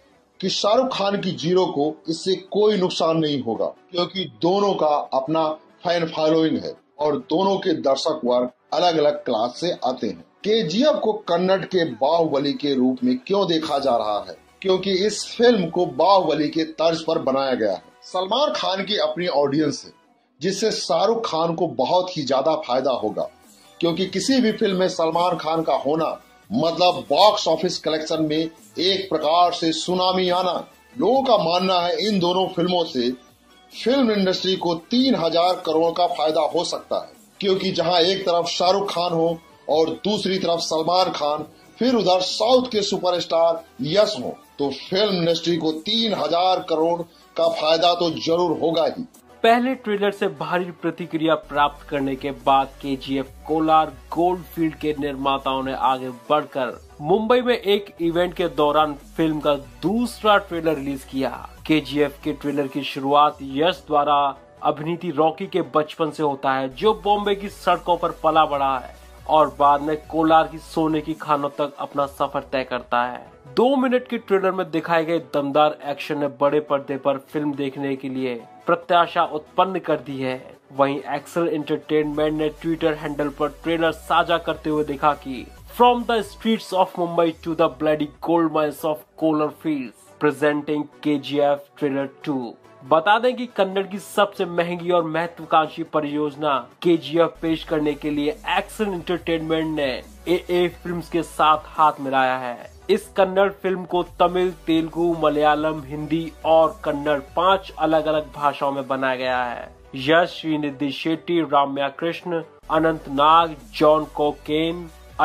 कि शाहरुख खान की जीरो को इससे कोई नुकसान नहीं होगा, क्योंकि दोनों का अपना फैन फॉलोइंग है और दोनों के दर्शक वर्ग अलग अलग क्लास से आते हैं। केजीएफ को कन्नड़ के बाहुबली के रूप में क्यों देखा जा रहा है? क्योंकि इस फिल्म को बाहुबली के तर्ज पर बनाया गया है। सलमान खान की अपनी ऑडियंस है, जिससे शाहरुख खान को बहुत ही ज्यादा फायदा होगा, क्योंकि किसी भी फिल्म में सलमान खान का होना मतलब बॉक्स ऑफिस कलेक्शन में एक प्रकार से सुनामी आना। लोगों का मानना है इन दोनों फिल्मों से फिल्म इंडस्ट्री को 3000 करोड़ का फायदा हो सकता है, क्योंकि जहां एक तरफ शाहरुख खान हो और दूसरी तरफ सलमान खान, फिर उधर साउथ के सुपरस्टार यश हो, तो फिल्म इंडस्ट्री को 3000 करोड़ का फायदा तो जरूर होगा ही। पहले ट्रेलर से भारी प्रतिक्रिया प्राप्त करने के बाद केजीएफ कोलार गोल्डफील्ड के निर्माताओं ने आगे बढ़कर मुंबई में एक इवेंट के दौरान फिल्म का दूसरा ट्रेलर रिलीज किया। केजीएफ के ट्रेलर की शुरुआत यश द्वारा अभिनीत रॉकी के बचपन से होता है, जो बॉम्बे की सड़कों पर पला बढ़ा है और बाद में कोलार की सोने की खानों तक अपना सफर तय करता है। 2 मिनट के ट्रेलर में दिखाए गए दमदार एक्शन ने बड़े पर्दे पर फिल्म देखने के लिए प्रत्याशा उत्पन्न कर दी है। वहीं एक्सेल एंटरटेनमेंट ने ट्विटर हैंडल पर ट्रेलर साझा करते हुए देखा कि from the streets of Mumbai to the bloody gold mines of Kolar fields presenting KGF trailer 2। बता दें कि कन्नड़ की सबसे महंगी और महत्वाकांक्षी परियोजना केजीएफ पेश करने के लिए एक्सेल एंटरटेनमेंट ने एए फिल्म्स के साथ हाथ मिलाया है। इस कन्नड़ फिल्म को तमिल, तेलुगु, मलयालम, हिंदी और कन्नड़ 5 अलग अलग भाषाओं में बनाया गया है। यश, श्रीनिधि शेट्टी, राम्या कृष्ण, अनंत नाग, जॉन कोकेन,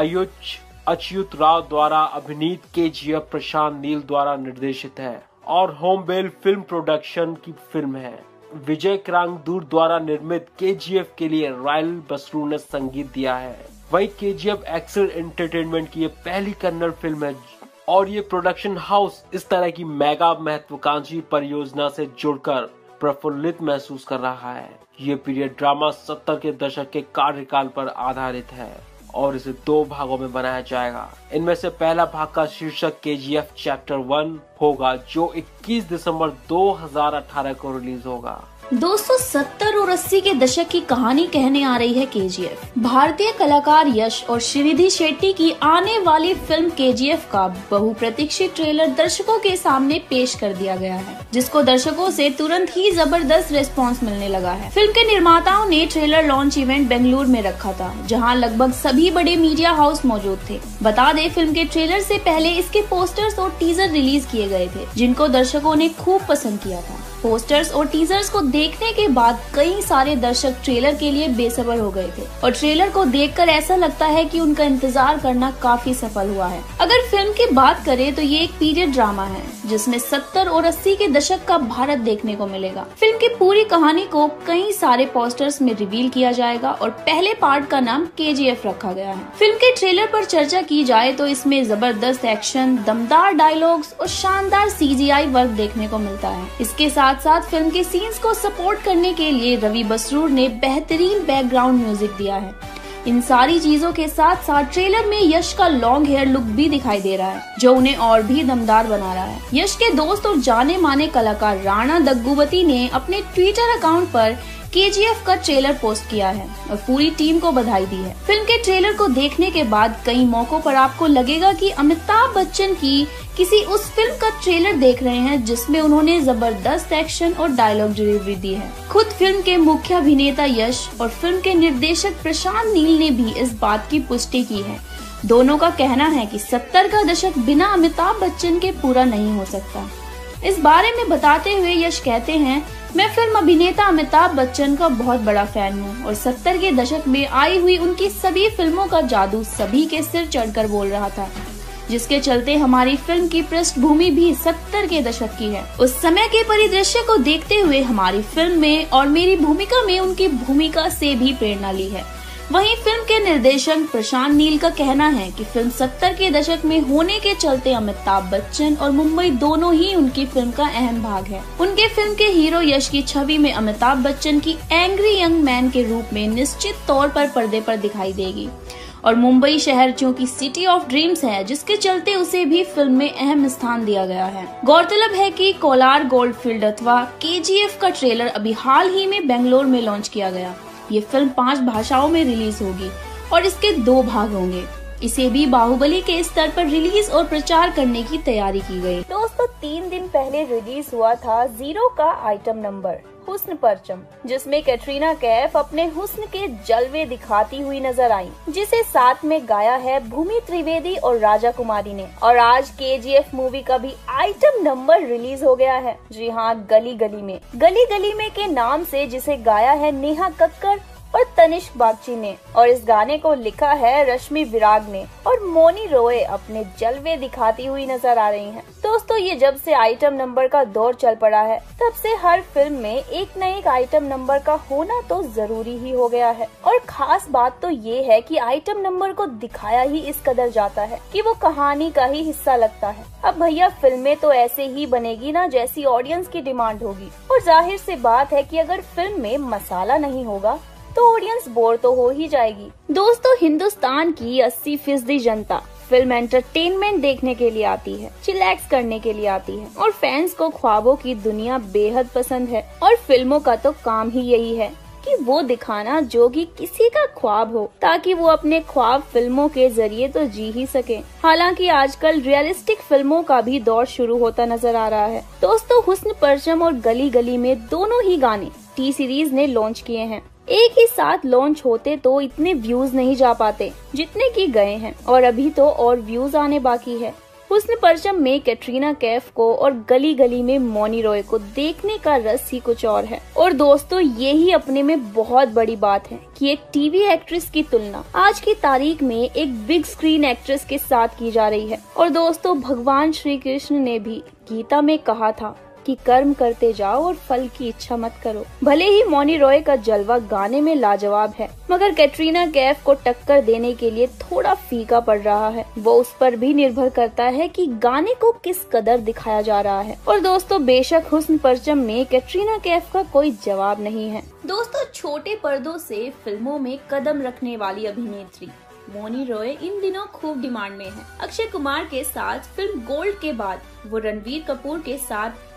अच्युत राव द्वारा अभिनीत केजीएफ प्रशांत नील द्वारा निर्देशित है और होमबेल फिल्म प्रोडक्शन की फिल्म है। विजय क्रांगदूर द्वारा निर्मित केजीएफ के लिए रायल बसरू ने संगीत दिया है। वहीं केजीएफ एक्सेल एंटरटेनमेंट की ये पहली कन्नड़ फिल्म है और ये प्रोडक्शन हाउस इस तरह की मेगा महत्वाकांक्षी परियोजना से जुड़कर प्रफुल्लित महसूस कर रहा है। ये पीरियड ड्रामा 70 के दशक के कार्यकाल पर आधारित है और इसे 2 भागों में बनाया जाएगा। इनमें से पहला भाग का शीर्षक केजीएफ चैप्टर 1 होगा, जो 21 दिसंबर 2018 को रिलीज होगा। दोस्तों 70 और 80 के दशक की कहानी कहने आ रही है केजीएफ। भारतीय कलाकार यश और श्रीनिधि शेट्टी की आने वाली फिल्म केजीएफ का बहुप्रतीक्षित ट्रेलर दर्शकों के सामने पेश कर दिया गया है, जिसको दर्शकों से तुरंत ही जबरदस्त रिस्पांस मिलने लगा है। फिल्म के निर्माताओं ने ट्रेलर लॉन्च इवेंट बेंगलुरु में रखा था, जहां लगभग सभी बड़े मीडिया हाउस मौजूद थे। बता दें, फिल्म के ट्रेलर से पहले इसके पोस्टर्स और टीजर रिलीज किए गए थे, जिनको दर्शकों ने खूब पसंद किया था। पोस्टर्स और टीजर्स को देखने के बाद कई सारे दर्शक ट्रेलर के लिए बेसब्र हो गए थे और ट्रेलर को देखकर ऐसा लगता है कि उनका इंतजार करना काफी सफल हुआ है। अगर फिल्म की बात करें तो ये एक पीरियड ड्रामा है, जिसमें 70 और 80 के दशक का भारत देखने को मिलेगा। फिल्म की पूरी कहानी को कई सारे पोस्टर्स में रिवील किया जाएगा और पहले पार्ट का नाम केजीएफ रखा गया है। फिल्म के ट्रेलर पर चर्चा की जाए तो इसमें जबरदस्त एक्शन, दमदार डायलॉग्स और शानदार CGI वर्क देखने को मिलता है। इसके साथ साथ फिल्म के सीन्स को सपोर्ट करने के लिए रवि बसरूर ने बेहतरीन बैकग्राउंड म्यूजिक दिया है। इन सारी चीजों के साथ साथ ट्रेलर में यश का लॉन्ग हेयर लुक भी दिखाई दे रहा है, जो उन्हें और भी दमदार बना रहा है। यश के दोस्त और जाने माने कलाकार राणा दग्गुवती ने अपने ट्विटर अकाउंट पर केजीएफ का ट्रेलर पोस्ट किया है और पूरी टीम को बधाई दी है। फिल्म के ट्रेलर को देखने के बाद कई मौकों पर आपको लगेगा कि अमिताभ बच्चन की किसी उस फिल्म का ट्रेलर देख रहे हैं जिसमें उन्होंने जबरदस्त एक्शन और डायलॉग डिलीवरी दी है। खुद फिल्म के मुख्य अभिनेता यश और फिल्म के निर्देशक प्रशांत नील ने भी इस बात की पुष्टि की है। दोनों का कहना है कि 70 का दशक बिना अमिताभ बच्चन के पूरा नहीं हो सकता। इस बारे में बताते हुए यश कहते हैं, मैं फिल्म अभिनेता अमिताभ बच्चन का बहुत बड़ा फैन हूँ और 70 के दशक में आई हुई उनकी सभी फिल्मों का जादू सभी के सिर चढ़कर बोल रहा था, जिसके चलते हमारी फिल्म की पृष्ठभूमि भी 70 के दशक की है। उस समय के परिदृश्य को देखते हुए हमारी फिल्म में और मेरी भूमिका में उनकी भूमिका से भी प्रेरणा ली है। वहीं फिल्म के निर्देशक प्रशांत नील का कहना है कि फिल्म 70 के दशक में होने के चलते अमिताभ बच्चन और मुंबई दोनों ही उनकी फिल्म का अहम भाग है। उनके फिल्म के हीरो यश की छवि में अमिताभ बच्चन की एंग्री यंग मैन के रूप में निश्चित तौर पर पर्दे पर दिखाई देगी और मुंबई शहर चूँकि सिटी ऑफ ड्रीम्स है, जिसके चलते उसे भी फिल्म में अहम स्थान दिया गया है। गौरतलब है कि कोलार गोल्डफील्ड अथवा केजीएफ का ट्रेलर अभी हाल ही में बेंगलोर में लॉन्च किया गया। ये फिल्म 5 भाषाओं में रिलीज होगी और इसके 2 भाग होंगे। इसे भी बाहुबली के स्तर पर रिलीज और प्रचार करने की तैयारी की गई। दोस्तों 3 दिन पहले रिलीज हुआ था जीरो का आइटम नंबर हुस्न परचम, जिसमें कैटरीना कैफ अपने हुस्न के जलवे दिखाती हुई नजर आई, जिसे साथ में गाया है भूमि त्रिवेदी और राजा कुमारी ने। और आज केजीएफ मूवी का भी आइटम नंबर रिलीज हो गया है। जी हाँ, गली गली में के नाम से, जिसे गाया है नेहा कक्कर और तनिष्क बागची ने और इस गाने को लिखा है रश्मि विराग ने और मोनी रॉय अपने जलवे दिखाती हुई नजर आ रही हैं। दोस्तों ये जब से आइटम नंबर का दौर चल पड़ा है, तब से हर फिल्म में एक न एक आइटम नंबर का होना तो जरूरी ही हो गया है। और खास बात तो ये है कि आइटम नंबर को दिखाया ही इस कदर जाता है कि वो कहानी का ही हिस्सा लगता है। अब भैया फिल्में तो ऐसे ही बनेगी ना जैसी ऑडियंस की डिमांड होगी, और जाहिर सी बात है कि अगर फिल्म में मसाला नहीं होगा तो ऑडियंस बोर तो हो ही जाएगी। दोस्तों हिंदुस्तान की 80% जनता फिल्म एंटरटेनमेंट देखने के लिए आती है, चिलैक्स करने के लिए आती है और फैंस को ख्वाबों की दुनिया बेहद पसंद है। और फिल्मों का तो काम ही यही है कि वो दिखाना जो कि किसी का ख्वाब हो, ताकि वो अपने ख्वाब फिल्मों के जरिए तो जी ही सके। हालांकि आजकल रियलिस्टिक फिल्मों का भी दौर शुरू होता नजर आ रहा है। दोस्तों हुस्न परचम और गली गली में दोनों ही गाने टी सीरीज ने लॉन्च किए हैं। एक ही साथ लॉन्च होते तो इतने व्यूज नहीं जा पाते जितने की गए हैं, और अभी तो और व्यूज आने बाकी है। हुस्न परचम में कैटरीना कैफ को और गली गली में मोनी रॉय को देखने का रस ही कुछ और है। और दोस्तों ये ही अपने में बहुत बड़ी बात है कि एक टीवी एक्ट्रेस की तुलना आज की तारीख में एक बिग स्क्रीन एक्ट्रेस के साथ की जा रही है। और दोस्तों भगवान श्री कृष्ण ने भी गीता में कहा था कि कर्म करते जाओ और फल की इच्छा मत करो। भले ही मोनी रॉय का जलवा गाने में लाजवाब है, मगर कैटरीना कैफ को टक्कर देने के लिए थोड़ा फीका पड़ रहा है। वो उस पर भी निर्भर करता है कि गाने को किस कदर दिखाया जा रहा है। और दोस्तों बेशक हुस्न परचम में कैटरीना कैफ का कोई जवाब नहीं है। दोस्तों छोटे पर्दों से फिल्मों में कदम रखने वाली अभिनेत्री मोनी रॉय इन दिनों खूब डिमांड में है। अक्षय कुमार के साथ फिल्म गोल्ड के बाद वो रणवीर कपूर के साथ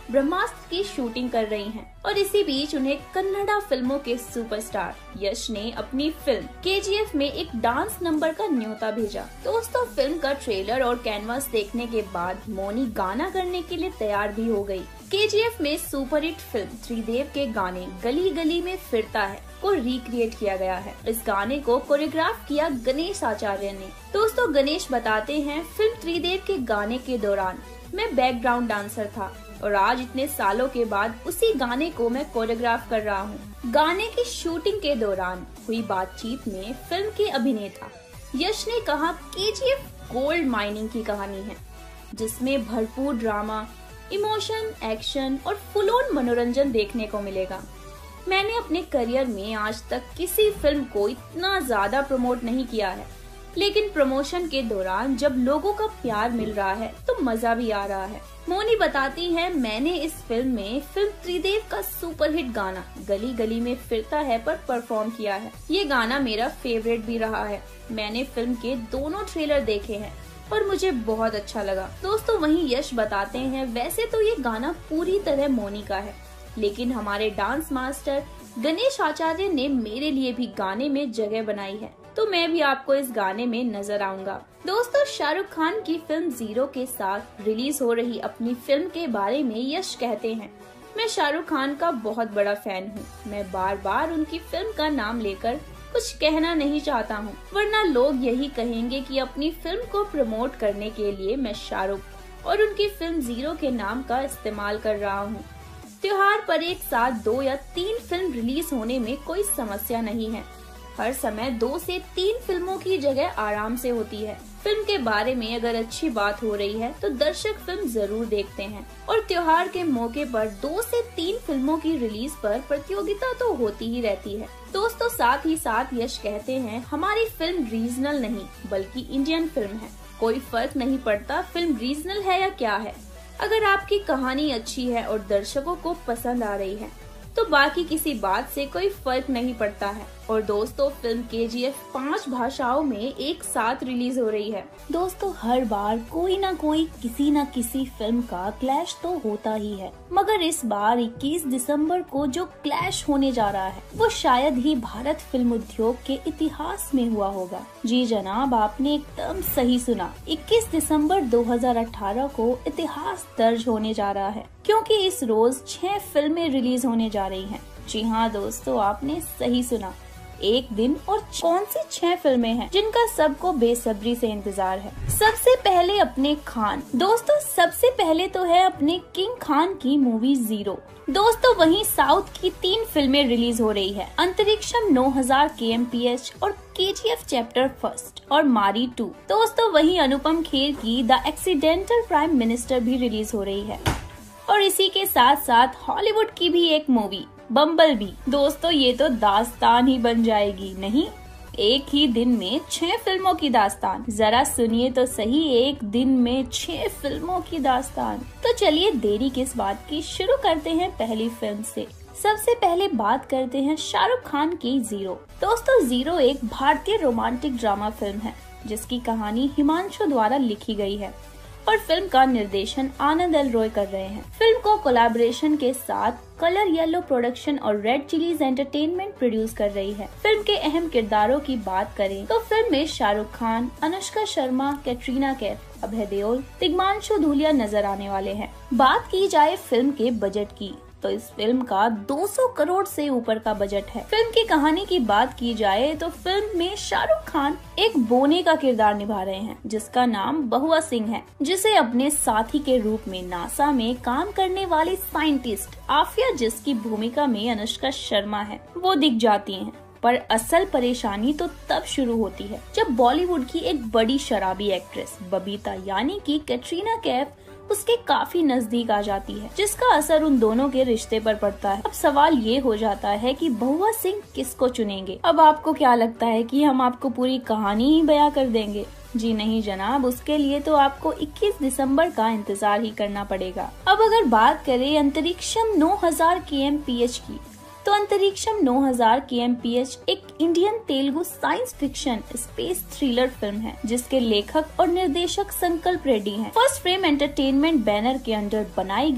ब्रह्मास्त्र की शूटिंग कर रही हैं और इसी बीच उन्हें कन्नड़ा फिल्मों के सुपरस्टार यश ने अपनी फिल्म KGF में एक डांस नंबर का न्योता भेजा। दोस्तों, फिल्म का ट्रेलर और कैनवास देखने के बाद मोनी गाना करने के लिए तैयार भी हो गई। KGF में सुपरहिट फिल्म त्रिदेव के गाने गली गली में फिरता है को रिक्रिएट किया गया है। इस गाने को कोरियोग्राफ किया गणेश आचार्य ने। दोस्तों, गणेश बताते हैं, फिल्म त्रिदेव के गाने के दौरान मैं बैकग्राउंड डांसर था और आज इतने सालों के बाद उसी गाने को मैं कोरियोग्राफ कर रहा हूँ। गाने की शूटिंग के दौरान हुई बातचीत में फिल्म के अभिनेता यश ने कहा, KGF गोल्ड माइनिंग की कहानी है जिसमें भरपूर ड्रामा, इमोशन, एक्शन और फुल ऑन मनोरंजन देखने को मिलेगा। मैंने अपने करियर में आज तक किसी फिल्म को इतना ज्यादा प्रमोट नहीं किया है, लेकिन प्रमोशन के दौरान जब लोगों का प्यार मिल रहा है तो मजा भी आ रहा है। मोनी बताती है, मैंने इस फिल्म में फिल्म त्रिदेव का सुपरहिट गाना गली गली में फिरता है पर परफॉर्म किया है। ये गाना मेरा फेवरेट भी रहा है। मैंने फिल्म के दोनों ट्रेलर देखे हैं और मुझे बहुत अच्छा लगा। दोस्तों, वहीं यश बताते हैं, वैसे तो ये गाना पूरी तरह मोनी का है, लेकिन हमारे डांस मास्टर गणेश आचार्य ने मेरे लिए भी गाने में जगह बनाई है, तो मैं भी आपको इस गाने में नजर आऊंगा। दोस्तों, शाहरुख खान की फिल्म जीरो के साथ रिलीज हो रही अपनी फिल्म के बारे में यश कहते हैं, मैं शाहरुख खान का बहुत बड़ा फैन हूँ। मैं बार बार उनकी फिल्म का नाम लेकर कुछ कहना नहीं चाहता हूँ, वरना लोग यही कहेंगे कि अपनी फिल्म को प्रमोट करने के लिए मैं शाहरुख और उनकी फिल्म जीरो के नाम का इस्तेमाल कर रहा हूँ। त्योहार पर एक साथ 2 या 3 फिल्म रिलीज होने में कोई समस्या नहीं है। हर समय 2 से 3 फिल्मों की जगह आराम से होती है। फिल्म के बारे में अगर अच्छी बात हो रही है तो दर्शक फिल्म जरूर देखते हैं और त्योहार के मौके पर 2 से 3 फिल्मों की रिलीज पर प्रतियोगिता तो होती ही रहती है। दोस्तों, साथ ही साथ यश कहते हैं, हमारी फिल्म रीजनल नहीं बल्कि इंडियन फिल्म है। कोई फर्क नहीं पड़ता फिल्म रीजनल है या क्या है। अगर आपकी कहानी अच्छी है और दर्शकों को पसंद आ रही है तो बाकी किसी बात से कोई फर्क नहीं पड़ता है। और दोस्तों, फिल्म KGF 5 भाषाओं में एक साथ रिलीज हो रही है। दोस्तों, हर बार कोई ना कोई किसी न किसी फिल्म का क्लैश तो होता ही है, मगर इस बार 21 दिसंबर को जो क्लैश होने जा रहा है वो शायद ही भारत फिल्म उद्योग के इतिहास में हुआ होगा। जी जनाब, आपने एकदम सही सुना। 21 दिसंबर 2018 को इतिहास दर्ज होने जा रहा है, क्योंकि इस रोज 6 फिल्में रिलीज होने जा रही हैं। जी हाँ दोस्तों, आपने सही सुना, एक दिन और कौन सी 6 फिल्में हैं जिनका सबको बेसब्री से इंतजार है। सबसे पहले अपने खान। दोस्तों, सबसे पहले तो है अपने किंग खान की मूवी जीरो। दोस्तों, वहीं साउथ की 3 फिल्में रिलीज हो रही है, अंतरिक्षम 9000 kmph और KGF चैप्टर 1 और मारी 2। दोस्तों, वहीं अनुपम खेर की द एक्सीडेंटल प्राइम मिनिस्टर भी रिलीज हो रही है और इसी के साथ साथ हॉलीवुड की भी एक मूवी बम्बल बी। दोस्तों, ये तो दास्तान ही बन जाएगी। नहीं, एक ही दिन में 6 फिल्मों की दास्तान। जरा सुनिए तो सही, एक दिन में 6 फिल्मों की दास्तान। तो चलिए देरी किस बात की, शुरू करते हैं पहली फिल्म से। सबसे पहले बात करते हैं शाहरुख खान की जीरो। दोस्तों, जीरो एक भारतीय रोमांटिक ड्रामा फिल्म है जिसकी कहानी हिमांशु द्वारा लिखी गई है और फिल्म का निर्देशन आनंद एल रॉय कर रहे हैं। फिल्म को कोलैबोरेशन के साथ कलर येलो प्रोडक्शन और रेड चिलीज एंटरटेनमेंट प्रोड्यूस कर रही है। फिल्म के अहम किरदारों की बात करें तो फिल्म में शाहरुख खान, अनुष्का शर्मा, कैटरीना कैफ, अभय देओल, तिग्मांशु धूलिया नजर आने वाले हैं। बात की जाए फिल्म के बजट की तो इस फिल्म का 200 करोड़ से ऊपर का बजट है। फिल्म की कहानी की बात की जाए तो फिल्म में शाहरुख खान एक बोने का किरदार निभा रहे हैं जिसका नाम बहुआ सिंह है, जिसे अपने साथी के रूप में नासा में काम करने वाली साइंटिस्ट आफिया, जिसकी भूमिका में अनुष्का शर्मा है, वो दिख जाती हैं। पर असल परेशानी तो तब शुरू होती है जब बॉलीवुड की एक बड़ी शराबी एक्ट्रेस बबीता यानी कि कैटरीना कैफ उसके काफी नजदीक आ जाती है, जिसका असर उन दोनों के रिश्ते पर पड़ता है। अब सवाल ये हो जाता है कि बहुआ सिंह किसको चुनेंगे। अब आपको क्या लगता है कि हम आपको पूरी कहानी ही बयां कर देंगे? जी नहीं जनाब, उसके लिए तो आपको 21 दिसंबर का इंतजार ही करना पड़ेगा। अब अगर बात करें अंतरिक्षम 9000 kmph की, तो अंतरिक्षम 9000 kmph एक Indian Telugu science fiction space thriller film है जिसके लेखक और निर्देशक संकल्प रेड्डी हैं। फर्स्ट फ्रेम एंटरटेनमेंट बैनर के अंडर बनाई गई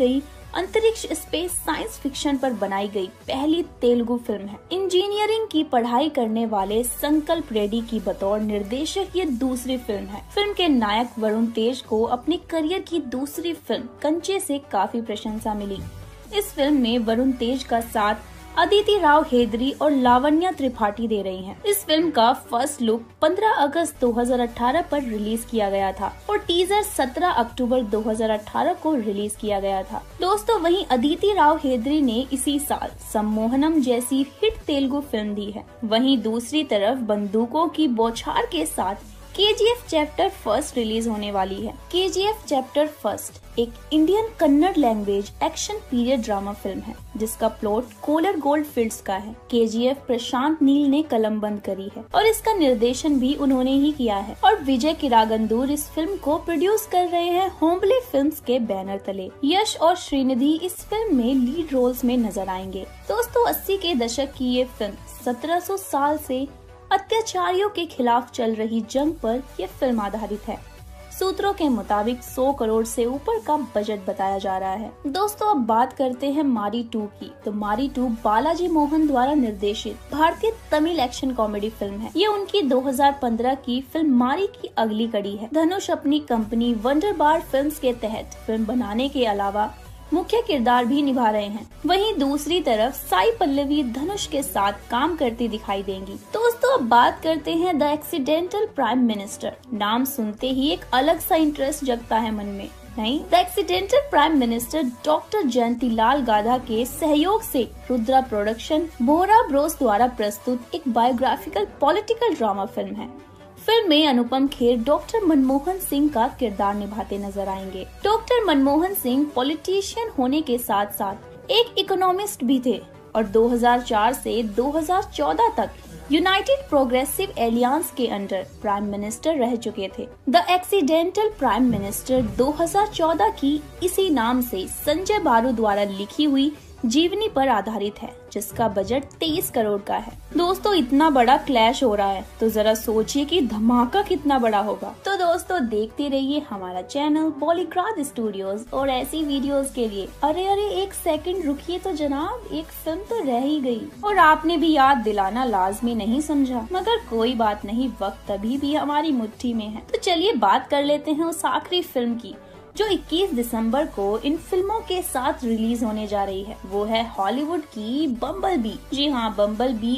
अंतरिक्ष स्पेस साइंस फिक्शन पर बनाई गई पहली तेलुगु फिल्म है। इंजीनियरिंग की पढ़ाई करने वाले संकल्प रेड्डी की बतौर निर्देशक ये दूसरी फिल्म है। फिल्म के नायक वरुण तेज को अपने करियर की दूसरी फिल्म कंचे से काफी प्रशंसा मिली। इस फिल्म में वरुण तेज का साथ अदिति राव हेदरी और लावण्या त्रिपाठी दे रही हैं। इस फिल्म का फर्स्ट लुक 15 अगस्त 2018 पर रिलीज किया गया था और टीजर 17 अक्टूबर 2018 को रिलीज किया गया था। दोस्तों, वहीं अदिति राव हेदरी ने इसी साल सम्मोहनम जैसी हिट तेलुगु फिल्म दी है। वहीं दूसरी तरफ बंदूकों की बौछार के साथ KGF चैप्टर फर्स्ट रिलीज होने वाली है। KGF चैप्टर फर्स्ट एक Indian Kannada language action period drama film है जिसका प्लॉट कोलर गोल्ड फील्ड्स का है। KGF प्रशांत नील ने कलम बंद करी है और इसका निर्देशन भी उन्होंने ही किया है और विजय किरागंदूर इस फिल्म को प्रोड्यूस कर रहे हैं होम्बले फिल्म्स के बैनर तले। यश और श्रीनिधि इस फिल्म में लीड रोल्स में नजर आएंगे। दोस्तों, 80 के दशक की ये फिल्म 1700 साल से अत्याचारियों के खिलाफ चल रही जंग पर यह फिल्म आधारित है। सूत्रों के मुताबिक 100 करोड़ से ऊपर का बजट बताया जा रहा है। दोस्तों, अब बात करते हैं मारी 2 की। तो मारी 2 बालाजी मोहन द्वारा निर्देशित भारतीय तमिल एक्शन कॉमेडी फिल्म है। ये उनकी 2015 की फिल्म मारी की अगली कड़ी है। धनुष अपनी कंपनी वंडरबार फिल्म्स के तहत फिल्म बनाने के अलावा मुख्य किरदार भी निभा रहे हैं। वहीं दूसरी तरफ साई पल्लवी धनुष के साथ काम करती दिखाई देंगी। दोस्तों, अब बात करते हैं द एक्सीडेंटल प्राइम मिनिस्टर। नाम सुनते ही एक अलग सा इंटरेस्ट जगता है मन में, नहीं? The Accidental Prime Minister doctor Jayantilal Gada के सहयोग से रुद्रा प्रोडक्शन बोरा ब्रोस द्वारा प्रस्तुत एक बायोग्राफिकल पॉलिटिकल ड्रामा फिल्म है। फिल्म में अनुपम खेर डॉक्टर मनमोहन सिंह का किरदार निभाते नजर आएंगे। डॉक्टर मनमोहन सिंह पॉलिटिशियन होने के साथ साथ एक इकोनॉमिस्ट भी थे और 2004 से 2014 तक यूनाइटेड प्रोग्रेसिव एलियंस के अंडर प्राइम मिनिस्टर रह चुके थे। द एक्सीडेंटल प्राइम मिनिस्टर 2014 की इसी नाम से संजय बारू द्वारा लिखी हुई जीवनी पर आधारित है जिसका बजट 23 करोड़ का है। दोस्तों, इतना बड़ा क्लैश हो रहा है तो जरा सोचिए कि धमाका कितना बड़ा होगा। तो दोस्तों, देखते रहिए हमारा चैनल बॉलीग्राड स्टूडियोज और ऐसी वीडियोस के लिए। अरे एक सेकंड रुकिए तो जनाब, एक फिल्म तो रह ही गई और आपने भी याद दिलाना लाजमी नहीं समझा, मगर कोई बात नहीं, वक्त अभी भी हमारी मुट्ठी में है। तो चलिए बात कर लेते हैं उस आखिरी फिल्म की जो 21 दिसंबर को इन फिल्मों के साथ रिलीज होने जा रही है। वो है हॉलीवुड की बम्बल बी। जी हाँ, बम्बल बी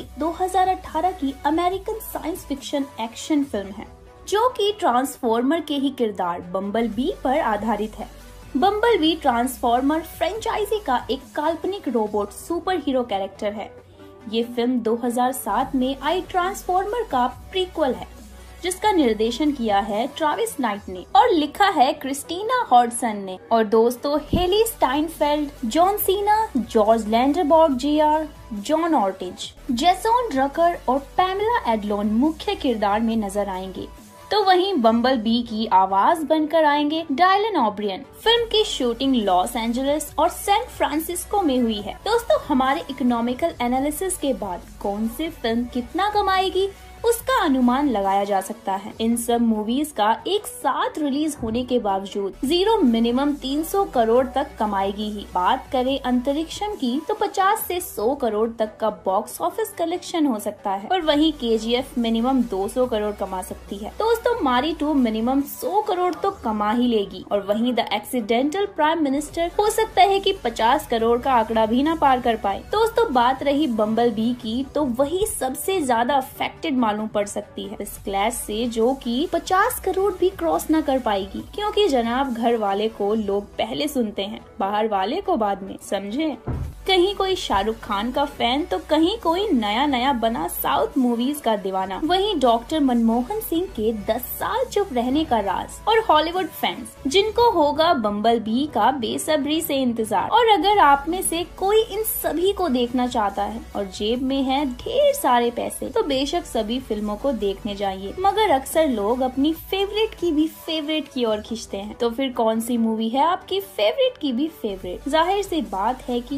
2018 की American science fiction action film है जो कि ट्रांसफॉर्मर के ही किरदार बम्बल बी पर आधारित है। बम्बल बी ट्रांसफॉर्मर फ्रेंचाइजी का एक काल्पनिक रोबोट सुपर हीरो कैरेक्टर है। ये फिल्म 2007 में आई ट्रांसफॉर्मर का प्रीक्वल है जिसका निर्देशन किया है ट्रेविस नाइट ने और लिखा है क्रिस्टीना हॉडसन ने। और दोस्तों, Hailee Steinfeld, John Cena, George Lendeborg Junior, John Ortiz, Jason Drucker और पैमेला एडलोन मुख्य किरदार में नजर आएंगे। तो वहीं बम्बल बी की आवाज बनकर आएंगे डायलन ओब्रियन। फिल्म की शूटिंग लॉस एंजलिस और सैन फ्रांसिस्को में हुई है। दोस्तों, हमारे इकोनॉमिकल एनालिसिस के बाद कौन सी फिल्म कितना कमाएगी उसका अनुमान लगाया जा सकता है। इन सब मूवीज का एक साथ रिलीज होने के बावजूद जीरो मिनिमम 300 करोड़ तक कमाएगी ही। बात करें अंतरिक्षम की तो 50 से 100 करोड़ तक का बॉक्स ऑफिस कलेक्शन हो सकता है और वहीं KGF मिनिमम 200 करोड़ कमा सकती है। दोस्तों, मारी 2 मिनिमम 100 करोड़ तो कमा ही लेगी और वहीं द एक्सीडेंटल प्राइम मिनिस्टर हो सकता है कि 50 करोड़ का आंकड़ा भी ना पार कर पाए। दोस्तों, बात रही बम्बल बी की तो वही सबसे ज्यादा अफेक्टेड मालूम पड़ सकती है इस क्लैश से, जो कि 50 करोड़ भी क्रॉस न कर पाएगी, क्योंकि जनाब घर वाले को लोग पहले सुनते हैं, बाहर वाले को बाद में, समझे? कहीं कोई शाहरुख खान का फैन तो कहीं कोई नया नया बना साउथ मूवीज का दीवाना। वहीं डॉक्टर मनमोहन सिंह के 10 साल चुप रहने का राज और हॉलीवुड फैंस जिनको होगा बम्बल बी का बेसब्री से इंतजार। और अगर आप में से कोई इन सभी को देखना चाहता है और जेब में है ढेर सारे पैसे तो बेशक सभी फिल्मों को देखने जाइए, मगर अक्सर लोग अपनी फेवरेट की भी फेवरेट की ओर खींचते हैं। तो फिर कौन सी मूवी है आपकी फेवरेट की भी फेवरेट? जाहिर सी बात है कि 6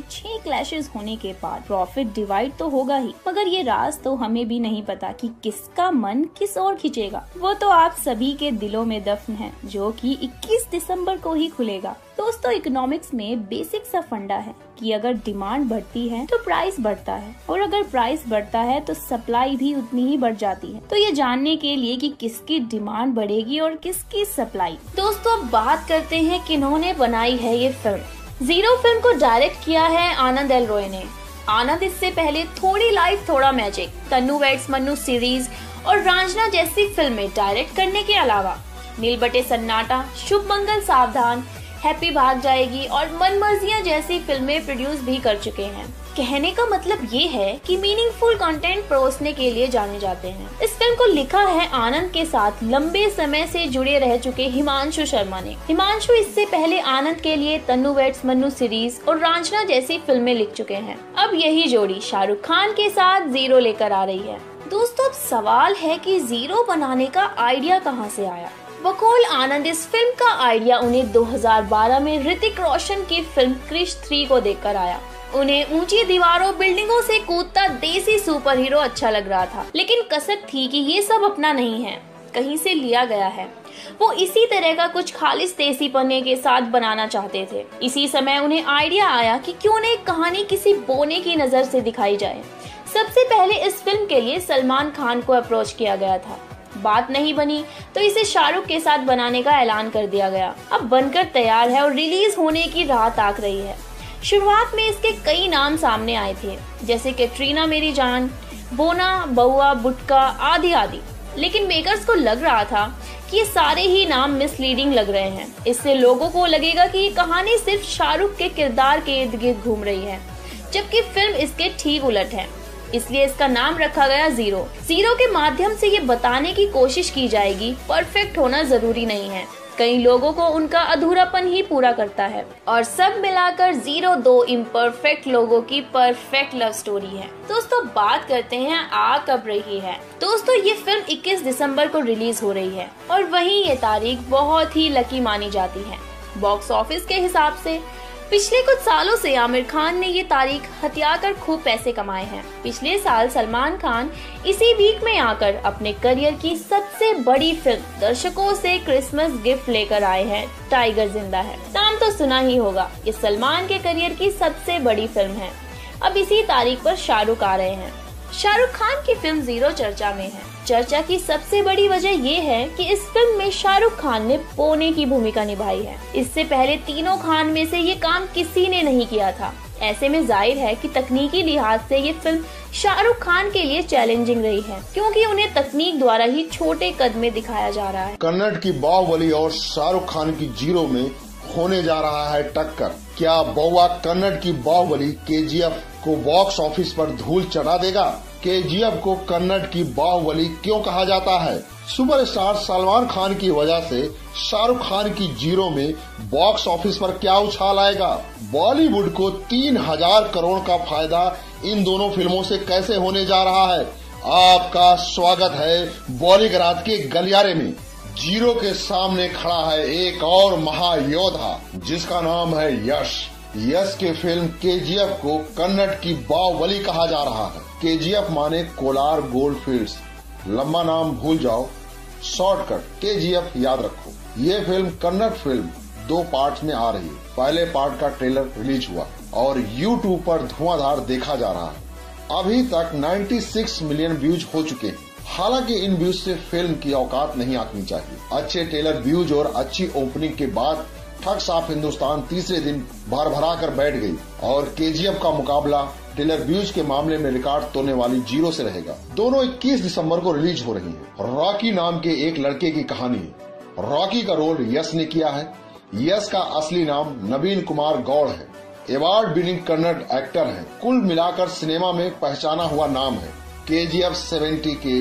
क्लैशेस होने के बाद प्रॉफिट डिवाइड तो होगा ही, मगर ये राज तो हमें भी नहीं पता कि किसका मन किस ओर खींचेगा। वो तो आप सभी के दिलों में दफन है, जो कि 21 दिसंबर को ही खुलेगा। दोस्तों, इकोनॉमिक्स में बेसिक सा फंडा है कि अगर डिमांड बढ़ती है तो प्राइस बढ़ता है, और अगर प्राइस बढ़ता है तो सप्लाई भी उतनी ही बढ़ जाती है। तो ये जानने के लिए कि किसकी डिमांड बढ़ेगी और किसकी सप्लाई, दोस्तों अब बात करते हैं किन्होंने बनाई है ये फिल्म। जीरो फिल्म को डायरेक्ट किया है आनंद एल रॉय ने। आनंद इससे पहले थोड़ी लाइफ थोड़ा magic, Tanu weds Manu series और रांझना जैसी फिल्में डायरेक्ट करने के अलावा नील बटे सन्नाटा, शुभ मंगल सावधान, हैप्पी भाग जाएगी और मनमर्जियां जैसी फिल्में प्रोड्यूस भी कर चुके हैं। कहने का मतलब ये है कि मीनिंगफुल कंटेंट परोसने के लिए जाने जाते हैं। इस फिल्म को लिखा है आनंद के साथ लंबे समय से जुड़े रह चुके हिमांशु शर्मा ने। हिमांशु इससे पहले आनंद के लिए तन्नू वेड्स मन्नू सीरीज और रांझना जैसी फिल्में लिख चुके हैं। अब यही जोड़ी शाहरुख खान के साथ जीरो लेकर आ रही है। दोस्तों, अब सवाल है कि जीरो बनाने का आइडिया कहाँ से आया। बकौल आनंद, इस फिल्म का आइडिया उन्हें 2012 में ऋतिक रोशन की फिल्म क्रिश 3 को देखकर आया। उन्हें ऊंची दीवारों बिल्डिंगों से कूदता देसी सुपर हीरो अच्छा लग रहा था, लेकिन कसक थी कि ये सब अपना नहीं है, कहीं से लिया गया है। वो इसी तरह का कुछ खालिस देसी पन्ने के साथ बनाना चाहते थे। इसी समय उन्हें आइडिया आया कि क्यों न एक कहानी किसी बोने की नजर से दिखाई जाए। सबसे पहले इस फिल्म के लिए सलमान खान को अप्रोच किया गया था। बात नहीं बनी तो इसे शाहरुख के साथ बनाने का ऐलान कर दिया गया। अब बनकर तैयार है और रिलीज होने की राह ताक रही है। शुरुआत में इसके कई नाम सामने आए थे, जैसे कैटरीना मेरी जान, बोना, बउआ, बुटका आदि आदि, लेकिन मेकर्स को लग रहा था कि ये सारे ही नाम मिसलीडिंग लग रहे हैं। इससे लोगों को लगेगा कि ये कहानी सिर्फ शाहरुख के किरदार के इर्द गिर्द घूम रही है, जबकि फिल्म इसके ठीक उलट है। इसलिए इसका नाम रखा गया जीरो। जीरो के माध्यम से ये बताने की कोशिश की जाएगी परफेक्ट होना जरूरी नहीं है, कई लोगों को उनका अधूरापन ही पूरा करता है, और सब मिलाकर जीरो 2 इम्परफेक्ट लोगों की परफेक्ट लव स्टोरी है। दोस्तों, बात करते हैं आ कब रही है। दोस्तों, ये फिल्म 21 दिसंबर को रिलीज हो रही है और वहीं ये तारीख बहुत ही लकी मानी जाती है। बॉक्स ऑफिस के हिसाब से पिछले कुछ सालों से आमिर खान ने ये तारीख हथियाकर खूब पैसे कमाए हैं। पिछले साल सलमान खान इसी वीक में आकर अपने करियर की सबसे बड़ी फिल्म दर्शकों से क्रिसमस गिफ्ट लेकर आए हैं, टाइगर जिंदा है। नाम तो सुना ही होगा, ये सलमान के करियर की सबसे बड़ी फिल्म है। अब इसी तारीख पर शाहरुख आ रहे हैं। शाहरुख खान की फिल्म जीरो चर्चा में है। चर्चा की सबसे बड़ी वजह ये है कि इस फिल्म में शाहरुख खान ने पोने की भूमिका निभाई है। इससे पहले तीनों खान में से ये काम किसी ने नहीं किया था। ऐसे में जाहिर है कि तकनीकी लिहाज से ये फिल्म शाहरुख खान के लिए चैलेंजिंग रही है, क्योंकि उन्हें तकनीक द्वारा ही छोटे कद में दिखाया जा रहा है। कन्नड़ की बाहुबली और शाहरुख खान की जीरो में होने जा रहा है टक्कर। क्या बउआ कन्नड़ की बाहुबली केजीएफ को बॉक्स ऑफिस पर धूल चढ़ा देगा? केजीएफ को कन्नड़ की बाहुबली क्यों कहा जाता है? सुपरस्टार सलमान खान की वजह से शाहरुख खान की जीरो में बॉक्स ऑफिस पर क्या उछाल आएगा? बॉलीवुड को 3000 करोड़ का फायदा इन दोनों फिल्मों से कैसे होने जा रहा है? आपका स्वागत है बॉलीग्राज के गलियारे में। जीरो के सामने खड़ा है एक और महायोद्धा जिसका नाम है यश। यश के फिल्म केजीएफ को कन्नड़ की बाहुबली कहा जा रहा है। केजीएफ माने कोलार गोल्ड फील्ड्स, लंबा नाम भूल जाओ, शॉर्टकट केजीएफ याद रखो। ये फिल्म कन्नड़ फिल्म 2 पार्ट्स में आ रही है। पहले पार्ट का ट्रेलर रिलीज हुआ और YouTube पर धुआंधार देखा जा रहा है। अभी तक 96 मिलियन व्यूज हो चुके हैं। हालांकि इन व्यूज से फिल्म की औकात नहीं आंकनी चाहिए। अच्छे ट्रेलर व्यूज और अच्छी ओपनिंग के बाद ठग साफ हिंदुस्तान तीसरे दिन भर भरा कर बैठ गई और केजीएफ का मुकाबला ट्रेलर व्यूज के मामले में रिकॉर्ड तोड़ने वाली जीरो से रहेगा। दोनों 21 दिसंबर को रिलीज हो रही है। रॉकी नाम के एक लड़के की कहानी है। रॉकी का रोल यश ने किया है। यश का असली नाम नवीन कुमार गौड़ है। अवार्ड विनिंग कन्नड़ एक्टर है। कुल मिलाकर सिनेमा में पहचाना हुआ नाम है। केजीएफ 70 के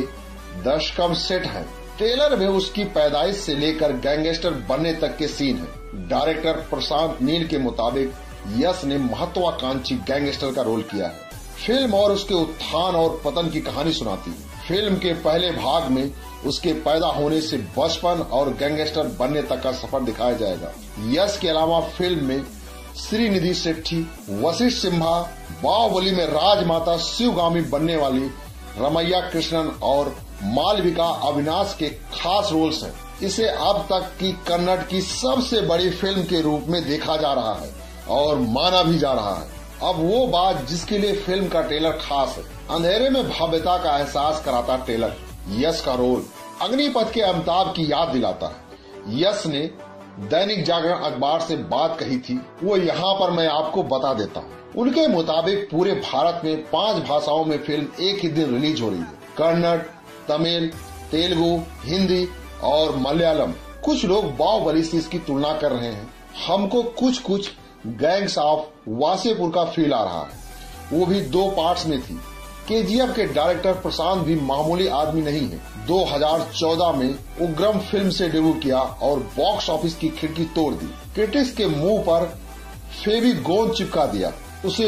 दशकम सेट है। ट्रेलर में उसकी पैदाइश से लेकर गैंगस्टर बनने तक के सीन है। डायरेक्टर प्रशांत नील के मुताबिक यश ने महत्वाकांक्षी गैंगस्टर का रोल किया है। फिल्म और उसके उत्थान और पतन की कहानी सुनाती है। फिल्म के पहले भाग में उसके पैदा होने से बचपन और गैंगस्टर बनने तक का सफर दिखाया जाएगा। यश के अलावा फिल्म में श्रीनिधि शेट्टी, वशिष्ठ सिम्हा, बाहुबली में राजमाता शिवगामी बनने वाली रमैया कृष्णन और मालविका अविनाश के खास रोल्स हैं। इसे अब तक की कन्नड़ की सबसे बड़ी फिल्म के रूप में देखा जा रहा है और माना भी जा रहा है। अब वो बात जिसके लिए फिल्म का ट्रेलर खास है। अंधेरे में भव्यता का एहसास कराता ट्रेलर। यश का रोल अग्निपथ के अमिताभ की याद दिलाता है। यश ने दैनिक जागरण अखबार से बात कही थी, वो यहाँ पर मैं आपको बता देता हूँ। उनके मुताबिक पूरे भारत में 5 भाषाओं में फिल्म एक ही दिन रिलीज हो रही है। कन्नड़, तमिल, तेलुगु, हिंदी और मलयालम। कुछ लोग बाहुबली से इसकी तुलना कर रहे हैं। हमको कुछ गैंग्स ऑफ वासेपुर का फील आ रहा है, वो भी 2 पार्ट्स में थी। केजीएफ के डायरेक्टर प्रशांत भी मामूली आदमी नहीं है। 2014 में उग्रम फिल्म से डेब्यू किया और बॉक्स ऑफिस की खिड़की तोड़ दी। क्रिटिक्स के मुंह पर फेवी गोंद चिपका दिया। उसे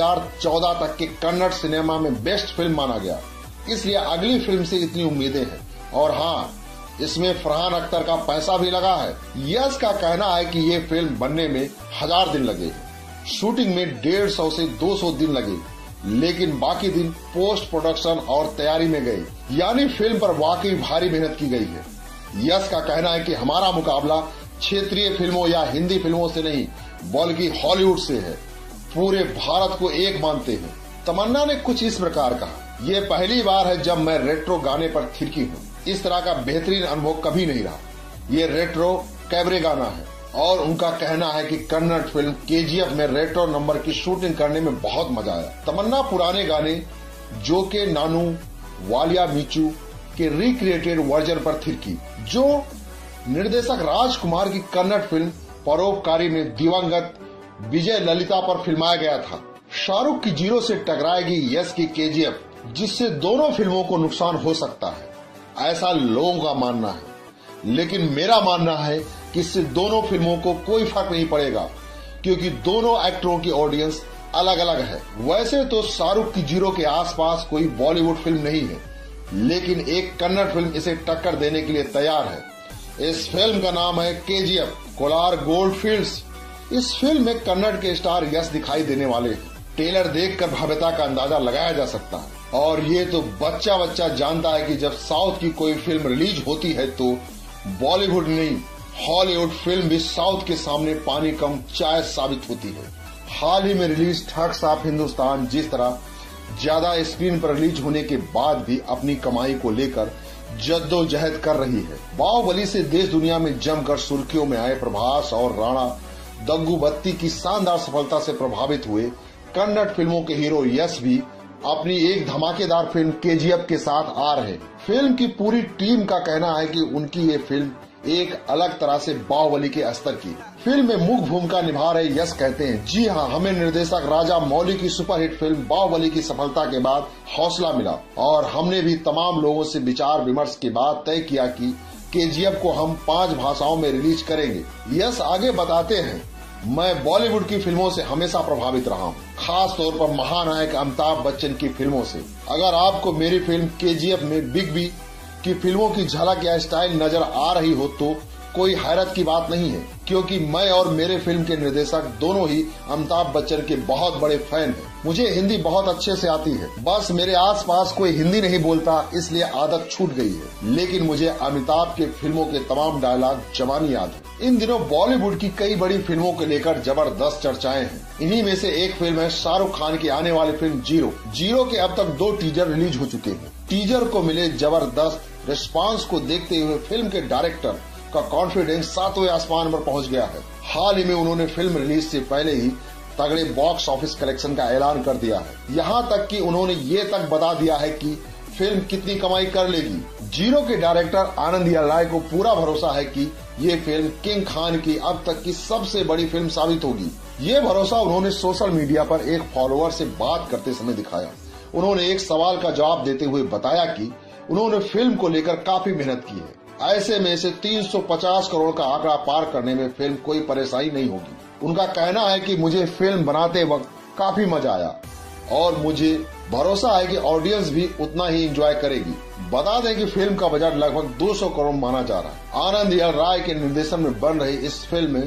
2014 तक के कन्नड़ सिनेमा में बेस्ट फिल्म माना गया। इसलिए अगली फिल्म से इतनी उम्मीदें हैं। और हाँ, इसमें फरहान अख्तर का पैसा भी लगा है। यश का कहना है कि ये फिल्म बनने में 1000 दिन लगे, शूटिंग में 150 से 200 दिन लगे, लेकिन बाकी दिन पोस्ट प्रोडक्शन और तैयारी में गए। यानी फिल्म पर वाकई भारी मेहनत की गई है। यश का कहना है कि हमारा मुकाबला क्षेत्रीय फिल्मों या हिंदी फिल्मों से नहीं बल्कि हॉलीवुड से है। पूरे भारत को एक मानते हैं। तमन्ना ने कुछ इस प्रकार कहा, ये पहली बार है जब मैं रेट्रो गाने पर थिरकी हूँ। इस तरह का बेहतरीन अनुभव कभी नहीं रहा। ये रेट्रो कैबरे गाना है और उनका कहना है कि कन्नड़ फिल्म केजीएफ में रेट्रो नंबर की शूटिंग करने में बहुत मजा आया। तमन्ना पुराने गाने जो के नानू वालिया मीचू के रिक्रिएटेड वर्जन पर थिरकी, जो निर्देशक राजकुमार की कन्नड़ फिल्म परोपकारी में दिवंगत विजय ललिता पर फिल्माया गया था। शाहरुख की जीरो से टकराएगी यश की केजीएफ, जिससे दोनों फिल्मों को नुकसान हो सकता है, ऐसा लोगों का मानना है। लेकिन मेरा मानना है कि इससे दोनों फिल्मों को कोई फर्क नहीं पड़ेगा, क्योंकि दोनों एक्टरों की ऑडियंस अलग अलग है। वैसे तो शाहरुख की जीरो के आसपास कोई बॉलीवुड फिल्म नहीं है, लेकिन एक कन्नड़ फिल्म इसे टक्कर देने के लिए तैयार है। इस फिल्म का नाम है केजीएफ कोलार गोल्ड फील्ड्स। इस फिल्म में कन्नड़ के स्टार यश दिखाई देने वाले हैं। ट्रेलर देखकर भव्यता का अंदाजा लगाया जा सकता है। और ये तो बच्चा जानता है कि जब साउथ की कोई फिल्म रिलीज होती है तो बॉलीवुड नहीं हॉलीवुड फिल्म भी साउथ के सामने पानी कम चाय साबित होती है। हाल ही में रिलीज ठग्स ऑफ हिंदुस्तान जिस तरह ज्यादा स्क्रीन पर रिलीज होने के बाद भी अपनी कमाई को लेकर जद्दोजहद कर रही है। बाहुबली से देश दुनिया में जमकर सुर्खियों में आए प्रभास और राणा दग्गुबत्ती की शानदार सफलता से प्रभावित हुए कन्नड़ फिल्मों के हीरो यश भी अपनी एक धमाकेदार फिल्म केजीएफ के साथ आ रहे। फिल्म की पूरी टीम का कहना है कि उनकी ये फिल्म एक अलग तरह से बाहुबली के स्तर की। फिल्म में मुख्य भूमिका निभा रहे यश कहते हैं, जी हाँ, हमें निर्देशक राजा मौली की सुपरहिट फिल्म बाहुबली की सफलता के बाद हौसला मिला और हमने भी तमाम लोगों से विचार विमर्श के बाद तय किया कि केजीएफ को हम 5 भाषाओं में रिलीज करेंगे। यश आगे बताते हैं, मैं बॉलीवुड की फिल्मों से हमेशा प्रभावित रहा हूँ, खास तौर पर महानायक अमिताभ बच्चन की फिल्मों से। अगर आपको मेरी फिल्म केजीएफ में बिग बी की फिल्मों की झलक या स्टाइल नजर आ रही हो तो कोई हैरत की बात नहीं है, क्योंकि मैं और मेरे फिल्म के निर्देशक दोनों ही अमिताभ बच्चन के बहुत बड़े फैन हैं। मुझे हिंदी बहुत अच्छे से आती है, बस मेरे आसपास कोई हिंदी नहीं बोलता इसलिए आदत छूट गई है, लेकिन मुझे अमिताभ के फिल्मों के तमाम डायलॉग जबानी याद है। इन दिनों बॉलीवुड की कई बड़ी फिल्मों को लेकर जबरदस्त चर्चाएं हैं। इन्हीं में से एक फिल्म है शाहरुख खान की आने वाली फिल्म जीरो के अब तक 2 टीजर रिलीज हो चुके हैं। टीजर को मिले जबरदस्त रिस्पांस को देखते हुए फिल्म के डायरेक्टर का कॉन्फिडेंस 7वें आसमान पर पहुंच गया है। हाल ही में उन्होंने फिल्म रिलीज से पहले ही तगड़े बॉक्स ऑफिस कलेक्शन का ऐलान कर दिया है। यहाँ तक कि उन्होंने ये तक बता दिया है कि फिल्म कितनी कमाई कर लेगी। जीरो के डायरेक्टर आनंद राय को पूरा भरोसा है कि ये फिल्म किंग खान की अब तक की सबसे बड़ी फिल्म साबित होगी। ये भरोसा उन्होंने सोशल मीडिया पर एक फॉलोअर से बात करते समय दिखाया। उन्होंने एक सवाल का जवाब देते हुए बताया कि उन्होंने फिल्म को लेकर काफी मेहनत की है। ऐसे में से 350 करोड़ का आंकड़ा पार करने में फिल्म कोई परेशानी नहीं होगी। उनका कहना है कि मुझे फिल्म बनाते वक्त काफी मजा आया और मुझे भरोसा है कि ऑडियंस भी उतना ही एंजॉय करेगी। बता दें कि फिल्म का बजट लगभग 200 करोड़ माना जा रहा है। आनंद राय के निर्देशन में बन रही इस फिल्म में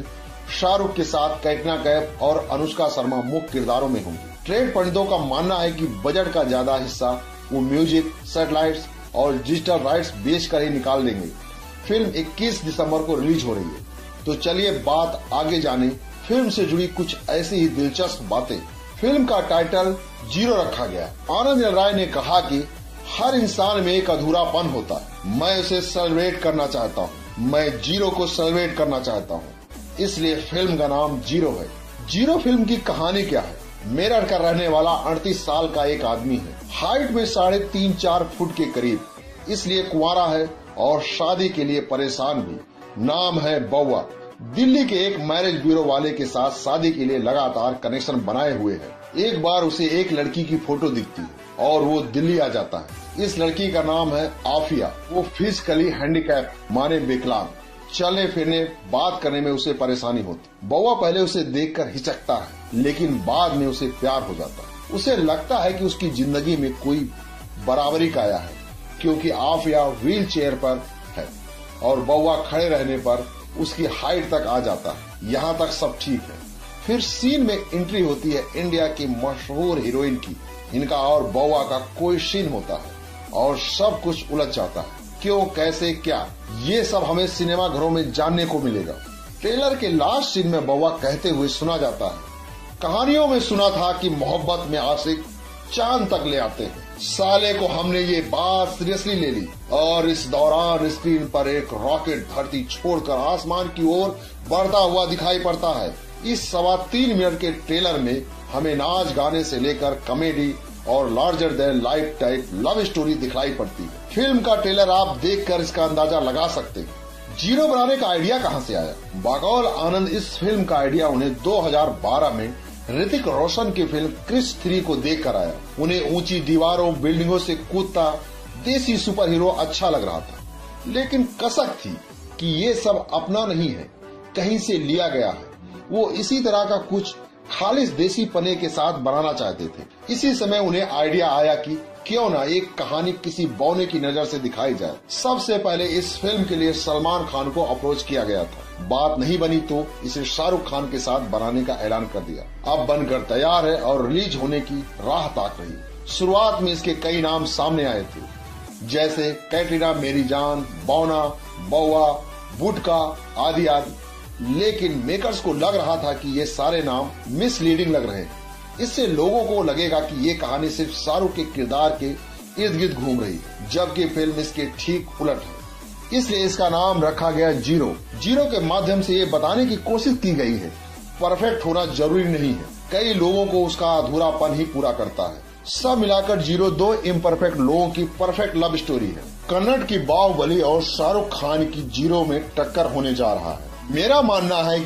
शाहरुख के साथ कैटरीना कैफ और अनुष्का शर्मा मुख्य किरदारों में होंगी। ट्रेड पंडितों का मानना है कि बजट का ज्यादा हिस्सा वो म्यूजिक, सैटेलाइट्स और डिजिटल राइट्स बेचकर ही निकाल देंगे। फिल्म 21 दिसंबर को रिलीज हो रही है। तो चलिए बात आगे जाने फिल्म से जुड़ी कुछ ऐसी ही दिलचस्प बातें। फिल्म का टाइटल जीरो रखा गया। आनंद राय ने कहा कि हर इंसान में एक अधूरापन होता है, मैं उसे सेलिब्रेट करना चाहता हूँ, मैं जीरो को सेलिब्रेट करना चाहता हूँ, इसलिए फिल्म का नाम जीरो है। जीरो फिल्म की कहानी क्या है? मेरठ का रहने वाला 38 साल का एक आदमी है, हाइट में 3.5-4 फुट के करीब, इसलिए कुंवारा है और शादी के लिए परेशान भी। नाम है बौआ। दिल्ली के एक मैरिज ब्यूरो वाले के साथ शादी के लिए लगातार कनेक्शन बनाए हुए है। एक बार उसे एक लड़की की फोटो दिखती है और वो दिल्ली आ जाता है। इस लड़की का नाम है आफिया। वो फिजिकली हैंडीकैप माने विकलांग, चलने फिरने बात करने में उसे परेशानी होती। बौआ पहले उसे देखकर हिचकता है, लेकिन बाद में उसे प्यार हो जाता है। उसे लगता है कि उसकी जिंदगी में कोई बराबरी का आया है, क्योंकि आफिया व्हील चेयर पर है और बौआ खड़े रहने पर उसकी हाइट तक आ जाता है। यहाँ तक सब ठीक है। फिर सीन में एंट्री होती है इंडिया की मशहूर हीरोइन की। इनका और बौआ का कोई सीन होता है और सब कुछ उलझ जाता है। क्यों, कैसे, क्या, ये सब हमें सिनेमा घरों में जानने को मिलेगा। ट्रेलर के लास्ट सीन में बौआ कहते हुए सुना जाता है, कहानियों में सुना था कि मोहब्बत में आशिक चांद तक ले आते हैं। साले को हमने ये बात सीरियसली ले ली और इस दौरान स्क्रीन पर एक रॉकेट धरती छोड़कर आसमान की ओर बढ़ता हुआ दिखाई पड़ता है। इस 3.25 मिनट के ट्रेलर में हमें नाच गाने से लेकर कॉमेडी और larger than life type love story दिखाई पड़ती है। फिल्म का ट्रेलर आप देखकर इसका अंदाजा लगा सकते हैं। जीरो बनाने का आइडिया कहां से आया? बकौल आनंद, इस फिल्म का आइडिया उन्हें 2012 में ऋतिक रोशन की फिल्म क्रिश 3 को देखकर आया। उन्हें ऊंची दीवारों, बिल्डिंगों से कूदता देसी सुपर हीरो अच्छा लग रहा था, लेकिन कसक थी कि ये सब अपना नहीं है, कहीं से लिया गया है। वो इसी तरह का कुछ खालिस देसी पने के साथ बनाना चाहते थे। इसी समय उन्हें आइडिया आया कि क्यों ना एक कहानी किसी बौने की नजर से दिखाई जाए। सबसे पहले इस फिल्म के लिए सलमान खान को अप्रोच किया गया था। बात नहीं बनी तो इसे शाहरुख खान के साथ बनाने का ऐलान कर दिया। अब बनकर तैयार है और रिलीज होने की राह ताक रही। शुरुआत में इसके कई नाम सामने आए थे, जैसे कैटरीना, मेरी जान, बौना, बौआ, बुटका आदि आदि, लेकिन मेकर्स को लग रहा था कि ये सारे नाम मिसलीडिंग लग रहे हैं। इससे लोगों को लगेगा कि ये कहानी सिर्फ शाहरुख के किरदार के इर्द गिर्द घूम रही, जबकि फिल्म इसके ठीक उलट है। इसलिए इसका नाम रखा गया जीरो। जीरो के माध्यम से ये बताने की कोशिश की गई है परफेक्ट होना जरूरी नहीं है, कई लोगों को उसका अधूरापन ही पूरा करता है। सब मिलाकर जीरो 2 इम्परफेक्ट लोगों की परफेक्ट लव स्टोरी है। कन्नड़ की बाहुबली और शाहरुख खान की जीरो में टक्कर होने जा रहा है। मेरा मानना है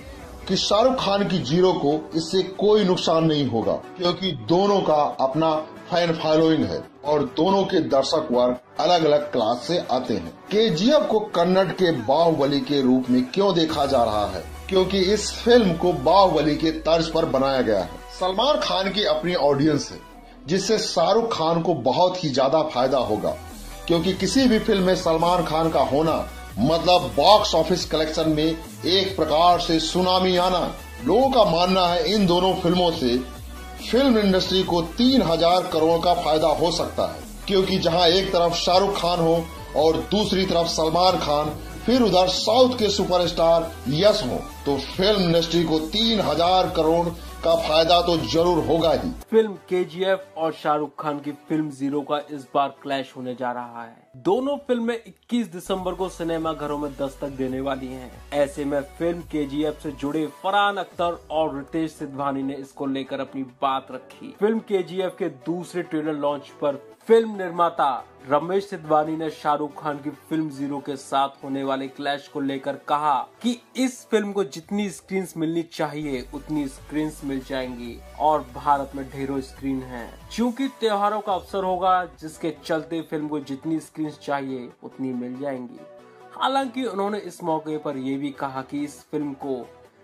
कि शाहरुख खान की जीरो को इससे कोई नुकसान नहीं होगा, क्योंकि दोनों का अपना फैन फॉलोइंग है और दोनों के दर्शक वर्ग अलग अलग क्लास से आते हैं। केजीएफ को कन्नड़ के बाहुबली के रूप में क्यों देखा जा रहा है? क्योंकि इस फिल्म को बाहुबली के तर्ज पर बनाया गया है। सलमान खान की अपनी ऑडियंस है, जिससे शाहरुख खान को बहुत ही ज्यादा फायदा होगा, क्योंकि किसी भी फिल्म में सलमान खान का होना मतलब बॉक्स ऑफिस कलेक्शन में एक प्रकार से सुनामी आना। लोगों का मानना है इन दोनों फिल्मों से फिल्म इंडस्ट्री को 3000 करोड़ का फायदा हो सकता है, क्योंकि जहां एक तरफ शाहरुख खान हो और दूसरी तरफ सलमान खान, फिर उधर साउथ के सुपरस्टार यश हो, तो फिल्म इंडस्ट्री को 3000 करोड़ का फायदा तो जरूर होगा ही। फिल्म केजीएफ और शाहरुख खान की फिल्म जीरो का इस बार क्लैश होने जा रहा है। दोनों फिल्में 21 दिसंबर को सिनेमा घरों में दस्तक देने वाली हैं। ऐसे में फिल्म केजीएफ से जुड़े फरहान अख्तर और रितेश सिद्धवानी ने इसको लेकर अपनी बात रखी। फिल्म केजीएफ के दूसरे ट्रेलर लॉन्च पर फिल्म निर्माता रमेश सिद्धवानी ने शाहरुख खान की फिल्म जीरो के साथ होने वाले क्लैश को लेकर कहा कि इस फिल्म को जितनी स्क्रीन्स मिलनी चाहिए उतनी स्क्रीन्स मिल जाएंगी और भारत में ढेरों स्क्रीन हैं। चूंकि त्योहारों का अवसर होगा, जिसके चलते फिल्म को जितनी स्क्रीन्स चाहिए उतनी मिल जाएंगी। हालांकि उन्होंने इस मौके पर यह भी कहा कि इस फिल्म को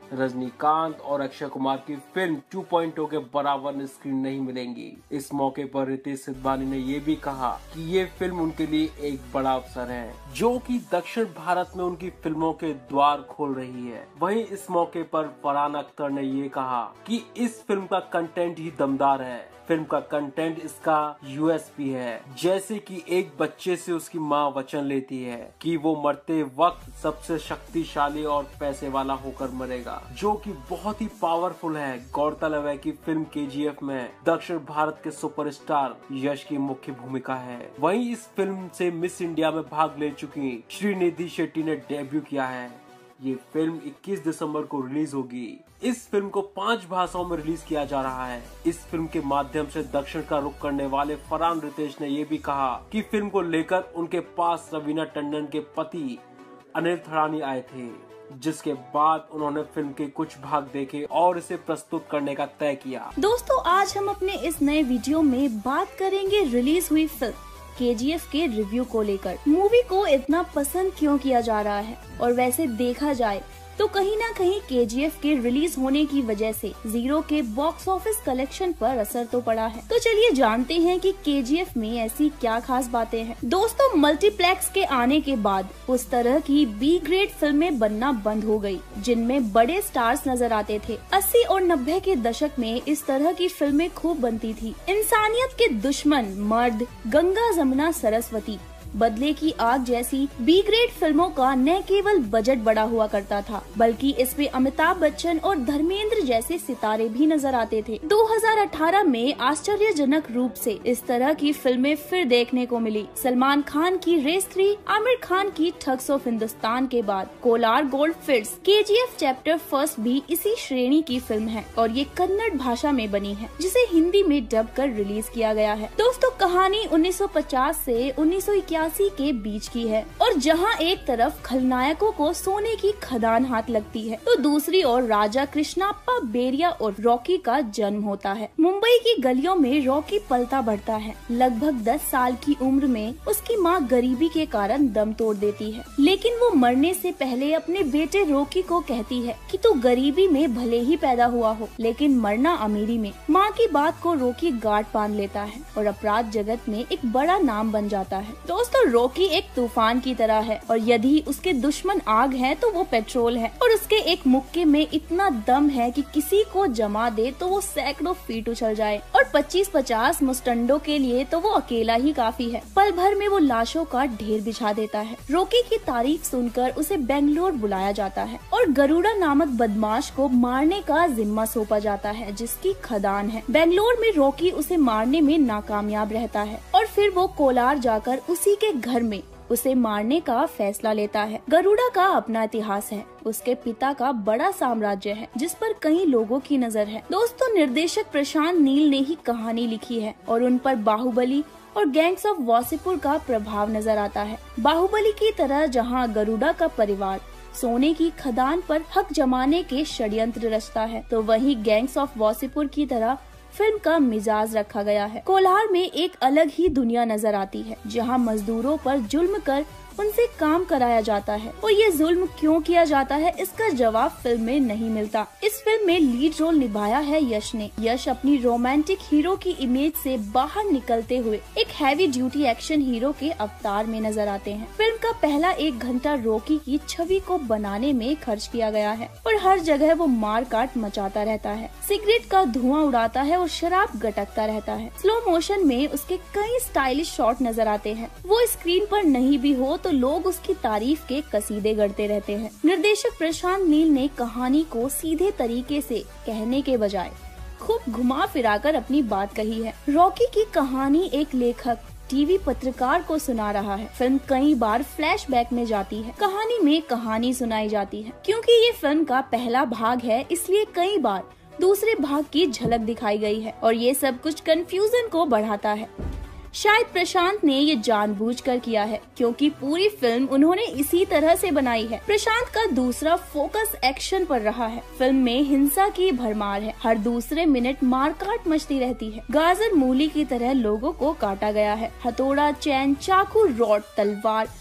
रजनीकांत और अक्षय कुमार की फिल्म 2.0 के बराबर स्क्रीन नहीं मिलेंगी। इस मौके पर रितेश सिद्धवानी ने ये भी कहा कि ये फिल्म उनके लिए एक बड़ा अवसर है, जो कि दक्षिण भारत में उनकी फिल्मों के द्वार खोल रही है। वहीं इस मौके पर फरहान अख्तर ने ये कहा कि इस फिल्म का कंटेंट ही दमदार है। फिल्म का कंटेंट इसका यूएसपी है, जैसे कि एक बच्चे से उसकी माँ वचन लेती है कि वो मरते वक्त सबसे शक्तिशाली और पैसे वाला होकर मरेगा, जो कि बहुत ही पावरफुल है। गौरतलब है कि फिल्म केजीएफ में दक्षिण भारत के सुपरस्टार यश की मुख्य भूमिका है। वहीं इस फिल्म से मिस इंडिया में भाग ले चुकी श्रीनिधि शेट्टी ने डेब्यू किया है। ये फिल्म 21 दिसंबर को रिलीज होगी। इस फिल्म को 5 भाषाओं में रिलीज किया जा रहा है। इस फिल्म के माध्यम से दक्षिण का रुख करने वाले फरहान रितेश ने ये भी कहा कि फिल्म को लेकर उनके पास रवीना टंडन के पति अनिल थरानी आए थे, जिसके बाद उन्होंने फिल्म के कुछ भाग देखे और इसे प्रस्तुत करने का तय किया। दोस्तों, आज हम अपने इस नए वीडियो में बात करेंगे रिलीज हुई फिल्म केजीएफ के रिव्यू को लेकर। मूवी को इतना पसंद क्यों किया जा रहा है, और वैसे देखा जाए तो कहीं ना कहीं केजीएफ के रिलीज होने की वजह से जीरो के बॉक्स ऑफिस कलेक्शन पर असर तो पड़ा है। तो चलिए जानते हैं कि केजीएफ में ऐसी क्या खास बातें हैं। दोस्तों, मल्टीप्लेक्स के आने के बाद उस तरह की बी ग्रेड फिल्में बनना बंद हो गई, जिनमें बड़े स्टार्स नजर आते थे। 80 और 90 के दशक में इस तरह की फिल्में खूब बनती थी। इंसानियत के दुश्मन, मर्द, गंगा जमुना सरस्वती, बदले की आग जैसी बी ग्रेड फिल्मों का न केवल बजट बड़ा हुआ करता था, बल्कि इसमें अमिताभ बच्चन और धर्मेंद्र जैसे सितारे भी नजर आते थे। 2018 में आश्चर्यजनक रूप से इस तरह की फिल्में फिर देखने को मिली। सलमान खान की रेस 3, आमिर खान की ठग्स ऑफ हिंदुस्तान के बाद Kolar gold fields, KGF chapter 1 भी इसी श्रेणी की फिल्म है और ये कन्नड़ भाषा में बनी है, जिसे हिंदी में डब कर रिलीज किया गया है। दोस्तों, कहानी 1950 से 1981 के बीच की है, और जहां एक तरफ खलनायकों को सोने की खदान हाथ लगती है, तो दूसरी ओर राजा कृष्णाप्पा बेरिया और रॉकी का जन्म होता है। मुंबई की गलियों में रॉकी पलता बढ़ता है। लगभग 10 साल की उम्र में उसकी मां गरीबी के कारण दम तोड़ देती है, लेकिन वो मरने से पहले अपने बेटे रॉकी को कहती है कि तू गरीबी में भले ही पैदा हुआ हो, लेकिन मरना अमीरी में। माँ की बात को रॉकी गांठ बांध लेता है और अपराध जगत में एक बड़ा नाम बन जाता है। दोस्तों, रॉकी एक तूफान की तरह है, और यदि उसके दुश्मन आग है तो वो पेट्रोल है, और उसके एक मुक्के में इतना दम है कि किसी को जमा दे तो वो सैकड़ों फीट उछल जाए, और 25-50 मुस्टंडों के लिए तो वो अकेला ही काफी है। पल भर में वो लाशों का ढेर बिछा देता है। रॉकी की तारीफ सुनकर उसे बेंगलोर बुलाया जाता है और गरुड़ा नामक बदमाश को मारने का जिम्मा सौंपा जाता है, जिसकी खदान है। बेंगलोर में रॉकी उसे मारने में नाकामयाब रहता है, और फिर वो कोलार जाकर उसी के घर में उसे मारने का फैसला लेता है। गरुड़ा का अपना इतिहास है, उसके पिता का बड़ा साम्राज्य है जिस पर कई लोगों की नजर है। दोस्तों, निर्देशक प्रशांत नील ने ही कहानी लिखी है और उन पर बाहुबली और गैंग्स ऑफ वासेपुर का प्रभाव नजर आता है। बाहुबली की तरह जहां गरुड़ा का परिवार सोने की खदान पर हक जमाने के षड्यंत्र रचता है, तो वहीं गैंग्स ऑफ वासेपुर की तरह फिल्म का मिजाज रखा गया है। कोलार में एक अलग ही दुनिया नजर आती है, जहां मजदूरों पर जुल्म कर उनसे काम कराया जाता है, और ये जुल्म क्यों किया जाता है इसका जवाब फिल्म में नहीं मिलता। इस फिल्म में लीड रोल निभाया है यश ने। यश अपनी रोमांटिक हीरो की इमेज से बाहर निकलते हुए एक हैवी ड्यूटी एक्शन हीरो के अवतार में नजर आते हैं। फिल्म का पहला 1 घंटा रॉकी की छवि को बनाने में खर्च किया गया है, और हर जगह वो मार काट मचाता रहता है, सिगरेट का धुआं उड़ाता है और शराब गटकता रहता है। स्लो मोशन में उसके कई स्टाइलिश शॉट नजर आते हैं। वो स्क्रीन पर नहीं भी हो तो लोग उसकी तारीफ के कसीदे गढ़ते रहते हैं। निर्देशक प्रशांत नील ने कहानी को सीधे तरीके से कहने के बजाय खूब घुमा फिराकर अपनी बात कही है। रॉकी की कहानी एक लेखक टीवी पत्रकार को सुना रहा है। फिल्म कई बार फ्लैशबैक में जाती है, कहानी में कहानी सुनाई जाती है। क्योंकि ये फिल्म का पहला भाग है, इसलिए कई बार दूसरे भाग की झलक दिखाई गई है, और ये सब कुछ कंफ्यूजन को बढ़ाता है। शायद प्रशांत ने ये जानबूझकर किया है, क्योंकि पूरी फिल्म उन्होंने इसी तरह से बनाई है। प्रशांत का दूसरा फोकस एक्शन पर रहा है। फिल्म में हिंसा की भरमार है, हर दूसरे मिनट मारकाट मचती रहती है। गाजर मूली की तरह लोगों को काटा गया है। हथौड़ा, चैन, चाकू, रॉड, तलवार, फावड़ा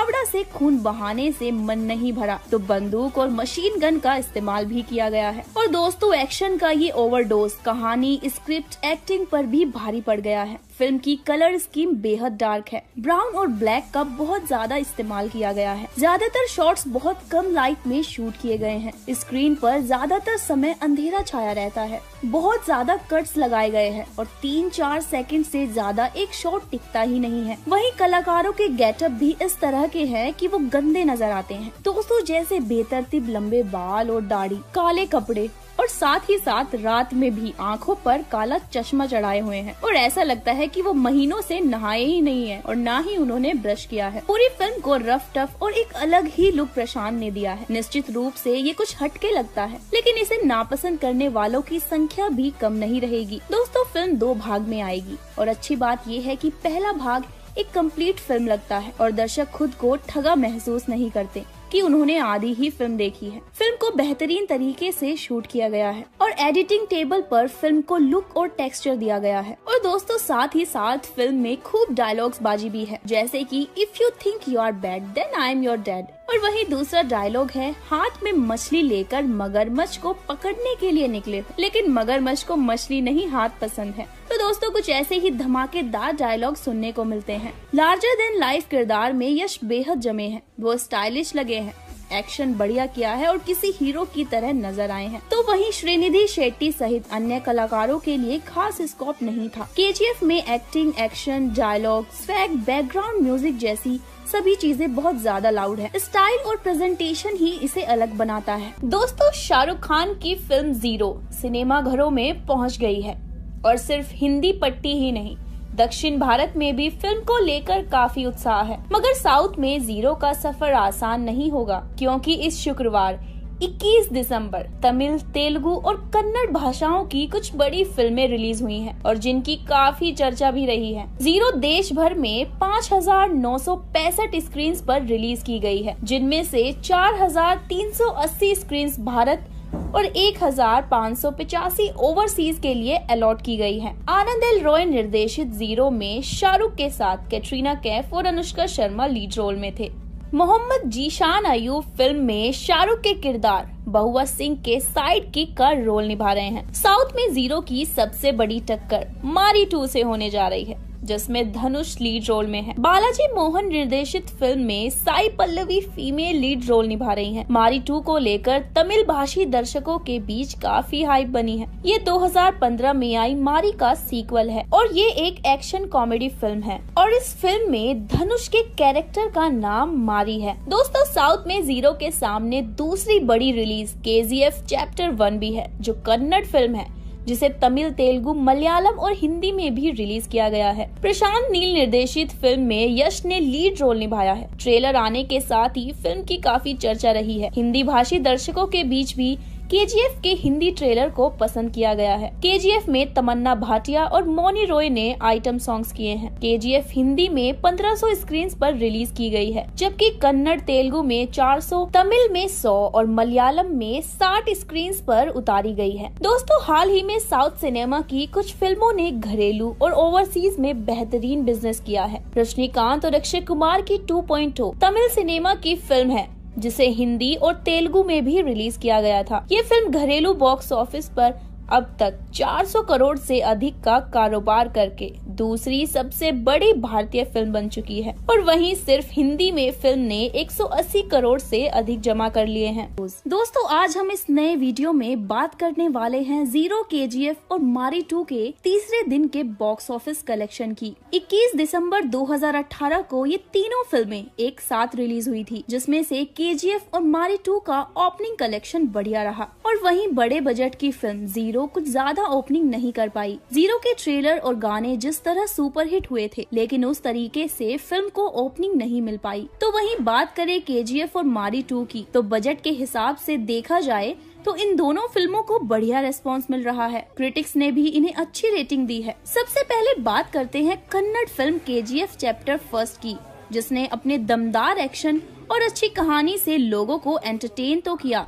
फावड़ा से खून बहाने से मन नहीं भरा तो बंदूक और मशीन गन का इस्तेमाल भी किया गया है। और दोस्तों एक्शन का ये ओवरडोज कहानी, स्क्रिप्ट, एक्टिंग पर भी भारी पड़ गया है। फिल्म की कलर स्कीम बेहद डार्क है। ब्राउन और ब्लैक का बहुत ज्यादा इस्तेमाल किया गया है। ज्यादातर शॉट्स बहुत कम लाइट में शूट किए गए हैं। स्क्रीन पर ज्यादातर समय अंधेरा छाया रहता है। बहुत ज्यादा कट्स लगाए गए हैं और 3-4 सेकंड से ज्यादा एक शॉट टिकता ही नहीं है। वहीं कलाकारों के गेटअप भी इस तरह के हैं कि वो गंदे नजर आते हैं दोस्तों, जैसे बेतरतीब लंबे बाल और दाढ़ी, काले कपड़े और साथ ही साथ रात में भी आंखों पर काला चश्मा चढ़ाए हुए हैं और ऐसा लगता है कि वो महीनों से नहाए ही नहीं है और ना ही उन्होंने ब्रश किया है। पूरी फिल्म को रफ टफ और एक अलग ही लुक प्रशांत ने दिया है। निश्चित रूप से ये कुछ हटके लगता है, लेकिन इसे नापसंद करने वालों की संख्या भी कम नहीं रहेगी। दोस्तों फिल्म 2 भाग में आएगी और अच्छी बात ये है कि पहला भाग एक कंप्लीट फिल्म लगता है और दर्शक खुद को ठगा महसूस नहीं करते कि उन्होंने आधी ही फिल्म देखी है। फिल्म को बेहतरीन तरीके से शूट किया गया है और एडिटिंग टेबल पर फिल्म को लुक और टेक्सचर दिया गया है। और दोस्तों साथ ही साथ फिल्म में खूब डायलॉग्स बाजी भी है, जैसे कि if you think you are bad then I am your dad. और वही दूसरा डायलॉग है, हाथ में मछली लेकर मगरमच्छ को पकड़ने के लिए निकले हो, लेकिन मगरमच्छ को मछली नहीं हाथ पसंद है। तो दोस्तों कुछ ऐसे ही धमाकेदार डायलॉग सुनने को मिलते हैं। लार्जर देन लाइफ किरदार में यश बेहद जमे हैं, वो स्टाइलिश लगे हैं, एक्शन बढ़िया किया है और किसी हीरो की तरह नजर आए हैं। तो वहीं श्रीनिधि शेट्टी सहित अन्य कलाकारों के लिए खास स्कोप नहीं था। केजीएफ में acting, action, dialogue, swag, background music जैसी सभी चीजें बहुत ज्यादा लाउड है। स्टाइल और प्रेजेंटेशन ही इसे अलग बनाता है। दोस्तों शाहरुख खान की फिल्म जीरो सिनेमा घरों में पहुंच गई है और सिर्फ हिंदी पट्टी ही नहीं, दक्षिण भारत में भी फिल्म को लेकर काफी उत्साह है। मगर साउथ में जीरो का सफर आसान नहीं होगा, क्योंकि इस शुक्रवार 21 दिसंबर तमिल, तेलुगु और कन्नड़ भाषाओं की कुछ बड़ी फिल्में रिलीज हुई हैं और जिनकी काफी चर्चा भी रही है। जीरो देश भर में 5,965 स्क्रीन पर रिलीज की गई है, जिनमें से 4,380 स्क्रीन भारत और 1,585 ओवरसीज के लिए अलॉट की गई है। आनंद एल रॉय निर्देशित जीरो में शाहरुख के साथ कैटरीना कैफ और अनुष्का शर्मा लीड रोल में थे। मोहम्मद जीशान अयूब फिल्म में शाहरुख के किरदार बहुआ सिंह के साइड किक का रोल निभा रहे हैं। साउथ में जीरो की सबसे बड़ी टक्कर मारी 2 से होने जा रही है, जिसमें धनुष लीड रोल में है। बालाजी मोहन निर्देशित फिल्म में Sai Pallavi female lead role निभा रही हैं। मारी 2 को लेकर तमिल भाषी दर्शकों के बीच काफी हाइप बनी है। ये 2015 में आई मारी का सीक्वल है और ये एक एक्शन कॉमेडी फिल्म है और इस फिल्म में धनुष के कैरेक्टर का नाम मारी है। दोस्तों साउथ में जीरो के सामने दूसरी बड़ी रिलीज केजीएफ चैप्टर 1 भी है, जो कन्नड़ फिल्म है, जिसे तमिल, तेलुगु, मलयालम और हिंदी में भी रिलीज किया गया है। प्रशांत नील निर्देशित फिल्म में यश ने लीड रोल निभाया है। ट्रेलर आने के साथ ही फिल्म की काफी चर्चा रही है। हिंदी भाषी दर्शकों के बीच भी केजीएफ के हिंदी ट्रेलर को पसंद किया गया है। केजीएफ में तमन्ना भाटिया और मौनी रॉय ने आइटम सॉन्ग्स किए हैं। केजीएफ हिंदी में 1500 स्क्रीन पर रिलीज की गई है, जबकि कन्नड़, तेलुगु में 400, तमिल में 100 और मलयालम में 60 स्क्रीन पर उतारी गई है। दोस्तों हाल ही में साउथ सिनेमा की कुछ फिल्मों ने घरेलू और ओवरसीज में बेहतरीन बिजनेस किया है। रजनीकांत और अक्षय कुमार की 2.0 तमिल सिनेमा की फिल्म है, जिसे हिंदी और तेलुगु में भी रिलीज किया गया था। ये फिल्म घरेलू बॉक्स ऑफिस पर अब तक 400 करोड़ से अधिक का कारोबार करके दूसरी सबसे बड़ी भारतीय फिल्म बन चुकी है और वहीं सिर्फ हिंदी में फिल्म ने 180 करोड़ से अधिक जमा कर लिए हैं। दोस्तों आज हम इस नए वीडियो में बात करने वाले हैं जीरो, केजीएफ और मारी 2 के तीसरे दिन के बॉक्स ऑफिस कलेक्शन की। 21 दिसंबर 2018 को ये तीनों फिल्में एक साथ रिलीज हुई थी, जिसमें से केजीएफ और मारी 2 का ओपनिंग कलेक्शन बढ़िया रहा और वहीं बड़े बजट की फिल्म जीरो कुछ ज्यादा ओपनिंग नहीं कर पाई। जीरो के ट्रेलर और गाने जिस तरह सुपरहिट हुए थे, लेकिन उस तरीके से फिल्म को ओपनिंग नहीं मिल पाई। तो वहीं बात करें केजीएफ और मारी 2 की, तो बजट के हिसाब से देखा जाए तो इन दोनों फिल्मों को बढ़िया रेस्पॉन्स मिल रहा है। क्रिटिक्स ने भी इन्हें अच्छी रेटिंग दी है। सबसे पहले बात करते हैं कन्नड़ फिल्म केजीएफ चैप्टर 1 की, जिसने अपने दमदार एक्शन और अच्छी कहानी से लोगों को एंटरटेन तो किया,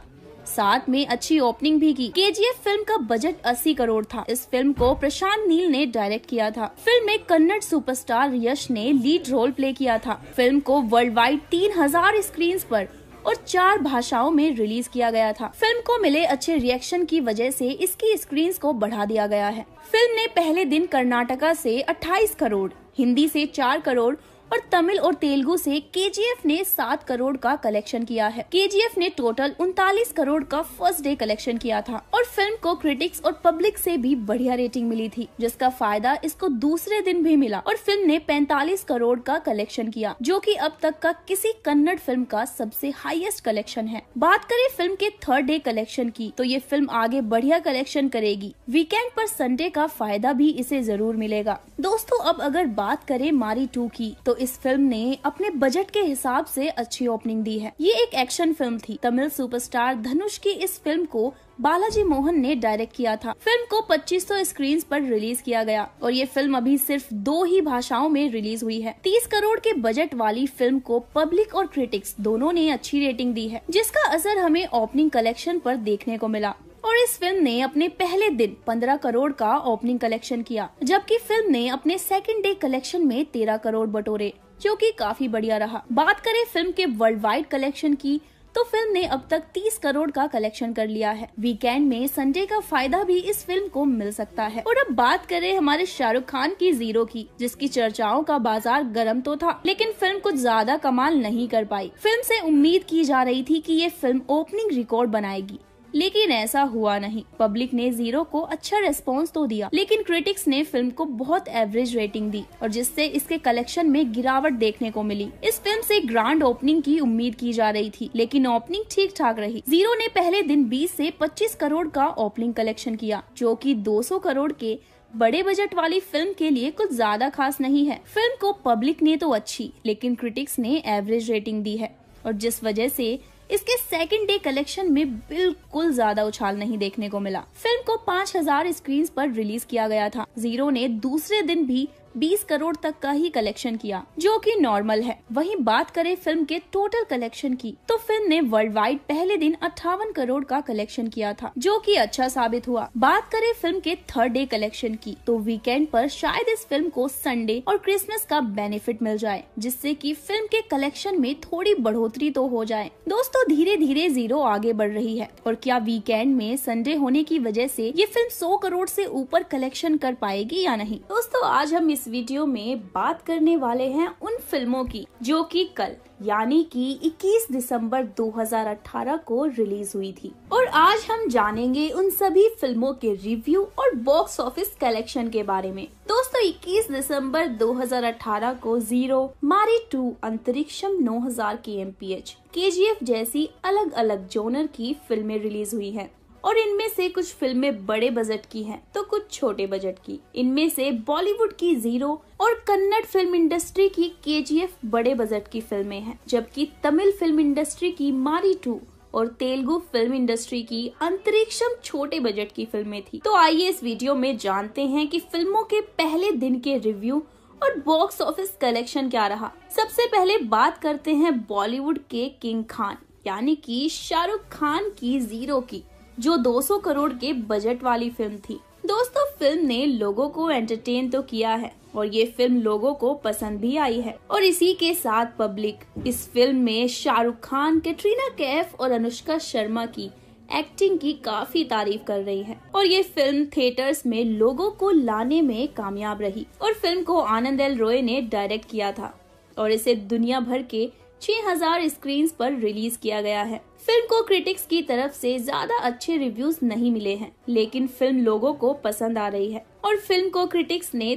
साथ में अच्छी ओपनिंग भी की। KGF फिल्म का बजट 80 करोड़ था। इस फिल्म को प्रशांत नील ने डायरेक्ट किया था। फिल्म में कन्नड़ सुपरस्टार यश ने लीड रोल प्ले किया था। फिल्म को वर्ल्ड वाइड 3000 स्क्रीन पर और 4 भाषाओं में रिलीज किया गया था। फिल्म को मिले अच्छे रिएक्शन की वजह से इसकी स्क्रीन्स को बढ़ा दिया गया है। फिल्म ने पहले दिन कर्नाटका से 28 करोड़, हिंदी से 4 करोड़ और तमिल और तेलुगु से KGF ने 7 करोड़ का कलेक्शन किया है। KGF ने टोटल 39 करोड़ का फर्स्ट डे कलेक्शन किया था और फिल्म को क्रिटिक्स और पब्लिक से भी बढ़िया रेटिंग मिली थी, जिसका फायदा इसको दूसरे दिन भी मिला और फिल्म ने 45 करोड़ का कलेक्शन किया, जो कि अब तक का किसी कन्नड़ फिल्म का सबसे हाईएस्ट कलेक्शन है। बात करें फिल्म के थर्ड डे कलेक्शन की, तो ये फिल्म आगे बढ़िया कलेक्शन करेगी। वीकेंड पर संडे का फायदा भी इसे जरूर मिलेगा। दोस्तों, अब अगर बात करें मारी 2 की, तो इस फिल्म ने अपने बजट के हिसाब से अच्छी ओपनिंग दी है। ये एक एक्शन फिल्म थी। तमिल सुपरस्टार धनुष की इस फिल्म को बालाजी मोहन ने डायरेक्ट किया था। फिल्म को 2500 स्क्रीन पर रिलीज किया गया और ये फिल्म अभी सिर्फ 2 ही भाषाओं में रिलीज हुई है। 30 करोड़ के बजट वाली फिल्म को पब्लिक और क्रिटिक्स दोनों ने अच्छी रेटिंग दी है, जिसका असर हमें ओपनिंग कलेक्शन पर देखने को मिला। और इस फिल्म ने अपने पहले दिन 15 करोड़ का ओपनिंग कलेक्शन किया, जबकि फिल्म ने अपने सेकंड डे कलेक्शन में 13 करोड़ बटोरे, जो कि काफी बढ़िया रहा। बात करें फिल्म के वर्ल्ड वाइड कलेक्शन की, तो फिल्म ने अब तक 30 करोड़ का कलेक्शन कर लिया है। वीकेंड में संडे का फायदा भी इस फिल्म को मिल सकता है। और अब बात करें हमारे शाहरुख खान की जीरो की, जिसकी चर्चाओं का बाजार गर्म तो था, लेकिन फिल्म कुछ ज्यादा कमाल नहीं कर पाई। फिल्म से उम्मीद की जा रही थी कि ये फिल्म ओपनिंग रिकॉर्ड बनाएगी, लेकिन ऐसा हुआ नहीं। पब्लिक ने जीरो को अच्छा रिस्पांस तो दिया, लेकिन क्रिटिक्स ने फिल्म को बहुत एवरेज रेटिंग दी और जिससे इसके कलेक्शन में गिरावट देखने को मिली। इस फिल्म से ग्रैंड ओपनिंग की उम्मीद की जा रही थी, लेकिन ओपनिंग ठीक ठाक रही। जीरो ने पहले दिन 20 से 25 करोड़ का ओपनिंग कलेक्शन किया, जो कि 200 करोड़ के बड़े बजट वाली फिल्म के लिए कुछ ज्यादा खास नहीं है। फिल्म को पब्लिक ने तो अच्छी, लेकिन क्रिटिक्स ने एवरेज रेटिंग दी है और जिस वजह से इसके सेकंड डे कलेक्शन में बिल्कुल ज्यादा उछाल नहीं देखने को मिला। फिल्म को 5000 स्क्रीन पर रिलीज किया गया था। जीरो ने दूसरे दिन भी 20 करोड़ तक का ही कलेक्शन किया, जो कि नॉर्मल है। वहीं बात करें फिल्म के टोटल कलेक्शन की, तो फिल्म ने वर्ल्ड वाइड पहले दिन 58 करोड़ का कलेक्शन किया था, जो कि अच्छा साबित हुआ। बात करें फिल्म के थर्ड डे कलेक्शन की, तो वीकेंड पर शायद इस फिल्म को संडे और क्रिसमस का बेनिफिट मिल जाए, जिससे कि फिल्म के कलेक्शन में थोड़ी बढ़ोतरी तो हो जाए। दोस्तों, धीरे धीरे जीरो आगे बढ़ रही है और क्या वीकेंड में संडे होने की वजह से ये फिल्म 100 करोड़ से ऊपर कलेक्शन कर पाएगी या नहीं। दोस्तों, आज हम इस वीडियो में बात करने वाले हैं उन फिल्मों की जो कि कल यानी कि 21 दिसंबर 2018 को रिलीज हुई थी, और आज हम जानेंगे उन सभी फिल्मों के रिव्यू और बॉक्स ऑफिस कलेक्शन के बारे में। दोस्तों, 21 दिसंबर 2018 को जीरो, मारी 2, अंतरिक्षम 9000 kmph, KGF जैसी अलग अलग जोनर की फिल्में रिलीज हुई हैं। और इनमें से कुछ फिल्में बड़े बजट की हैं, तो कुछ छोटे बजट की। इनमें से बॉलीवुड की जीरो और कन्नड़ फिल्म इंडस्ट्री की KGF बड़े बजट की फिल्में हैं, जबकि तमिल फिल्म इंडस्ट्री की मारी 2 और तेलुगु फिल्म इंडस्ट्री की अंतरिक्षम छोटे बजट की फिल्में थी। तो आइए इस वीडियो में जानते हैं कि फिल्मों के पहले दिन के रिव्यू और बॉक्स ऑफिस कलेक्शन क्या रहा। सबसे पहले बात करते हैं बॉलीवुड के किंग खान यानी कि शाहरुख खान की जीरो की, जो 200 करोड़ के बजट वाली फिल्म थी। दोस्तों, फिल्म ने लोगों को एंटरटेन तो किया है और ये फिल्म लोगों को पसंद भी आई है, और इसी के साथ पब्लिक इस फिल्म में शाहरुख खान, कैटरीना कैफ और अनुष्का शर्मा की एक्टिंग की काफी तारीफ कर रही है। और ये फिल्म थिएटर्स में लोगों को लाने में कामयाब रही और फिल्म को आनंद एल रॉय ने डायरेक्ट किया था और इसे दुनिया भर के 6000 स्क्रीन पर रिलीज किया गया है। फिल्म को क्रिटिक्स की तरफ से ज्यादा अच्छे रिव्यूज नहीं मिले हैं, लेकिन फिल्म लोगों को पसंद आ रही है और फिल्म को क्रिटिक्स ने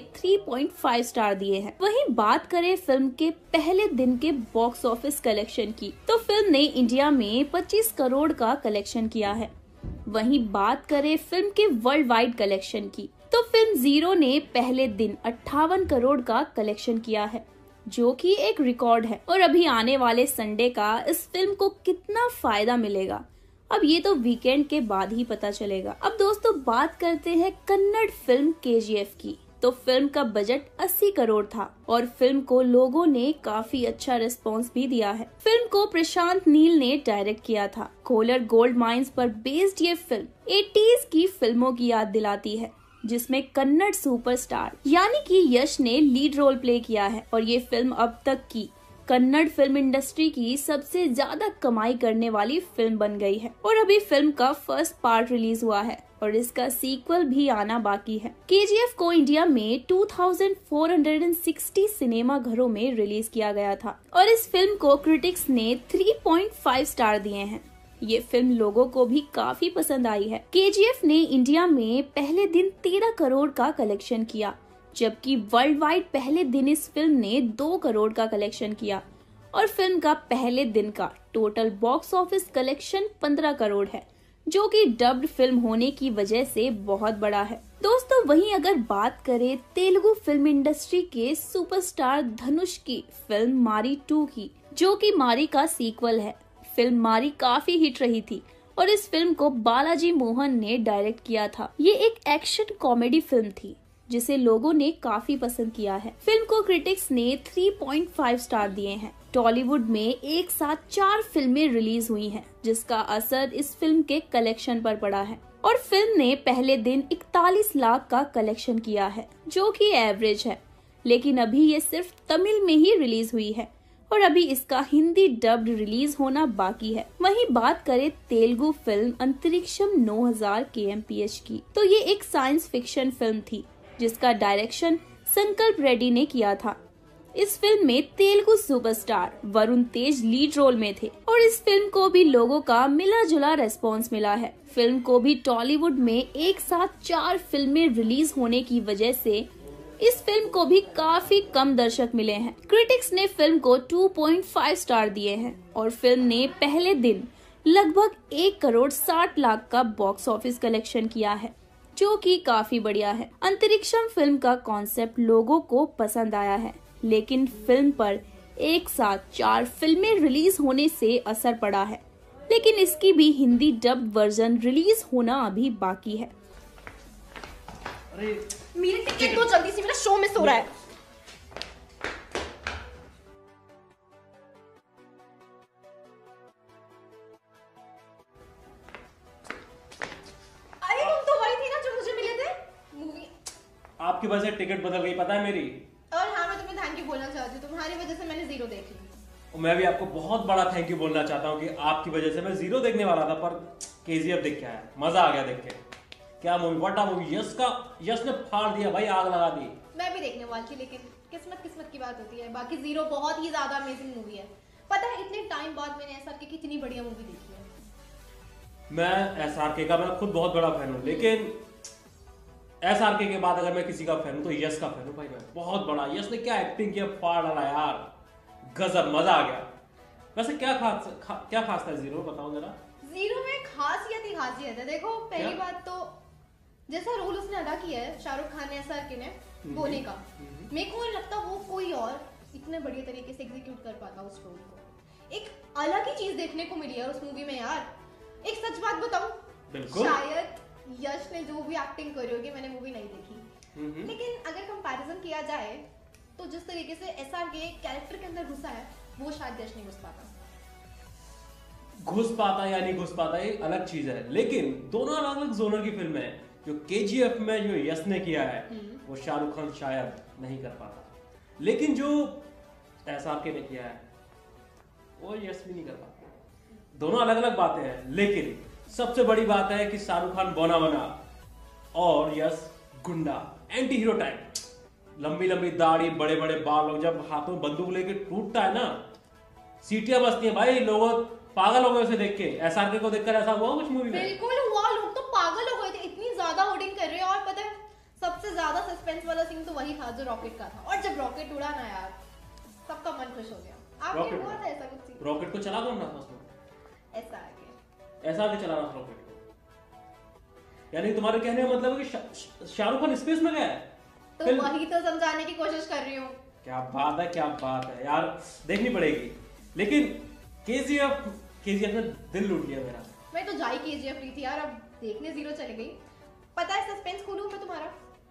3.5 स्टार दिए हैं। वहीं बात करें फिल्म के पहले दिन के बॉक्स ऑफिस कलेक्शन की, तो फिल्म ने इंडिया में 25 करोड़ का कलेक्शन किया है। वहीं बात करें फिल्म के वर्ल्ड वाइड कलेक्शन की, तो फिल्म जीरो ने पहले दिन 58 करोड़ का कलेक्शन किया है, जो कि एक रिकॉर्ड है। और अभी आने वाले संडे का इस फिल्म को कितना फायदा मिलेगा, अब ये तो वीकेंड के बाद ही पता चलेगा। अब दोस्तों, बात करते हैं कन्नड़ फिल्म KGF की। तो फिल्म का बजट 80 करोड़ था और फिल्म को लोगों ने काफी अच्छा रिस्पांस भी दिया है। फिल्म को प्रशांत नील ने डायरेक्ट किया था। कोलर गोल्ड माइंस पर बेस्ड ये फिल्म 80s की फिल्मों की याद दिलाती है, जिसमें कन्नड़ सुपरस्टार यानी कि यश ने लीड रोल प्ले किया है और ये फिल्म अब तक की कन्नड़ फिल्म इंडस्ट्री की सबसे ज्यादा कमाई करने वाली फिल्म बन गई है। और अभी फिल्म का फर्स्ट पार्ट रिलीज हुआ है और इसका सीक्वल भी आना बाकी है। केजीएफ को इंडिया में 2460 सिनेमा घरों में रिलीज किया गया था और इस फिल्म को क्रिटिक्स ने 3.5 स्टार दिए हैं। ये फिल्म लोगों को भी काफी पसंद आई है। केजीएफ ने इंडिया में पहले दिन 13 करोड़ का कलेक्शन किया, जबकि वर्ल्ड वाइड पहले दिन इस फिल्म ने 2 करोड़ का कलेक्शन किया और फिल्म का पहले दिन का total box office collection 15 crore है, जो कि डब्ड फिल्म होने की वजह से बहुत बड़ा है। दोस्तों, वहीं अगर बात करें तेलुगु फिल्म इंडस्ट्री के सुपरस्टार धनुष की फिल्म मारी 2 की, जो कि मारी का सीक्वल है। फिल्म मारी काफी हिट रही थी और इस फिल्म को बालाजी मोहन ने डायरेक्ट किया था। ये एक एक्शन कॉमेडी फिल्म थी जिसे लोगों ने काफी पसंद किया है। फिल्म को क्रिटिक्स ने 3.5 स्टार दिए हैं। टॉलीवुड में एक साथ 4 फिल्में रिलीज हुई हैं, जिसका असर इस फिल्म के कलेक्शन पर पड़ा है और फिल्म ने पहले दिन 41 लाख का कलेक्शन किया है, जो कि एवरेज है। लेकिन अभी ये सिर्फ तमिल में ही रिलीज हुई है और अभी इसका हिंदी डब्ड रिलीज होना बाकी है। वहीं बात करें तेलुगु फिल्म अंतरिक्षम 9000 kmph की, तो ये एक साइंस फिक्शन फिल्म थी जिसका डायरेक्शन संकल्प रेड्डी ने किया था। इस फिल्म में Telugu superstar Varun Tej lead role में थे और इस फिल्म को भी लोगों का मिला जुला रेस्पॉन्स मिला है। फिल्म को भी टॉलीवुड में एक साथ 4 फिल्में रिलीज होने की वजह से इस फिल्म को भी काफी कम दर्शक मिले हैं। क्रिटिक्स ने फिल्म को 2.5 स्टार दिए हैं और फिल्म ने पहले दिन लगभग 1 करोड़ 60 लाख का बॉक्स ऑफिस कलेक्शन किया है, जो कि काफी बढ़िया है। अंतरिक्षम फिल्म का कॉन्सेप्ट लोगों को पसंद आया है, लेकिन फिल्म पर एक साथ 4 फिल्में रिलीज होने से असर पड़ा है, लेकिन इसकी भी हिंदी डब वर्जन रिलीज होना अभी बाकी है। मेरी टिकट दो जल्दी से, मेरा शो मिस हो रहा है। अरे तुम तो वही थी ना जो मुझे मिले थे मूवी। आपकी वजह से टिकट बदल गई, पता है मेरी। और हाँ, मैं तुम्हें थैंक यू बोलना चाहती हूँ, तुम्हारी वजह से मैंने जीरो देख ली। और मैं भी आपको बहुत बड़ा थैंक यू बोलना चाहता हूँ कि आपकी वजह से मैं जीरो देखने वाला था, पर केजीएफ देख के आया, मजा आ गया देख के। क्या movie, what a movie. Yash ने फाड़ दिया भाई, आग लगा दी। मैं भी देखने वाली थी, लेकिन किस्मत की बात होती है। बाकी जीरो बहुत ही ज्यादा अमेजिंग मूवी है। पता है, इतने टाइम बाद मैंने एसआरके की इतनी बढ़िया मूवी देखी है। मैं एसआरके का मैं खुद बहुत बड़ा फैन हूँ, लेकिन एसआरके के बाद अगर मैं किसी का फैन हूँ तो यश का फैन हूँ भाई। मैं बहुत बड़ा, यश ने क्या एक्टिंग किया, फाड़ डाला यार, गजब, मजा आ गया। वैसे क्या खास था जीरो, बताओ जरा। जीरो में खासियत ही खासियत है। देखो, पहली बात तो जैसा रोल उसने अदा किया है शाहरुख खान ने, एसआरके ने, बोने का, मेरे को नहीं लगता वो कोई और इतने बढ़िया तरीके से एग्जीक्यूट कर पाता उस रोल को। एक अलग ही चीज देखने को मिली है उस मूवी में यार। एक सच बात बताऊं, शायद यश ने जो भी एक्टिंग करी होगी, मैंने मूवी नहीं देखी, लेकिन अगर कंपैरिजन किया जाए तो जिस तरीके से एसआरके कैरेक्टर के अंदर घुसा है, वो शायद यश नहीं घुस पाता। घुस पाता या नहीं घुस पाता ये अलग चीज है, लेकिन दोनों अलग अलग जोनर की फिल्म है। जो केजीएफ में जो यश ने किया है वो शाहरुख खान शायद नहीं कर पाता, लेकिन जो एसआरके ने किया है वो यश भी नहीं कर पाता। दोनों अलग अलग बातें हैं, लेकिन सबसे बड़ी बात है कि शाहरुख खान बौना बना और यश गुंडा, एंटी हीरो टाइप, लंबी लंबी दाढ़ी, बड़े बड़े बाल, लोग जब हाथों में बंदूक लेके टूटता है ना, सीटियां बजती हैं भाई, लोग पागल हो गए उसे देख के। एसआरके को देखकर ऐसा हुआ कुछ मूवी में? बिल्कुल हुआ, लोग तो पागल हो गए थे, इतनी ज्यादा होर्डिंग कर रहे हैं। और पता है सबसे ज्यादा सस्पेंस वाला सीन तो वही था जो रॉकेट का था, और जब रॉकेट उड़ा ना यार, सबका मन खुश हो गया। आपने हुआ था ऐसा कुछ सीन? रॉकेट को चला कौन रहा था उसमें? एसआरके चला रहा था रॉकेट को। यानी तुम्हारे कहने का मतलब है कि शाहरुख खान स्पेस में गया है? तो वही तो समझाने की कोशिश कर रही हूँ। क्या बात है यार, देखनी पड़ेगी। लेकिन केजीएफ ने दिल लूट लिया मेरा। मैं तो जाई केजीएफ रही थी यार, अब देखने जीरो चली गई। पता है सस्पेंस खोलूं मैं तुम्हारा?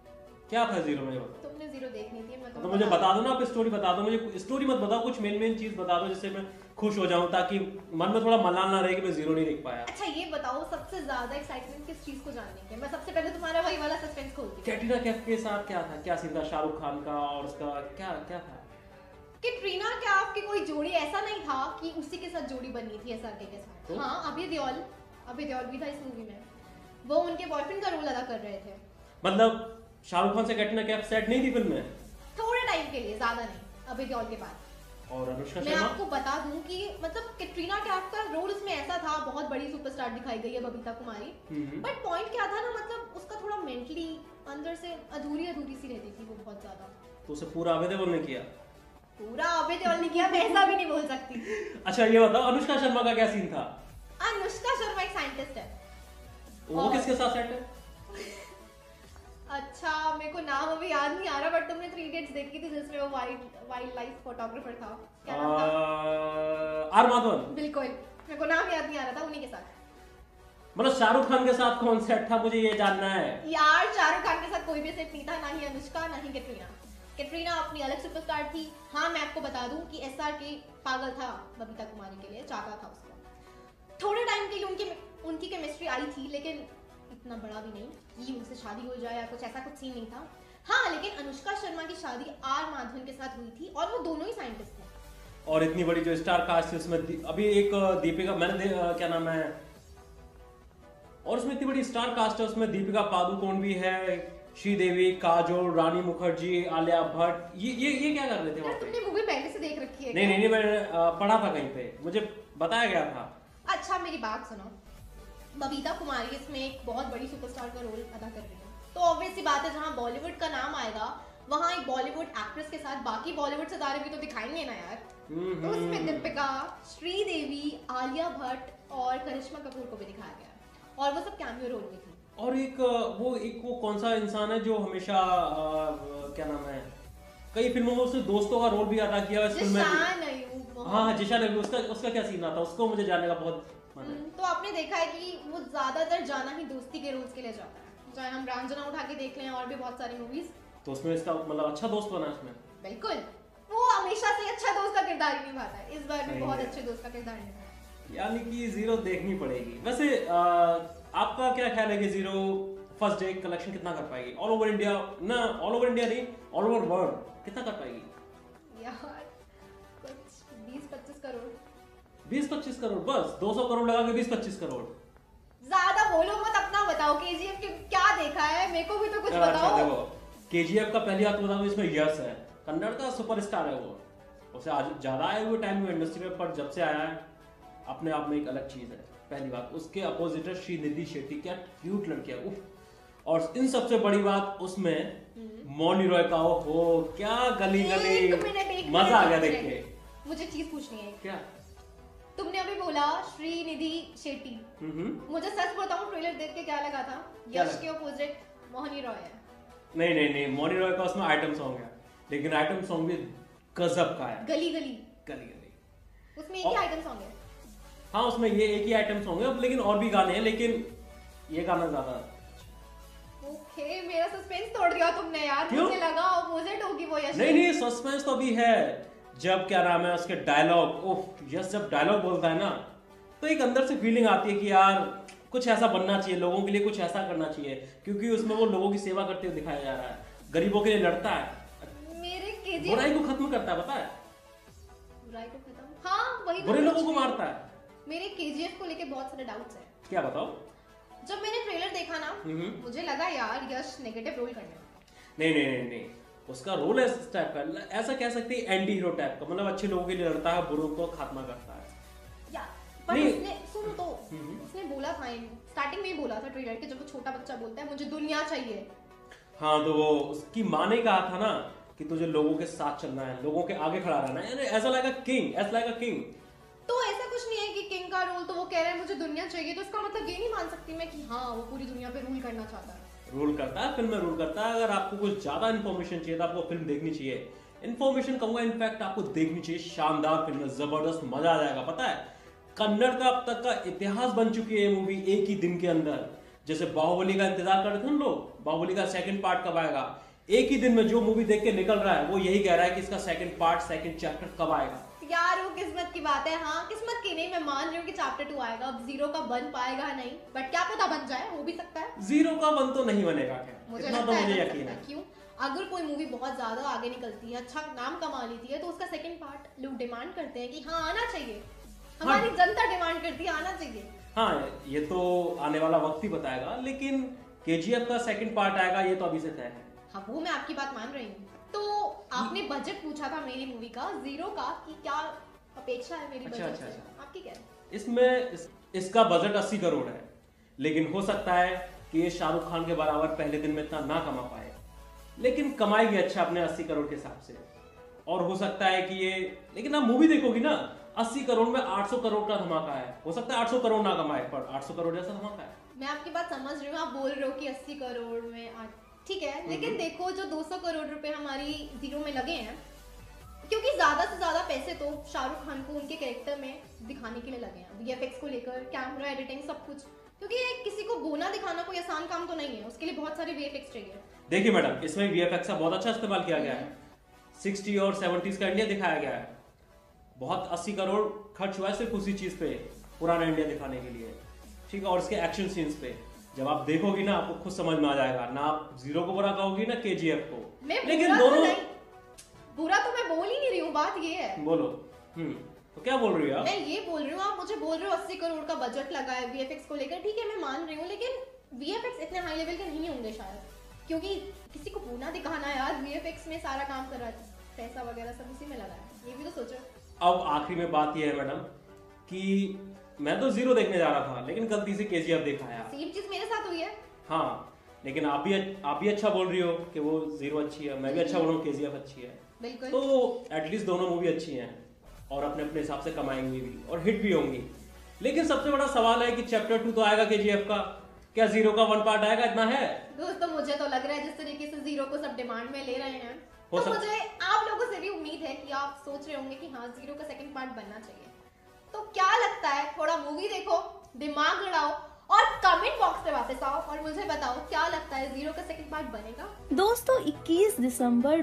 क्या था जीरो में? बताओ। तुमने जीरो देखनी थी, मैं तो मुझे बता दो ना, आप स्टोरी बता दो मुझे, स्टोरी मत बताओ, कुछ मेन चीज बता दो जिससे मैं खुश हो जाऊं, ताकि मन में थोड़ा मलाल ना रहे कि मैं जीरो नहीं देख पाया। अच्छा ये बताओ, सबसे ज्यादा एक्साइटमेंट किस चीज को जानने की? मैं सबसे पहले तुम्हारा वही वाला सस्पेंस खोलती हूं। कैटरीना कैफ के साथ क्या था, क्या सीन था शाहरुख खान का, और उसका क्या था? कैटरीना कैफ की कोई जोड़ी ऐसा नहीं था कि उसी के साथ जोड़ी बननी थी एसआरके के साथ। तो? हाँ, अभय देओल भी था इस मूवी में, वो उनके बॉयफ्रेंड का रोल अदा कर रहे थे। मतलब शाहरुख खान से कैटरीना कैफ सेट नहीं थी फिल्म में? थोड़े टाइम के लिए, ज्यादा नहीं, अभय देओल के बाद। और अनुष्का मैं शर्मा? आपको बता दूं कि मतलब कैटरीना कैफ का रोल उसमें ऐसा था, बहुत बड़ी सुपरस्टार दिखाई गई है बबीता कुमारी, बट पॉइंट क्या था ना, मतलब उसका थोड़ा मेंटली अंदर से अधूरी सी रहती थी वो बहुत ज्यादा। तो उसे पूरा अभय देओल ने किया? पूरा अभय देओल ने किया, मैं ऐसा भी नहीं बोल सकती। अच्छा ये बताओ अनुष्का शर्मा का क्या सीन था? अनुष्का शर्मा एक साइंटिस्ट है। वो किसके साथ सेट है? अच्छा मेरे को नाम अभी याद नहीं आ रहा, बट तुमने 3 इडियट्स देखी थी जिसमें वो वाइल्ड लाइफ फोटोग्राफर था, क्या नाम था? आर माधवन। बिल्कुल, मेरे को नाम याद नहीं आ रहा था, उन्हीं के साथ। मतलब शाहरुख खान के साथ कौन सेट था, मुझे ये जानना है यार। शाहरुख खान के साथ कोई भी सेट नहीं था, ना ही अनुष्का ना ही कैटरीना अपनी अलग सुपरस्टार थी। हाँ मैं आपको बता दूं कि एसआरके पागल था बबीता कुमारी के लिए, चाहता था उसको। थोड़े टाइम के लिए उनकी केमिस्ट्री आई थी, लेकिन इतना बड़ा भी नहीं कि उनसे शादी हो जाए या कुछ ऐसा कुछ सीन नहीं था। हाँ लेकिन अनुष्का शर्मा की शादी आर माधवन के साथ हुई थी, और वो दोनों ही साइंटिस्ट थे। और इतनी बड़ी जो स्टार कास्ट है उसमें अभी एक दीपिका, मैंने क्या नाम है, और उसमें इतनी बड़ी स्टार कास्ट है, उसमें दीपिका पादुकोण भी है, श्रीदेवी, काजोल, रानी मुखर्जी, आलिया भट्ट, ये क्या कर रहे थे वहाँ पे? तुमने मूवी पहले से देख रखी है? नहीं मैंने पढ़ा था कहीं पे, मुझे बताया गया था। अच्छा मेरी बात सुनो, बबीता कुमारी इसमें एक बहुत बड़ी सुपरस्टार का रोल अदा कर रही है, तो ऑब्वियस सी बात है जहाँ बॉलीवुड का नाम आएगा वहाँ एक बॉलीवुड एक्ट्रेस के साथ बाकी बॉलीवुड सितारे भी तो दिखाएंगे ना यार। तो उसमें दीपिका, श्रीदेवी, आलिया भट्ट और करिश्मा कपूर को भी दिखाया गया, और वो सब कैमियो रोल में थी। और वो कौन सा इंसान है जो हमेशा क्या नाम है, कई फिल्मों में उसने दोस्तों का रोल भी अदा किया इस फिल्म में। हाँ जिशान अय्यूब, उसका क्या सीन आता है, उसको मुझे जानने का बहुत मन है। तो आपने देखा है कि वो ज्यादातर जाना ही दोस्ती के रोल्स के लिए जाता है, चाहे हम रांझना उठा के देख लें और भी बहुत सारी मूवीज। तो उसमें इसका मतलब अच्छा दोस्त बना इसमें? बिल्कुल, वो हमेशा से अच्छा दोस्त का किरदार ही निभाता है, इस बार भी बहुत अच्छे दोस्त का किरदार निभाया, यानी कि जीरो देखनी पड़ेगी। वैसे आपका क्या ख्याल है कि जीरो फर्स्ट डे कलेक्शन कितना कर पाएगी ऑल ओवर इंडिया? ना ऑल ओवर इंडिया नहीं, ऑल ओवर वर्ल्ड कितना कर पाएगी यार? कुछ 20-25 करोड़। 20-25 करोड़ बस? 200 करोड़ लगा के 20-25 करोड़? ज्यादा बोलो मत, अपना बताओ केजीएफ के क्या देखा है, मेरे को भी तो कुछ बताओ। अच्छा देखो, केजीएफ का पहली बात बता दूं, इसमें यश है, कन्नड़ का सुपरस्टार है वो, उसे आज ज्यादा आए हुए टाइम में इंडस्ट्री में, पर जब से आया है अपने आप में एक अलग चीज है। पहली बात, उसके अपोजिट है श्रीनिधि शेट्टी, क्या क्यूट लड़की है उफ। और इन सबसे बड़ी बात उसमें मौनी रॉय का, हो क्या गली मजा आ गया देख के। मुझे चीज पूछनी है। क्या? तुमने अभी बोला श्रीनिधि शेट्टी, मुझे सच बताऊं ट्रेलर देख के क्या लगा था, यश के अपोजिट मोहनी रॉय है। नहीं मोहनी रॉय का उसमें आइटम सॉन्ग है, लेकिन आइटम सॉन्ग भी गजब का है। गली गली उसमें एक ही आइटम सॉन्ग है। हाँ उसमें ये एक ही आइटम सॉन्ग है, लेकिन और भी गाने हैं, लेकिन ये गाना ज्यादा। ओके, मेरा सस्पेंस तोड़ दिया तुमने यार। क्यों? मुझे लगा अपोजिट होगी वो यश। नहीं सस्पेंस तो अभी है, जब क्या नाम है उसके डायलॉग, यश जब डायलॉग बोलता है ना, तो एक अंदर से फीलिंग आती है कि यार कुछ ऐसा बनना चाहिए, लोगों के लिए कुछ ऐसा करना चाहिए, क्योंकि उसमें वो लोगों की सेवा करते हुए दिखाया जा रहा है, गरीबों के लिए लड़ता है, बुराई को खत्म करता है, पता है? बुराई को खत्म, हाँ वही, बुरे लोगों को मारता है। मेरे केजीएफ को लेके बहुत सारे डाउट्स हैं। क्या बताओ? जब मैंने ट्रेलर देखा ना, मुझे लगा यार यश नेगेटिव रोल करने वाला। नहीं उसका रोल है इस टाइप का, ऐसा कह सकते हैं एंटी हीरो टाइप का, मतलब अच्छे लोगों के लिए लड़ता है, बुरों को खात्मा करता है। या पर उसने सुन तो उसने बोला था, स्टार्टिंग में ही बोला था ट्रेलर के, जब वो छोटा बच्चा बोलता है मुझे दुनिया चाहिए। हाँ तो वो उसकी माँ ने कहा था ना कि तुझे लोगों के साथ चलना है, लोगों के आगे खड़ा रहना है, ऐसा लाइक अ किंग। तो ऐसा कुछ नहीं है कि किंग का रोल, तो वो कह रहा है मुझे दुनिया चाहिए, तो इसका मतलब ये नहीं मान सकती मैं कि हाँ वो पूरी दुनिया पे रूल करना चाहता है। रूल करता है, फिल्म में रूल करता है। अगर आपको कुछ ज्यादा इन्फॉर्मेशन चाहिए तो आपको फिल्म देखनी चाहिए। इन्फॉर्मेशन कहूंगा, इनफैक्ट आपको देखनी चाहिए। शानदार फिल्म है, जबरदस्त, मजा आ जाएगा। पता है कन्नड़ का अब तक का इतिहास बन चुकी है ये मूवी एक ही दिन के अंदर। जैसे बाहुबली का इंतजार कर रहे थे हम लोग, बाहुबली का सेकंड पार्ट कब आएगा, एक ही दिन में जो मूवी देख के निकल रहा है वो यही कह रहा है कि इसका सेकंड पार्ट, सेकंड चैप्टर कब आएगा। यार वो किस्मत की बात है। हाँ किस्मत की नहीं, मैं मान रही हूँ कि चैप्टर 2 आएगा। अब 0 का बन पाएगा नहीं, बट क्या पता बन जाए, हो भी सकता है। 0 का बन तो नहीं बनेगा, मुझे इतना तो मुझे यकीन है। क्यों? अगर कोई मूवी बहुत ज्यादा आगे निकलती है, अच्छा नाम कमा लेती है, तो उसका सेकंड पार्ट लोग डिमांड करते हैं कि हाँ आना चाहिए। हमारी जनता डिमांड करती है आना चाहिए। हाँ ये तो आने वाला वक्त ही बताएगा, लेकिन केजीएफ का सेकंड पार्ट आएगा ये तो अभी से तय है। हाँ वो मैं आपकी बात मान रही हूँ। तो आपने बजट पूछा था मेरी मूवी का 0 का कि क्या अपेक्षा है मेरी बजट से? आपकी क्या है? इसमें इसका बजट 80 करोड़ है, लेकिन हो सकता है कि ये शाहरुख खान के बराबर पहले दिन में इतना ना कमा पाए, लेकिन कमाएगी अच्छा अपने 80 करोड़ के हिसाब से। और हो सकता है कि ये, लेकिन आप मूवी देखोगी ना, 80 करोड़ में 800 करोड़ का धमाका है। हो सकता है 800 करोड़ ना कमाए, पर 800 करोड़ जैसा धमाका है। मैं आपकी बात समझ रही हूँ। आप बोल रहे हो कि 80 करोड़ में ठीक है, लेकिन देखो जो 200 करोड़ रुपए हमारी 0 में लगे हैं, क्योंकि ज्यादा से ज्यादा पैसे तो शाहरुख खान को उनके कैरेक्टर में दिखाने के लिए लगे हैं, वीएफएक्स को लेकर, कैमरा, एडिटिंग, सब कुछ। क्योंकि किसी को बोना दिखाना कोई आसान काम तो नहीं है, उसके लिए बहुत सारे वीएफएक्स चाहिए। देखिए मैडम, इसमें वीएफएक्स का बहुत अच्छा इस्तेमाल किया गया है। 60 और 70s का इंडिया दिखाया गया है। बहुत 80 करोड़ खर्च हुआ है सिर्फ उसी चीज पे, पुराना इंडिया दिखाने के लिए, ठीक है। और इसके एक्शन सीन्स पे जब आप देखोगी ना, आपको खुद समझ में आ जाएगा ना। आप 0 को बुरा कहोगी ना केजीएफ को, लेकिन दोनों बुरा तो मैं बोल ही नहीं रही हूँ। बात ये है, बोलो। तो क्या बोल रही हो आप? मैं ये बोल रही हूँ, आप मुझे बोल रहे हो 80 करोड़ का बजट लगा है वीएफएक्स को लेकर, ठीक है मैं मान रही हूँ, लेकिन वीएफएक्स इतने हाई लेवल के नहीं होंगे शायद, क्योंकि किसी को बोना दिखाना यार, वीएफएक्स में सारा काम कर रहा है, पैसा वगैरह सब इसी में लगा है, ये भी तो सोचो। अब आखिरी में बात ये है मैडम कि मैं तो 0 देखने जा रहा था, लेकिन गलती से केजीएफ देखा है। सेम चीज मेरे साथ हुई है। हाँ, लेकिन आप भी अच्छा बोल रही हो कि वो 0 अच्छी है, मैं भी अच्छा बोल रहा हूँ केजीएफ अच्छी है। बिल्कुल। तो एटलीस्ट दोनों मूवी अच्छी हैं और अपने अपने हिसाब से कमाएंगी भी और हिट भी होंगी। लेकिन सबसे बड़ा सवाल है कि चैप्टर 2 तो आएगा केजीएफ का, क्या 0 का 1 पार्ट आएगा? इतना है दोस्तों, मुझे तो लग रहा है जिस तरीके से 0 को सब डिमांड में ले रहे हैं, तो मुझे आप लोगों से भी उम्मीद है कि आप सोच रहे होंगे कि हाँ 0 का सेकंड पार्ट बनना चाहिए। तो क्या लगता है, थोड़ा मूवी देखो, दिमाग लड़ाओ और कमेंट बॉक्स में वापस आओ और मुझे बताओ क्या लगता है 0 का सेकंड पार्ट बनेगा? दोस्तों 21 दिसंबर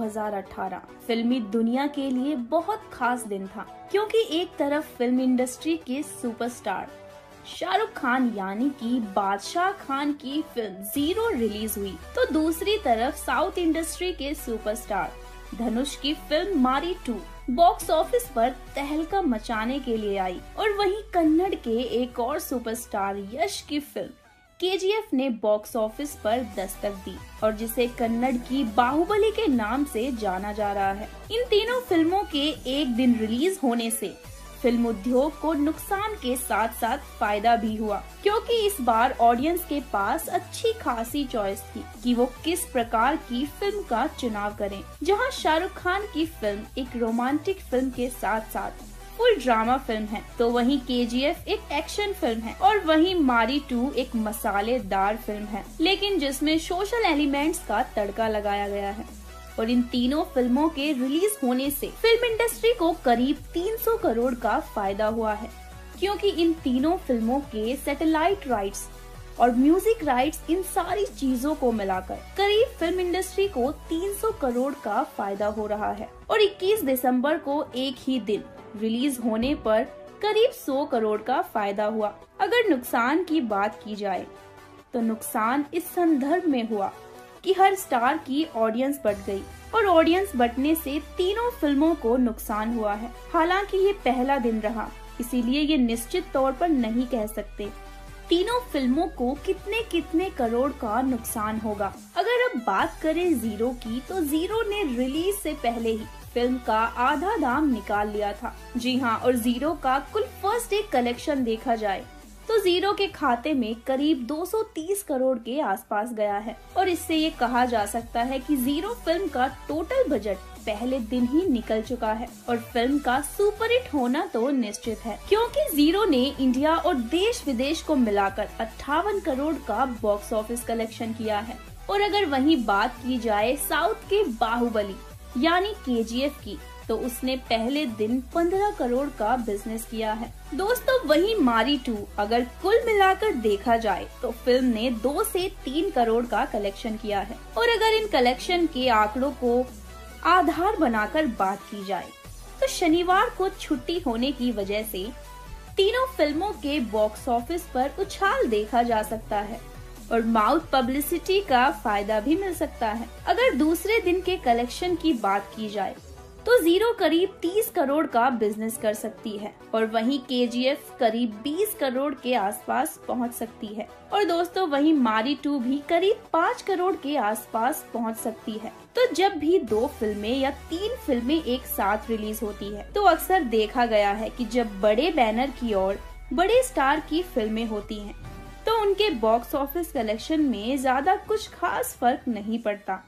2018 फिल्मी दुनिया के लिए बहुत खास दिन था, क्योंकि एक तरफ फिल्म इंडस्ट्री के सुपरस्टार शाहरुख खान यानी कि बादशाह खान की फिल्म 0 रिलीज हुई, तो दूसरी तरफ साउथ इंडस्ट्री के सुपरस्टार धनुष की फिल्म मारी 2 बॉक्स ऑफिस पर तहलका मचाने के लिए आई, और वहीं कन्नड़ के एक और सुपरस्टार यश की फिल्म केजीएफ ने बॉक्स ऑफिस पर दस्तक दी, और जिसे कन्नड़ की बाहुबली के नाम से जाना जा रहा है। इन तीनों फिल्मों के एक दिन रिलीज होने से फिल्म उद्योग को नुकसान के साथ साथ फायदा भी हुआ, क्योंकि इस बार ऑडियंस के पास अच्छी खासी चॉइस थी कि वो किस प्रकार की फिल्म का चुनाव करें। जहां शाहरुख खान की फिल्म एक रोमांटिक फिल्म के साथ साथ फुल ड्रामा फिल्म है, तो वहीं केजीएफ एक एक्शन फिल्म है, और वहीं मारी 2 एक मसालेदार फिल्म है, लेकिन जिसमें सोशल एलिमेंट्स का तड़का लगाया गया है। और इन तीनों फिल्मों के रिलीज होने से फिल्म इंडस्ट्री को करीब 300 करोड़ का फायदा हुआ है, क्योंकि इन तीनों फिल्मों के सैटेलाइट राइट्स और म्यूजिक राइट्स, इन सारी चीजों को मिलाकर करीब फिल्म इंडस्ट्री को 300 करोड़ का फायदा हो रहा है। और 21 दिसंबर को एक ही दिन रिलीज होने पर करीब 100 करोड़ का फायदा हुआ। अगर नुकसान की बात की जाए तो नुकसान इस संदर्भ में हुआ कि हर स्टार की ऑडियंस बढ़ गई, और ऑडियंस बढ़ने से तीनों फिल्मों को नुकसान हुआ है। हालांकि ये पहला दिन रहा, इसीलिए ये निश्चित तौर पर नहीं कह सकते तीनों फिल्मों को कितने कितने करोड़ का नुकसान होगा। अगर अब बात करें 0 की, तो 0 ने रिलीज से पहले ही फिल्म का आधा दाम निकाल लिया था। जी हाँ, और 0 का कुल फर्स्ट डे कलेक्शन देखा जाए तो 0 के खाते में करीब 230 करोड़ के आसपास गया है, और इससे ये कहा जा सकता है कि 0 फिल्म का टोटल बजट पहले दिन ही निकल चुका है, और फिल्म का सुपरहिट होना तो निश्चित है, क्योंकि 0 ने इंडिया और देश विदेश को मिलाकर 58 करोड़ का बॉक्स ऑफिस कलेक्शन किया है। और अगर वहीं बात की जाए साउथ के बाहुबली यानी केजीएफ की, तो उसने पहले दिन 15 करोड़ का बिजनेस किया है। दोस्तों वहीं मारी 2 अगर कुल मिलाकर देखा जाए तो फिल्म ने 2 से 3 करोड़ का कलेक्शन किया है। और अगर इन कलेक्शन के आंकड़ों को आधार बनाकर बात की जाए तो शनिवार को छुट्टी होने की वजह से तीनों फिल्मों के बॉक्स ऑफिस पर उछाल देखा जा सकता है और माउथ पब्लिसिटी का फायदा भी मिल सकता है। अगर दूसरे दिन के कलेक्शन की बात की जाए तो जीरो करीब 30 करोड़ का बिजनेस कर सकती है और वहीं केजीएफ करीब 20 करोड़ के आसपास पहुंच सकती है। और दोस्तों वहीं मारी 2 भी करीब 5 करोड़ के आसपास पहुंच सकती है। तो जब भी 2 फिल्में या 3 फिल्में एक साथ रिलीज होती है तो अक्सर देखा गया है कि जब बड़े बैनर की और बड़े स्टार की फिल्में होती हैं तो उनके बॉक्स ऑफिस कलेक्शन में ज्यादा कुछ खास फर्क नहीं पड़ता।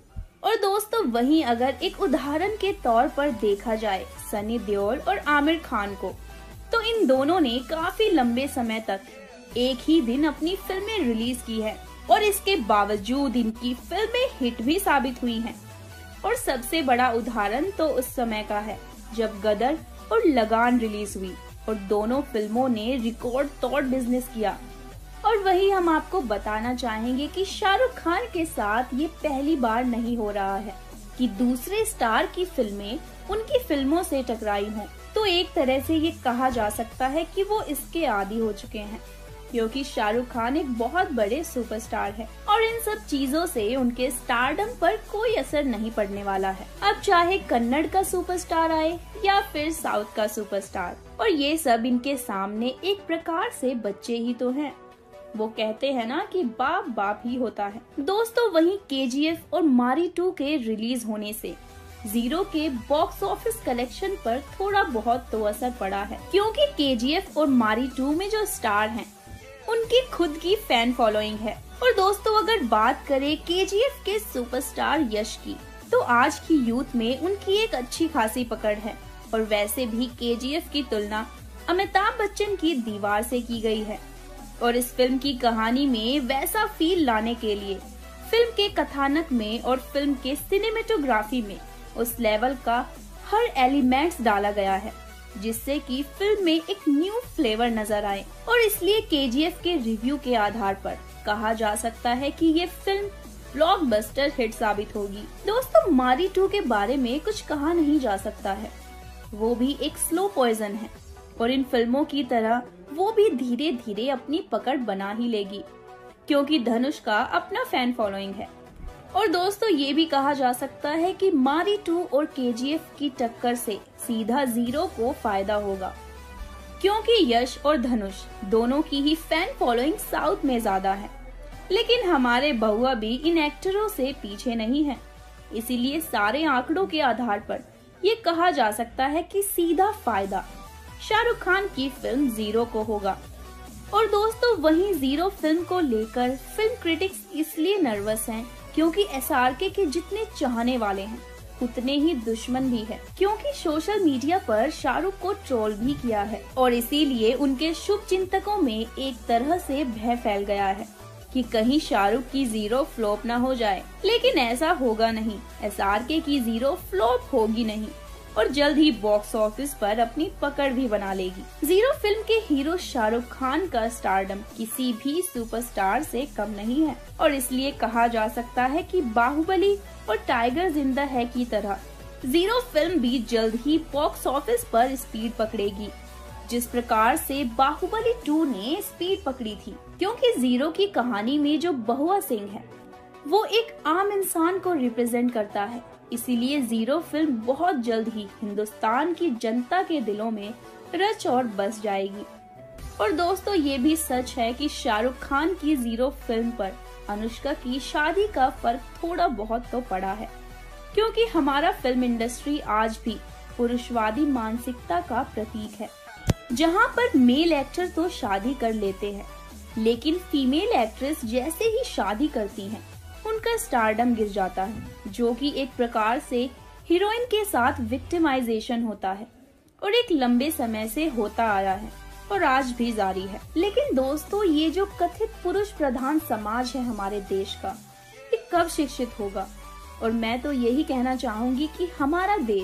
और दोस्तों वहीं अगर एक उदाहरण के तौर पर देखा जाए सनी देओल और आमिर खान को, तो इन दोनों ने काफी लंबे समय तक एक ही दिन अपनी फिल्में रिलीज की है और इसके बावजूद इनकी फिल्में हिट भी साबित हुई हैं। और सबसे बड़ा उदाहरण तो उस समय का है जब गदर और लगान रिलीज हुई और दोनों फिल्मों ने रिकॉर्ड तोड़ बिजनेस किया। और वही हम आपको बताना चाहेंगे कि शाहरुख खान के साथ ये पहली बार नहीं हो रहा है कि दूसरे स्टार की फिल्में उनकी फिल्मों से टकराई हों। तो एक तरह से ये कहा जा सकता है कि वो इसके आदी हो चुके हैं क्योंकि शाहरुख खान एक बहुत बड़े सुपरस्टार है और इन सब चीजों से उनके स्टारडम पर कोई असर नहीं पड़ने वाला है। अब चाहे कन्नड़ का सुपरस्टार आए या फिर साउथ का सुपरस्टार, और ये सब इनके सामने एक प्रकार से बच्चे ही तो हैं। वो कहते हैं ना कि बाप बाप ही होता है। दोस्तों वहीं केजीएफ और मारी 2 के रिलीज होने से जीरो के बॉक्स ऑफिस कलेक्शन पर थोड़ा बहुत तो असर पड़ा है क्योंकि केजीएफ और मारी 2 में जो स्टार हैं उनकी खुद की फैन फॉलोइंग है। और दोस्तों अगर बात करें केजीएफ के सुपरस्टार यश की, तो आज की यूथ में उनकी एक अच्छी खासी पकड़ है। और वैसे भी केजीएफ की तुलना अमिताभ बच्चन की दीवार से की गई है और इस फिल्म की कहानी में वैसा फील लाने के लिए फिल्म के कथानक में और फिल्म के सिनेमेटोग्राफी में उस लेवल का हर एलिमेंट्स डाला गया है जिससे कि फिल्म में एक न्यू फ्लेवर नजर आए। और इसलिए केजीएफ के रिव्यू के आधार पर कहा जा सकता है कि ये फिल्म ब्लॉकबस्टर हिट साबित होगी। दोस्तों मारी 2 के बारे में कुछ कहा नहीं जा सकता है, वो भी एक स्लो पॉइजन है और इन फिल्मों की तरह वो भी धीरे धीरे अपनी पकड़ बना ही लेगी क्योंकि धनुष का अपना फैन फॉलोइंग है। और दोस्तों ये भी कहा जा सकता है कि मारी 2 और केजीएफ की टक्कर से सीधा जीरो को फायदा होगा क्योंकि यश और धनुष दोनों की ही फैन फॉलोइंग साउथ में ज्यादा है, लेकिन हमारे बहुआ भी इन एक्टरों से पीछे नहीं है। इसीलिए सारे आंकड़ों के आधार पर ये कहा जा सकता है कि सीधा फायदा शाहरुख खान की फिल्म जीरो को होगा। और दोस्तों वहीं जीरो फिल्म को लेकर फिल्म क्रिटिक्स इसलिए नर्वस हैं क्योंकि एसआरके के जितने चाहने वाले हैं उतने ही दुश्मन भी है क्योंकि सोशल मीडिया पर शाहरुख को ट्रोल भी किया है और इसीलिए उनके शुभ चिंतकों में एक तरह से भय फैल गया है कि कहीं शाहरुख की जीरो फ्लॉप न हो जाए। लेकिन ऐसा होगा नहीं, एसआरके की जीरो फ्लॉप होगी नहीं और जल्द ही बॉक्स ऑफिस पर अपनी पकड़ भी बना लेगी। जीरो फिल्म के हीरो शाहरुख खान का स्टारडम किसी भी सुपरस्टार से कम नहीं है और इसलिए कहा जा सकता है कि बाहुबली और टाइगर जिंदा है की तरह जीरो फिल्म भी जल्द ही बॉक्स ऑफिस पर स्पीड पकड़ेगी जिस प्रकार से बाहुबली 2 ने स्पीड पकड़ी थी। क्योंकि जीरो की कहानी में जो बहुआ सिंह है वो एक आम इंसान को रिप्रेजेंट करता है, इसीलिए जीरो फिल्म बहुत जल्द ही हिंदुस्तान की जनता के दिलों में रच और बस जाएगी। और दोस्तों ये भी सच है कि शाहरुख खान की जीरो फिल्म पर अनुष्का की शादी का फर्क थोड़ा बहुत तो पड़ा है क्योंकि हमारा फिल्म इंडस्ट्री आज भी पुरुषवादी मानसिकता का प्रतीक है जहां पर मेल एक्टर तो शादी कर लेते हैं लेकिन फीमेल एक्ट्रेस जैसे ही शादी करती हैं उनका स्टारडम गिर जाता है जो कि एक प्रकार से हीरोइन के साथ विक्टिमाइजेशन होता है और एक लंबे समय से होता आया है और आज भी जारी है। लेकिन दोस्तों ये जो कथित पुरुष प्रधान समाज है हमारे देश का, ये कब शिक्षित होगा? और मैं तो यही कहना चाहूंगी कि हमारा देश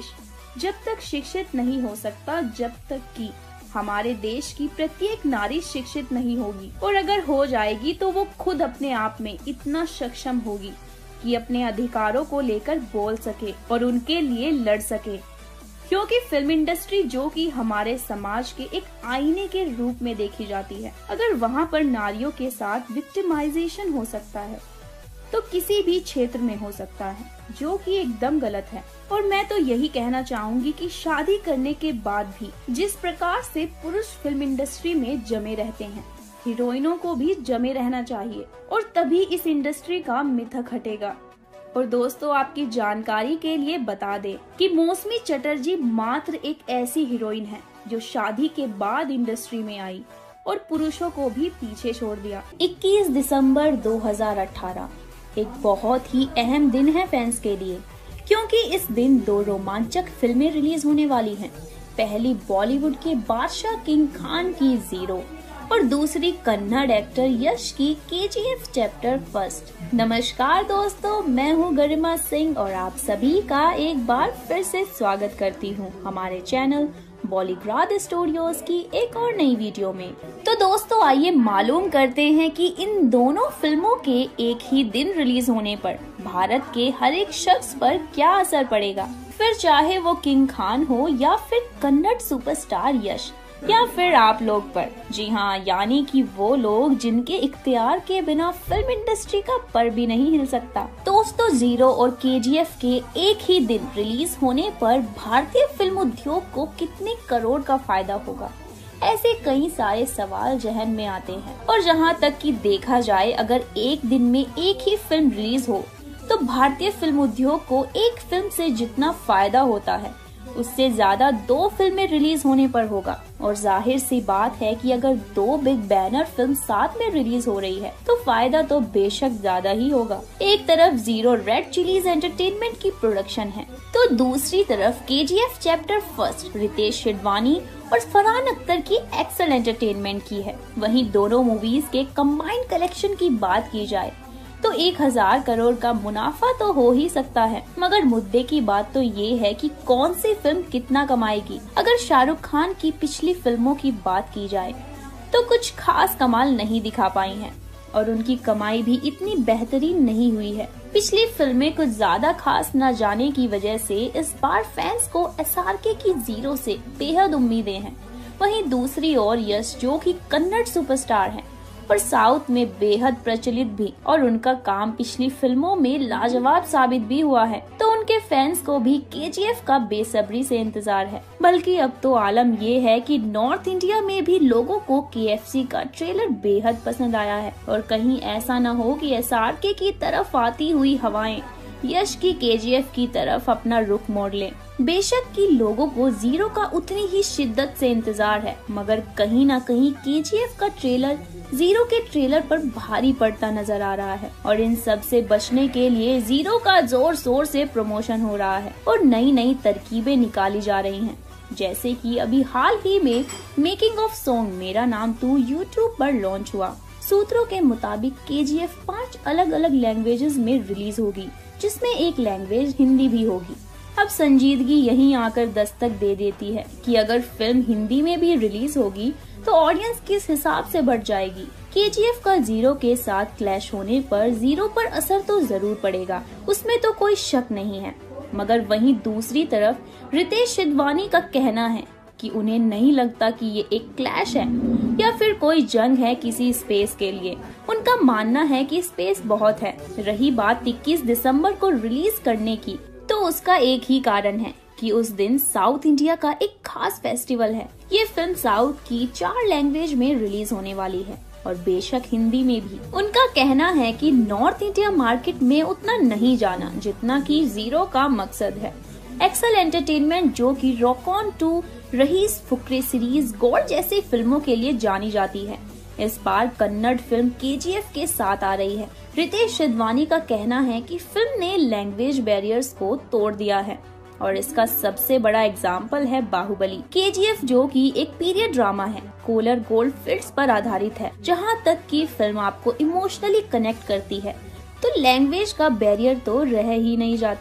जब तक शिक्षित नहीं हो सकता, जब तक कि हमारे देश की प्रत्येक नारी शिक्षित नहीं होगी, और अगर हो जाएगी तो वो खुद अपने आप में इतना सक्षम होगी कि अपने अधिकारों को लेकर बोल सके और उनके लिए लड़ सके। क्योंकि फिल्म इंडस्ट्री जो कि हमारे समाज के एक आईने के रूप में देखी जाती है, अगर वहाँ पर नारियों के साथ विक्टिमाइजेशन हो सकता है तो किसी भी क्षेत्र में हो सकता है, जो कि एकदम गलत है। और मैं तो यही कहना चाहूंगी कि शादी करने के बाद भी जिस प्रकार से पुरुष फिल्म इंडस्ट्री में जमे रहते हैं, हीरोइनों को भी जमे रहना चाहिए, और तभी इस इंडस्ट्री का मिथक हटेगा। और दोस्तों, आपकी जानकारी के लिए बता दें कि मौसमी चटर्जी मात्र एक ऐसी हीरोइन है जो शादी के बाद इंडस्ट्री में आई और पुरुषों को भी पीछे छोड़ दिया। 21 दिसंबर 2018 एक बहुत ही अहम दिन है फैंस के लिए, क्योंकि इस दिन 2 रोमांचक फिल्में रिलीज होने वाली हैं। पहली बॉलीवुड के बादशाह किंग खान की जीरो और दूसरी कन्नड़ एक्टर यश की KGF चैप्टर फर्स्ट। नमस्कार दोस्तों, मैं हूँ गरिमा सिंह और आप सभी का एक बार फिर से स्वागत करती हूँ हमारे चैनल बॉलीग्राद स्टूडियोज की एक और नई वीडियो में। तो दोस्तों, आइए मालूम करते हैं कि इन दोनों फिल्मों के एक ही दिन रिलीज होने पर भारत के हर एक शख्स पर क्या असर पड़ेगा, फिर चाहे वो किंग खान हो या फिर कन्नड़ सुपरस्टार यश या फिर आप लोग पर। जी हाँ, यानी कि वो लोग जिनके इख्तियार के बिना फिल्म इंडस्ट्री का पर भी नहीं हिल सकता। दोस्तों, जीरो और KGF के एक ही दिन रिलीज होने पर भारतीय फिल्म उद्योग को कितने करोड़ का फायदा होगा, ऐसे कई सारे सवाल जहन में आते हैं। और जहाँ तक कि देखा जाए, अगर एक दिन में एक ही फिल्म रिलीज हो तो भारतीय फिल्म उद्योग को एक फिल्म से जितना फायदा होता है उससे ज्यादा 2 फिल्में रिलीज होने पर होगा। और जाहिर सी बात है कि अगर 2 बिग बैनर फिल्म साथ में रिलीज हो रही है तो फायदा तो बेशक ज्यादा ही होगा। एक तरफ जीरो रेड चिलीज एंटरटेनमेंट की प्रोडक्शन है तो दूसरी तरफ KGF chapter first Ritesh Sidhwani और फरहान अख्तर की एक्सेल एंटरटेनमेंट की है। वहीं दोनों मूवीज के कंबाइंड कलेक्शन की बात की जाए तो 1000 करोड़ का मुनाफा तो हो ही सकता है, मगर मुद्दे की बात तो ये है कि कौन सी फिल्म कितना कमाएगी। अगर शाहरुख खान की पिछली फिल्मों की बात की जाए तो कुछ खास कमाल नहीं दिखा पाई हैं और उनकी कमाई भी इतनी बेहतरीन नहीं हुई है। पिछली फिल्में कुछ ज्यादा खास न जाने की वजह से इस बार फैंस को SRK की जीरो से बेहद उम्मीदें हैं। वहीं दूसरी ओर यश, जो कि कन्नड़ सुपरस्टार हैं और साउथ में बेहद प्रचलित भी, और उनका काम पिछली फिल्मों में लाजवाब साबित भी हुआ है, तो उनके फैंस को भी KGF का बेसब्री से इंतजार है। बल्कि अब तो आलम ये है कि नॉर्थ इंडिया में भी लोगों को KFC का ट्रेलर बेहद पसंद आया है, और कहीं ऐसा न हो कि SRK की तरफ आती हुई हवाएं यश की KGF की तरफ अपना रुख मोड़ लें। बेशक कि लोगों को जीरो का उतनी ही शिद्दत से इंतजार है, मगर कहीं ना कहीं KGF का ट्रेलर जीरो के ट्रेलर पर भारी पड़ता नजर आ रहा है। और इन सब से बचने के लिए जीरो का जोर शोर से प्रमोशन हो रहा है और नई नई तरकीबें निकाली जा रही हैं। जैसे कि अभी हाल ही में मेकिंग ऑफ सॉन्ग मेरा नाम तू YouTube पर लॉन्च हुआ। सूत्रों के मुताबिक KGF 5 अलग अलग लैंग्वेजेस में रिलीज होगी, जिसमें एक लैंग्वेज हिंदी भी होगी। अब संजीदगी यहीं आकर दस्तक दे देती है कि अगर फिल्म हिंदी में भी रिलीज होगी तो ऑडियंस किस हिसाब से बढ़ जाएगी। KGF का जीरो के साथ क्लैश होने पर जीरो पर असर तो जरूर पड़ेगा, उसमें तो कोई शक नहीं है। मगर वहीं दूसरी तरफ रितेश सिडवानी का कहना है कि उन्हें नहीं लगता कि ये एक क्लैश है या फिर कोई जंग है किसी स्पेस के लिए। उनका मानना है कि स्पेस बहुत है। रही बात 21 दिसंबर को रिलीज करने की, तो उसका एक ही कारण है कि उस दिन साउथ इंडिया का एक खास फेस्टिवल है। ये फिल्म साउथ की 4 लैंग्वेज में रिलीज होने वाली है और बेशक हिंदी में भी। उनका कहना है कि नॉर्थ इंडिया मार्केट में उतना नहीं जाना जितना कि जीरो का मकसद है। एक्सेल एंटरटेनमेंट, जो कि रॉक ऑन 2, रहीस, फुकरे सीरीज, गोल्ड जैसी फिल्मों के लिए जानी जाती है, इस बार कन्नड़ फिल्म KGF के साथ आ रही है। रितेश सिडवानी का कहना है कि फिल्म ने लैंग्वेज बैरियर्स को तोड़ दिया है और इसका सबसे बड़ा एग्जाम्पल है बाहुबली। KGF, जो कि एक पीरियड ड्रामा है, कोलर गोल्ड फील्ड्स पर आधारित है। जहाँ तक कि फिल्म आपको इमोशनली कनेक्ट करती है तो लैंग्वेज का बैरियर तो रह ही नहीं जाता।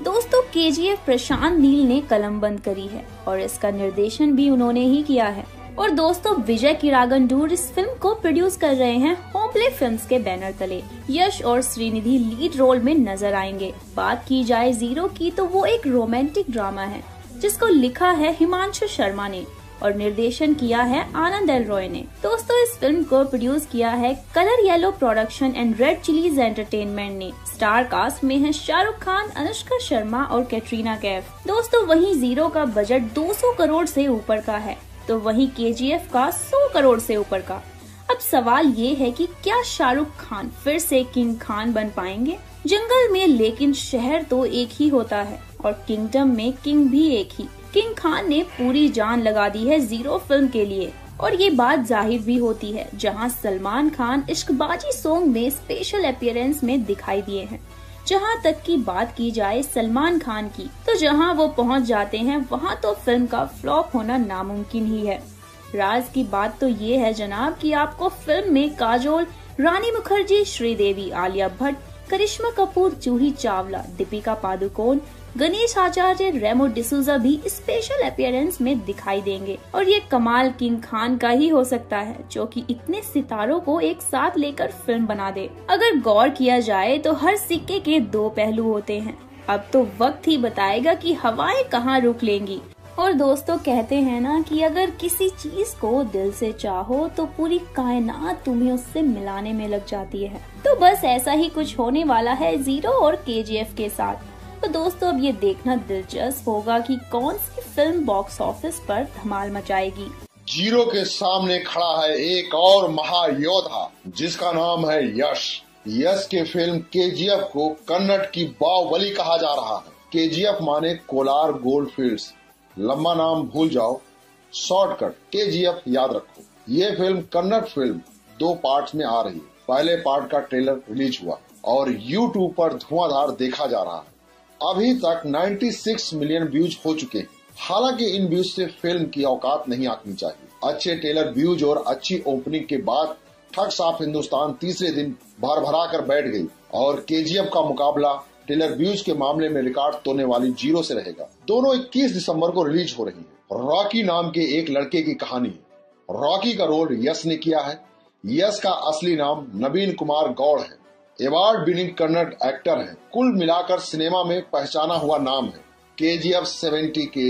दोस्तों KGF प्रशांत नील ने कलमबंद करी है और इसका निर्देशन भी उन्होंने ही किया है। और दोस्तों विजय किरागंडूर इस फिल्म को प्रोड्यूस कर रहे हैं होमप्ले फिल्म्स के बैनर तले। यश और श्रीनिधि लीड रोल में नजर आएंगे। बात की जाए जीरो की तो वो एक रोमांटिक ड्रामा है जिसको लिखा है हिमांशु शर्मा ने और निर्देशन किया है आनंद एल रॉय ने। दोस्तों इस फिल्म को प्रोड्यूस किया है Colour Yellow production and Red Chillies Entertainment ने। स्टार कास्ट में है शाहरुख खान, अनुष्का शर्मा और कैटरीना कैफ। दोस्तों वहीं जीरो का बजट 200 करोड़ से ऊपर का है तो वहीं KGF का 100 करोड़ से ऊपर का। अब सवाल ये है कि क्या शाहरुख खान फिर से किंग खान बन पाएंगे? जंगल में लेकिन शहर तो एक ही होता है और किंगडम में किंग भी एक ही। किंग खान ने पूरी जान लगा दी है जीरो फिल्म के लिए और ये बात जाहिर भी होती है जहां सलमान खान इश्कबाजी सॉन्ग में स्पेशल अपीयरेंस में दिखाई दिए हैं। जहां तक की बात की जाए सलमान खान की तो जहां वो पहुंच जाते हैं वहां तो फिल्म का फ्लॉप होना नामुमकिन ही है। राज की बात तो ये है जनाब कि आपको फिल्म में काजोल, रानी मुखर्जी, श्रीदेवी, आलिया भट्ट, करिश्मा कपूर, जूही चावला, दीपिका पादुकोण, गणेश आचार्य, रेमो डिसूजा भी स्पेशल अपीयरेंस में दिखाई देंगे और ये कमाल किंग खान का ही हो सकता है जो कि इतने सितारों को एक साथ लेकर फिल्म बना दे। अगर गौर किया जाए तो हर सिक्के के दो पहलू होते हैं। अब तो वक्त ही बताएगा कि हवाएं कहाँ रुक लेंगी। और दोस्तों कहते हैं ना कि अगर किसी चीज को दिल से चाहो तो पूरी कायनात तुम्हें उससे मिलाने में लग जाती है। तो बस ऐसा ही कुछ होने वाला है जीरो और KGF के साथ। तो दोस्तों अब ये देखना दिलचस्प होगा कि कौन सी फिल्म बॉक्स ऑफिस पर धमाल मचाएगी। जीरो के सामने खड़ा है एक और महायोद्धा जिसका नाम है यश। यश के फिल्म KGF को कन्नड़ की बाहुबली कहा जा रहा है। KGF माने कोलार गोल्ड फील्ड्स, लंबा नाम भूल जाओ, शॉर्टकट KGF याद रखो। ये फिल्म कन्नड़ फिल्म 2 पार्ट्स में आ रही है। पहले पार्ट का ट्रेलर रिलीज हुआ और YouTube पर धुआंधार देखा जा रहा है। अभी तक 96 मिलियन व्यूज हो चुके हैं। हालांकि इन व्यूज से फिल्म की औकात नहीं आंकनी चाहिए। अच्छे ट्रेलर व्यूज और अच्छी ओपनिंग के बाद ठग साफ हिंदुस्तान तीसरे दिन भर कर बैठ गई और KGF का मुकाबला ट्रेलर व्यूज के मामले में रिकॉर्ड तोड़ने वाली जीरो से रहेगा। दोनों 21 दिसंबर को रिलीज हो रही है। रॉकी नाम के एक लड़के की कहानी है। रॉकी का रोल यश ने किया है। यश का असली नाम नवीन कुमार गौड़ है। अवार्ड विनिंग कन्नड़ एक्टर है। कुल मिलाकर सिनेमा में पहचाना हुआ नाम है। KGF 70 के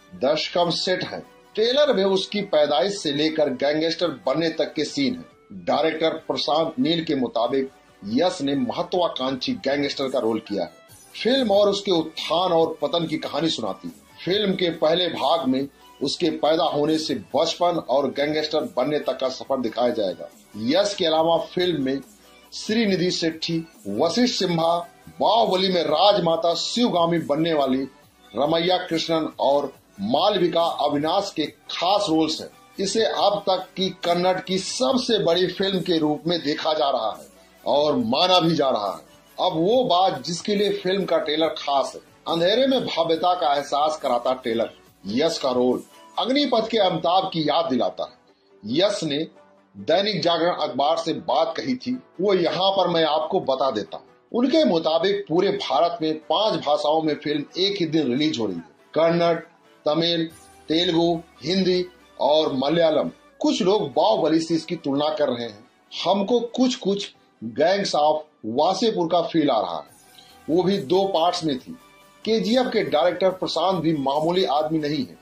दशकम सेट है। ट्रेलर में उसकी पैदाइश से लेकर गैंगस्टर बनने तक के सीन है। डायरेक्टर प्रशांत नील के मुताबिक यश ने महत्वाकांक्षी गैंगस्टर का रोल किया है। फिल्म और उसके उत्थान और पतन की कहानी सुनाती है। फिल्म के पहले भाग में उसके पैदा होने से बचपन और गैंगस्टर बनने तक का सफर दिखाया जाएगा। यश के अलावा फिल्म में श्रीनिधि शेट्टी, वशिष्ठ सिम्हा, बाहुबली में राजमाता शिवगामी बनने वाली रमैया कृष्णन और मालविका अविनाश के खास रोल्स हैं। इसे अब तक की कन्नड़ की सबसे बड़ी फिल्म के रूप में देखा जा रहा है और माना भी जा रहा है। अब वो बात जिसके लिए फिल्म का ट्रेलर खास है। अंधेरे में भव्यता का एहसास कराता ट्रेलर। यश का रोल अग्निपथ के अमिताभ की याद दिलाता है। यश ने दैनिक जागरण अखबार से बात कही थी, वो यहाँ पर मैं आपको बता देता हूँ। उनके मुताबिक पूरे भारत में 5 भाषाओं में फिल्म एक ही दिन रिलीज हो रही है। कन्नड़, तमिल, तेलुगु, हिंदी और मलयालम। कुछ लोग बाहुबली से इसकी तुलना कर रहे हैं। हमको कुछ गैंग्स ऑफ वासेपुर का फील आ रहा है। वो भी 2 पार्ट्स में थी। KGF के डायरेक्टर प्रशांत भी मामूली आदमी नहीं है।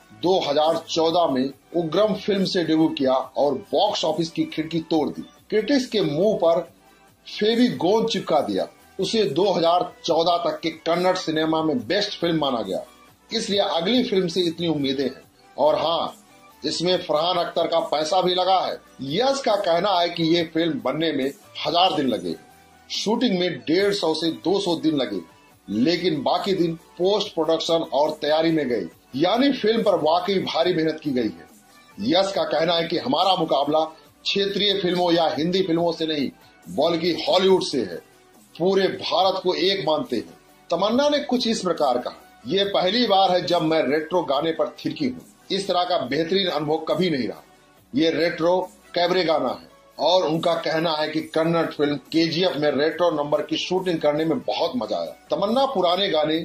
2014 में उग्रम फिल्म से डेब्यू किया और बॉक्स ऑफिस की खिड़की तोड़ दी। क्रिटिक्स के मुंह पर फेविगोंद चिपका दिया। उसे 2014 तक के कन्नड़ सिनेमा में बेस्ट फिल्म माना गया। इसलिए अगली फिल्म से इतनी उम्मीदें हैं। और हाँ, इसमें फरहान अख्तर का पैसा भी लगा है। यश का कहना है कि ये फिल्म बनने में 1000 दिन लगे। शूटिंग में 150 से 200 दिन लगे, लेकिन बाकी दिन पोस्ट प्रोडक्शन और तैयारी में गए। यानी फिल्म पर वाकई भारी मेहनत की गई है। यश का कहना है कि हमारा मुकाबला क्षेत्रीय फिल्मों या हिंदी फिल्मों से नहीं बल्कि हॉलीवुड से है। पूरे भारत को एक मानते हैं। तमन्ना ने कुछ इस प्रकार कहा, ये पहली बार है जब मैं रेट्रो गाने पर थिरकी हूँ। इस तरह का बेहतरीन अनुभव कभी नहीं रहा। ये रेट्रो कैबरे गाना है और उनका कहना है कि कन्नड़ फिल्म KGF में रेट्रो नंबर की शूटिंग करने में बहुत मजा आया। तमन्ना पुराने गाने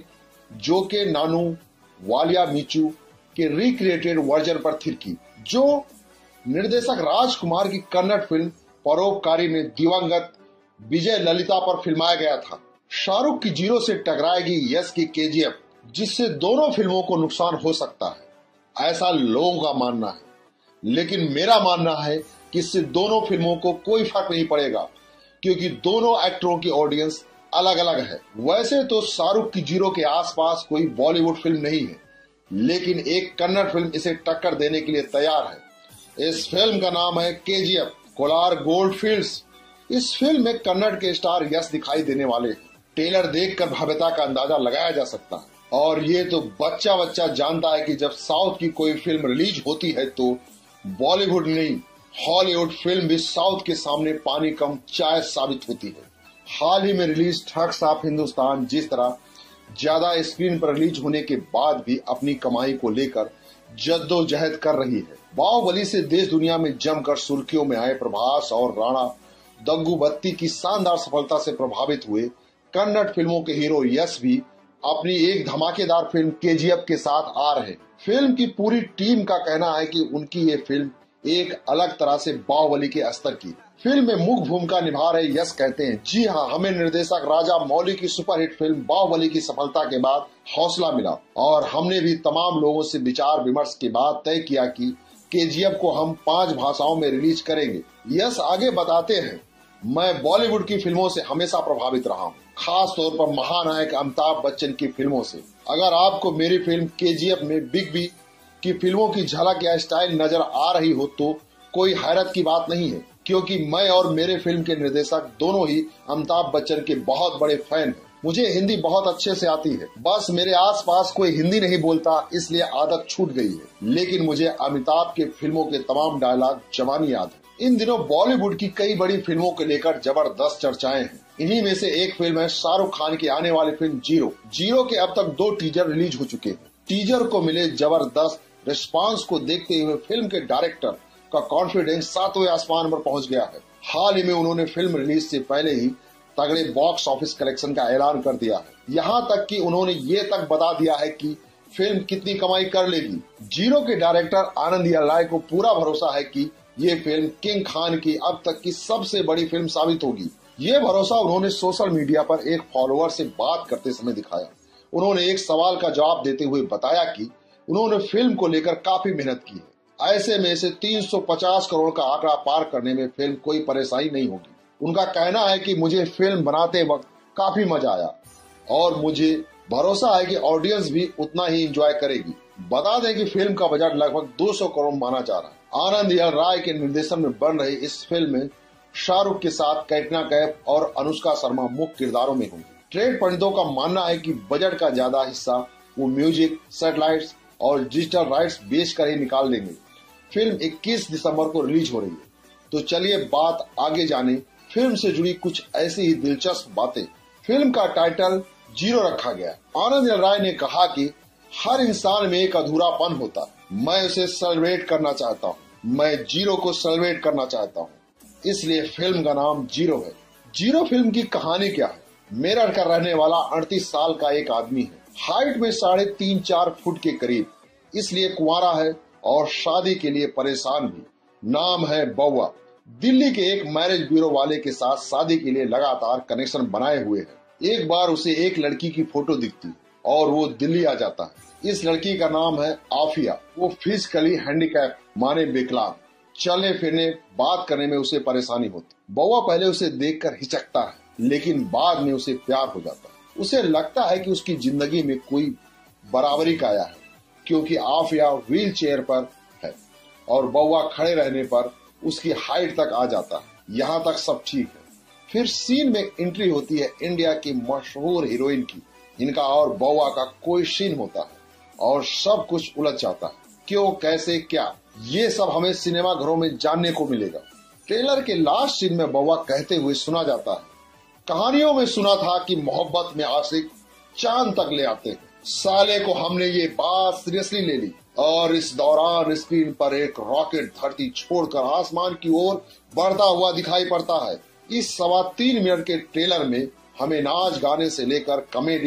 जो के नानू वालिया मीचू के रिक्रिएटेड वर्जन पर थिरकी, जो निर्देशक राजकुमार की कन्नड़ फिल्म परोपकारी में दिवंगत विजय ललिता पर फिल्माया गया था। शाहरुख की जीरो से टकराएगी यश की केजीएफ, जिससे दोनों फिल्मों को नुकसान हो सकता है, ऐसा लोगों का मानना है। लेकिन मेरा मानना है कि इससे दोनों फिल्मों को कोई फर्क नहीं पड़ेगा, क्योंकि दोनों एक्टरों की ऑडियंस अलग अलग है। वैसे तो शाहरुख की जीरो के आसपास कोई बॉलीवुड फिल्म नहीं है, लेकिन एक कन्नड़ फिल्म इसे टक्कर देने के लिए तैयार है। इस फिल्म का नाम है केजीएफ कोलार गोल्ड फील्ड्स। इस फिल्म में कन्नड़ के स्टार यश दिखाई देने वाले हैं। ट्रेलर देखकर भव्यता का अंदाजा लगाया जा सकता है, और ये तो बच्चा बच्चा जानता है कि जब साउथ की कोई फिल्म रिलीज होती है तो बॉलीवुड नहीं, हॉलीवुड फिल्म भी साउथ के सामने पानी कम चाय साबित होती है। हाल ही में रिलीज ठग्स ऑफ हिंदुस्तान जिस तरह ज्यादा स्क्रीन पर रिलीज होने के बाद भी अपनी कमाई को लेकर जद्दोजहद कर रही है। बाहुबली से देश दुनिया में जमकर सुर्खियों में आए प्रभास और राणा दग्गुबत्ती की शानदार सफलता से प्रभावित हुए कन्नड़ फिल्मों के हीरो यश भी अपनी एक धमाकेदार फिल्म केजीएफ के साथ आ रहे। फिल्म की पूरी टीम का कहना है कि उनकी ये फिल्म एक अलग तरह से बाहुबली के स्तर की। फिल्म में मुख्य भूमिका निभा रहे यश कहते हैं, जी हाँ, हमें निर्देशक राजा मौली की सुपरहिट फिल्म बाहुबली की सफलता के बाद हौसला मिला, और हमने भी तमाम लोगों से विचार विमर्श के बाद तय किया कि केजीएफ को हम 5 भाषाओं में रिलीज करेंगे। यश आगे बताते हैं, मैं बॉलीवुड की फिल्मों से हमेशा प्रभावित रहा हूँ, खास तौर पर महानायक अमिताभ बच्चन की फिल्मों से। अगर आपको मेरी फिल्म केजीएफ में बिग बी की फिल्मों की झलक या स्टाइल नजर आ रही हो तो कोई हैरत की बात नहीं है, क्योंकि मैं और मेरे फिल्म के निर्देशक दोनों ही अमिताभ बच्चन के बहुत बड़े फैन हैं। मुझे हिंदी बहुत अच्छे से आती है, बस मेरे आसपास कोई हिंदी नहीं बोलता इसलिए आदत छूट गई है, लेकिन मुझे अमिताभ के फिल्मों के तमाम डायलॉग जवानी याद है। इन दिनों बॉलीवुड की कई बड़ी फिल्मों को लेकर जबरदस्त चर्चाएं हैं। इन्हीं में से एक फिल्म है शाहरुख खान की आने वाली फिल्म जीरो। जीरो के अब तक 2 टीजर रिलीज हो चुके हैं। टीजर को मिले जबरदस्त रिस्पांस को देखते हुए फिल्म के डायरेक्टर का कॉन्फिडेंस 7वें आसमान पर पहुंच गया है। हाल ही में उन्होंने फिल्म रिलीज से पहले ही तगड़े बॉक्स ऑफिस कलेक्शन का ऐलान कर दिया है। यहाँ तक कि उन्होंने ये तक बता दिया है कि फिल्म कितनी कमाई कर लेगी। जीरो के डायरेक्टर आनंद राय को पूरा भरोसा है कि ये फिल्म किंग खान की अब तक की सबसे बड़ी फिल्म साबित होगी। ये भरोसा उन्होंने सोशल मीडिया पर एक फॉलोअर से बात करते समय दिखाया। उन्होंने एक सवाल का जवाब देते हुए बताया कि उन्होंने फिल्म को लेकर काफी मेहनत की है। ऐसे में से 350 करोड़ का आंकड़ा पार करने में फिल्म कोई परेशानी नहीं होगी। उनका कहना है कि मुझे फिल्म बनाते वक्त काफी मजा आया और मुझे भरोसा है कि ऑडियंस भी उतना ही एंजॉय करेगी। बता दें कि फिल्म का बजट लगभग 200 करोड़ माना जा रहा है। आनंद राय के निर्देशन में बन रही इस फिल्म में शाहरुख के साथ कैटरीना कैफ और अनुष्का शर्मा मुख्य किरदारों में होंगी। ट्रेड पंडितों का मानना है कि बजट का ज्यादा हिस्सा वो म्यूजिक, सैटेलाइट्स और डिजिटल राइट्स बेच कर ही निकाल देंगे। फिल्म 21 दिसंबर को रिलीज हो रही है। तो चलिए बात आगे जाने फिल्म से जुड़ी कुछ ऐसी ही दिलचस्प बातें। फिल्म का टाइटल जीरो रखा गया। आनंद राय ने कहा कि हर इंसान में एक अधूरापन होता है, मैं उसे सेलिब्रेट करना चाहता हूँ, मैं जीरो को सेलिब्रेट करना चाहता हूँ, इसलिए फिल्म का नाम जीरो है। जीरो फिल्म की कहानी क्या है? मेरठ का रहने वाला 38 साल का एक आदमी है, हाइट में 3.5-4 फुट के करीब, इसलिए कुंवारा है और शादी के लिए परेशान भी। नाम है बउआ। दिल्ली के एक मैरिज ब्यूरो वाले के साथ शादी के लिए लगातार कनेक्शन बनाए हुए है। एक बार उसे एक लड़की की फोटो दिखती और वो दिल्ली आ जाता है। इस लड़की का नाम है आफिया। वो फिजिकली हैंडीकैप माने विकलांग, चलने फिरने बात करने में उसे परेशानी होती। बउआ पहले उसे देखकर हिचकता है, लेकिन बाद में उसे प्यार हो जाता है। उसे लगता है कि उसकी जिंदगी में कोई बराबरी का आया है, क्योंकि आफिया व्हील चेयर पर है और बउआ खड़े रहने पर उसकी हाइट तक आ जाता है। यहाँ तक सब ठीक है। फिर सीन में एंट्री होती है इंडिया की मशहूर हीरोइन की। इनका और बउआ का कोई सीन होता है और सब कुछ उलझ जाता है। क्यों, कैसे, क्या, ये सब हमें सिनेमा घरों में जानने को मिलेगा। ट्रेलर के लास्ट सीन में बउआ कहते हुए सुना जाता है, कहानियों में सुना था कि मोहब्बत में आशिक चांद तक ले आते हैं। साले को हमने ये बात सीरियसली ले ली और इस दौरान स्क्रीन पर एक रॉकेट धरती छोड़कर आसमान की ओर बढ़ता हुआ दिखाई पड़ता है। इस 3.25 मिनट के ट्रेलर में हमें नाच गाने से लेकर कॉमेडी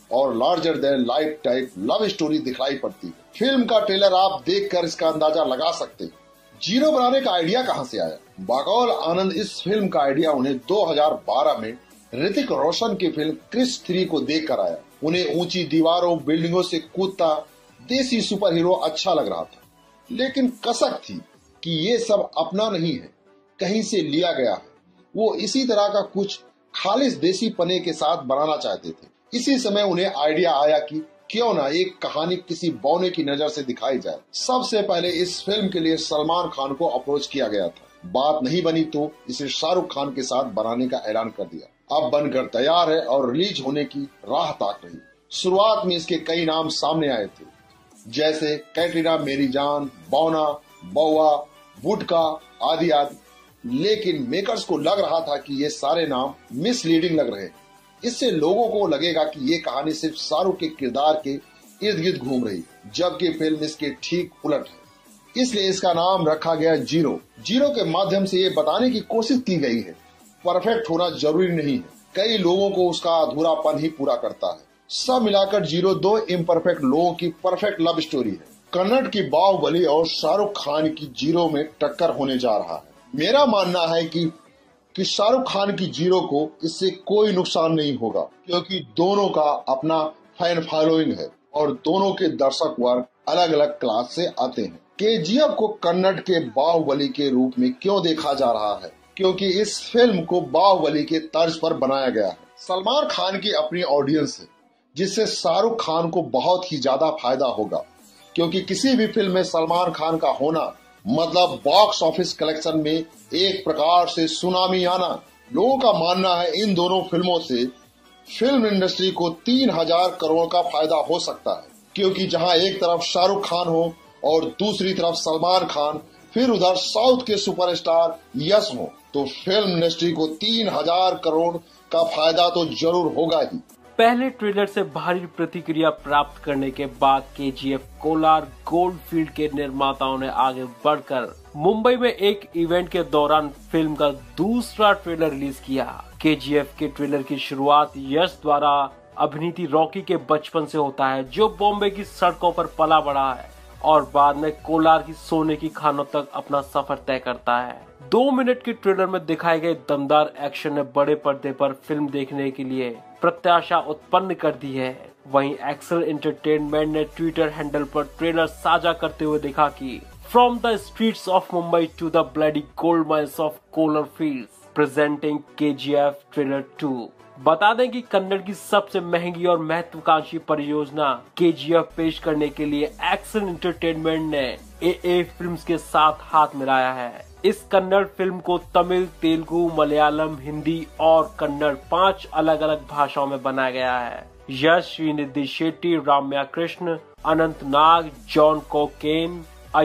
और larger than life type love story दिखलाई पड़ती है। फिल्म का ट्रेलर आप देखकर इसका अंदाजा लगा सकते हैं। जीरो बनाने का आइडिया कहां से आया? बकौल आनंद इस फिल्म का आइडिया उन्हें 2012 में ऋतिक रोशन की फिल्म क्रिश 3 को देखकर आया। उन्हें ऊंची दीवारों, बिल्डिंगों से कूदता देसी सुपर हीरो अच्छा लग रहा था, लेकिन कसक थी कि ये सब अपना नहीं है, कहीं से लिया गया है। वो इसी तरह का कुछ खालिस देसी पने के साथ बनाना चाहते थे। इसी समय उन्हें आइडिया आया कि क्यों ना एक कहानी किसी बौने की नजर से दिखाई जाए। सबसे पहले इस फिल्म के लिए सलमान खान को अप्रोच किया गया था। बात नहीं बनी तो इसे शाहरुख खान के साथ बनाने का ऐलान कर दिया। अब बनकर तैयार है और रिलीज होने की राह ताक रही। शुरुआत में इसके कई नाम सामने आए थे, जैसे कैटरीना, मेरी जान, बौना, बौआ, वुडका आदि आदि, लेकिन मेकर्स को लग रहा था कि ये सारे नाम मिसलीडिंग लग रहे हैं। इससे लोगों को लगेगा कि ये कहानी सिर्फ शाहरुख के किरदार के इर्द गिर्द घूम रही, जबकि फिल्म इसके ठीक उलट है। इसलिए इसका नाम रखा गया जीरो। जीरो के माध्यम से ये बताने की कोशिश की गई है परफेक्ट होना जरूरी नहीं है, कई लोगों को उसका अधूरापन ही पूरा करता है। सब मिलाकर जीरो 2 इम्परफेक्ट लोगों की परफेक्ट लव स्टोरी है। कन्नड़ की बाहुबली और शाहरुख खान की जीरो में टक्कर होने जा रहा है। मेरा मानना है कि शाहरुख खान की जीरो को इससे कोई नुकसान नहीं होगा, क्योंकि दोनों का अपना फैन फॉलोइंग है और दोनों के दर्शक वर्ग अलग अलग क्लास से आते हैं। केजीएफ को कन्नड़ के बाहुबली के रूप में क्यों देखा जा रहा है? क्योंकि इस फिल्म को बाहुबली के तर्ज पर बनाया गया है। सलमान खान की अपनी ऑडियंस है, जिससे शाहरुख खान को बहुत ही ज्यादा फायदा होगा, क्योंकि किसी भी फिल्म में सलमान खान का होना मतलब बॉक्स ऑफिस कलेक्शन में एक प्रकार से सुनामी आना। लोगों का मानना है इन दोनों फिल्मों से फिल्म इंडस्ट्री को 3000 करोड़ का फायदा हो सकता है, क्योंकि जहां एक तरफ शाहरुख खान हो और दूसरी तरफ सलमान खान, फिर उधर साउथ के सुपरस्टार यश हो, तो फिल्म इंडस्ट्री को 3000 करोड़ का फायदा तो जरूर होगा ही। पहले ट्रेलर से भारी प्रतिक्रिया प्राप्त करने के बाद केजीएफ कोलार गोल्डफील्ड के निर्माताओं ने आगे बढ़कर मुंबई में एक इवेंट के दौरान फिल्म का दूसरा ट्रेलर रिलीज किया। केजीएफ के ट्रेलर की शुरुआत यश द्वारा अभिनीत रॉकी के बचपन से होता है, जो बॉम्बे की सड़कों पर पला बढ़ा है और बाद में कोलार की सोने की खानों तक अपना सफर तय करता है। 2 मिनट के ट्रेलर में दिखाए गए दमदार एक्शन ने बड़े पर्दे पर फिल्म देखने के लिए प्रत्याशा उत्पन्न कर दी है। वहीं एक्सेल एंटरटेनमेंट ने ट्विटर हैंडल पर ट्रेलर साझा करते हुए देखा कि from the streets of Mumbai to the bloody gold mines of Kolar fields presenting KGF trailer 2। बता दें कि कन्नड़ की सबसे महंगी और महत्वाकांक्षी परियोजना केजीएफ पेश करने के लिए एक्सेल एंटरटेनमेंट ने एए फिल्म्स के साथ हाथ मिलाया है। इस कन्नड़ फिल्म को तमिल, तेलुगु, मलयालम, हिंदी और कन्नड़ 5 अलग अलग भाषाओं में बनाया गया है। यश, श्रीनिधि शेट्टी, राम्या कृष्ण, अनंत नाग, जॉन कोकेन,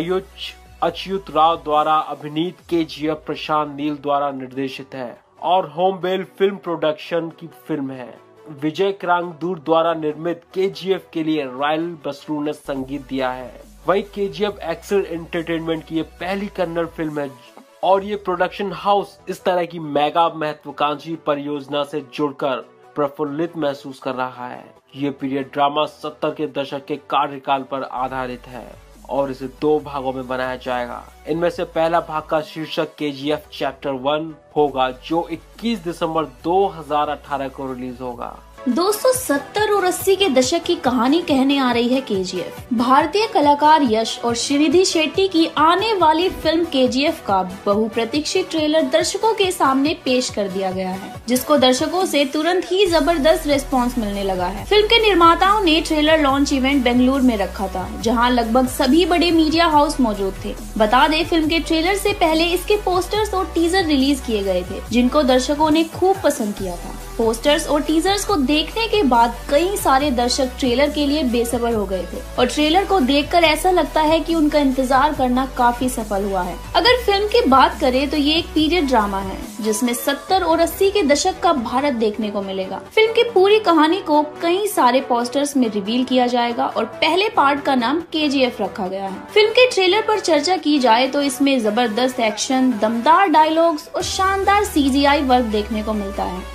अच्युत राव द्वारा अभिनीत केजीएफ प्रशांत नील द्वारा निर्देशित है और होमबेल फिल्म प्रोडक्शन की फिल्म है। विजय क्रांगदूर द्वारा निर्मित केजीएफ के लिए रायल बसरू ने संगीत दिया है। वहीं केजीएफ एक्सेल एंटरटेनमेंट की ये पहली कन्नड़ फिल्म है और ये प्रोडक्शन हाउस इस तरह की मेगा महत्वाकांक्षी परियोजना से जुड़कर प्रफुल्लित महसूस कर रहा है। ये पीरियड ड्रामा 70 के दशक के कार्यकाल पर आधारित है और इसे 2 भागों में बनाया जाएगा। इनमें से पहला भाग का शीर्षक केजीएफ चैप्टर 1 होगा, जो 21 दिसंबर 2018 को रिलीज होगा। दोस्तों 70 और 80 के दशक की कहानी कहने आ रही है केजीएफ। भारतीय कलाकार यश और श्रीनिधि शेट्टी की आने वाली फिल्म केजीएफ का बहुप्रतीक्षित ट्रेलर दर्शकों के सामने पेश कर दिया गया है, जिसको दर्शकों से तुरंत ही जबरदस्त रिस्पांस मिलने लगा है। फिल्म के निर्माताओं ने ट्रेलर लॉन्च इवेंट बेंगलुरु में रखा था, जहां लगभग सभी बड़े मीडिया हाउस मौजूद थे। बता दें, फिल्म के ट्रेलर से पहले इसके पोस्टर्स और टीजर रिलीज किए गए थे, जिनको दर्शकों ने खूब पसंद किया था। पोस्टर्स और टीजर्स को देखने के बाद कई सारे दर्शक ट्रेलर के लिए बेसब्र हो गए थे और ट्रेलर को देखकर ऐसा लगता है कि उनका इंतजार करना काफी सफल हुआ है। अगर फिल्म की बात करें तो ये एक पीरियड ड्रामा है, जिसमें 70 और 80 के दशक का भारत देखने को मिलेगा। फिल्म की पूरी कहानी को कई सारे पोस्टर्स में रिवील किया जाएगा और पहले पार्ट का नाम केजीएफ रखा गया है। फिल्म के ट्रेलर पर चर्चा की जाए तो इसमें जबरदस्त एक्शन, दमदार डायलॉग्स और शानदार सीजीआई वर्क देखने को मिलता है। इसके साथ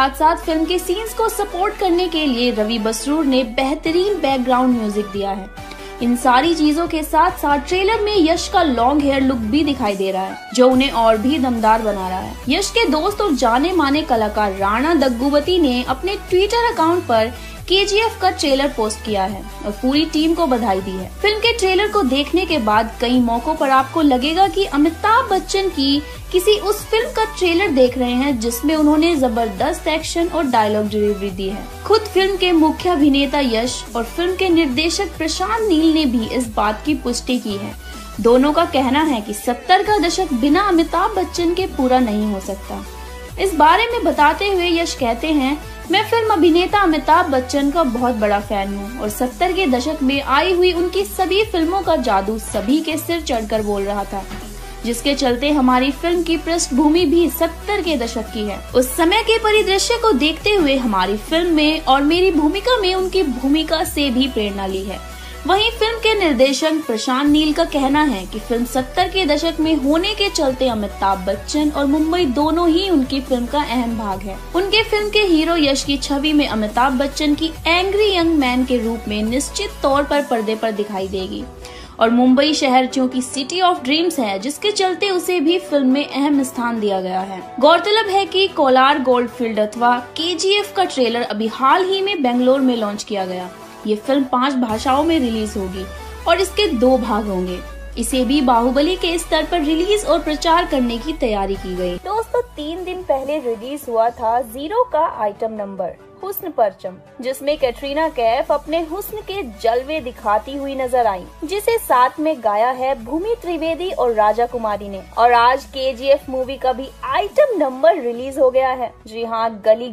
साथ साथ फिल्म के सीन्स को सपोर्ट करने के लिए रवि बसरूर ने बेहतरीन बैकग्राउंड म्यूजिक दिया है। इन सारी चीजों के साथ साथ ट्रेलर में यश का लॉन्ग हेयर लुक भी दिखाई दे रहा है, जो उन्हें और भी दमदार बना रहा है। यश के दोस्त और जाने माने कलाकार राणा दग्गुबती ने अपने ट्विटर अकाउंट पर KGF का ट्रेलर पोस्ट किया है और पूरी टीम को बधाई दी है। फिल्म के ट्रेलर को देखने के बाद कई मौकों पर आपको लगेगा कि अमिताभ बच्चन की किसी उस फिल्म का ट्रेलर देख रहे हैं जिसमें उन्होंने जबरदस्त एक्शन और डायलॉग डिलीवरी दी है। खुद फिल्म के मुख्य अभिनेता यश और फिल्म के निर्देशक प्रशांत नील ने भी इस बात की पुष्टि की है। दोनों का कहना है कि 70 का दशक बिना अमिताभ बच्चन के पूरा नहीं हो सकता। इस बारे में बताते हुए यश कहते हैं, मैं फिल्म अभिनेता अमिताभ बच्चन का बहुत बड़ा फैन हूँ और 70 के दशक में आई हुई उनकी सभी फिल्मों का जादू सभी के सिर चढ़कर बोल रहा था, जिसके चलते हमारी फिल्म की पृष्ठभूमि भी 70 के दशक की है। उस समय के परिदृश्य को देखते हुए हमारी फिल्म में और मेरी भूमिका में उनकी भूमिका से भी प्रेरणा ली है। वहीं फिल्म के निर्देशक प्रशांत नील का कहना है कि फिल्म 70 के दशक में होने के चलते अमिताभ बच्चन और मुंबई दोनों ही उनकी फिल्म का अहम भाग है। उनके फिल्म के हीरो यश की छवि में अमिताभ बच्चन की एंग्री यंग मैन के रूप में निश्चित तौर पर पर्दे पर दिखाई देगी और मुंबई शहर चूंकि सिटी ऑफ ड्रीम्स है, जिसके चलते उसे भी फिल्म में अहम स्थान दिया गया है। गौरतलब है कि कोलार गोल्डफील्ड अथवा KGF का ट्रेलर अभी हाल ही में बेंगलोर में लॉन्च किया गया। ये फिल्म 5 भाषाओं में रिलीज होगी और इसके 2 भाग होंगे। इसे भी बाहुबली के स्तर पर रिलीज और प्रचार करने की तैयारी की गई। दोस्तों 3 दिन पहले रिलीज हुआ था 0 का आइटम नंबर हुस्न परचम, जिसमें कैटरीना कैफ अपने हुस्न के जलवे दिखाती हुई नजर आई, जिसे साथ में गाया है भूमि त्रिवेदी और राजा कुमारी ने। और आज KGF मूवी का भी आइटम नंबर रिलीज हो गया है। जी हाँ, गली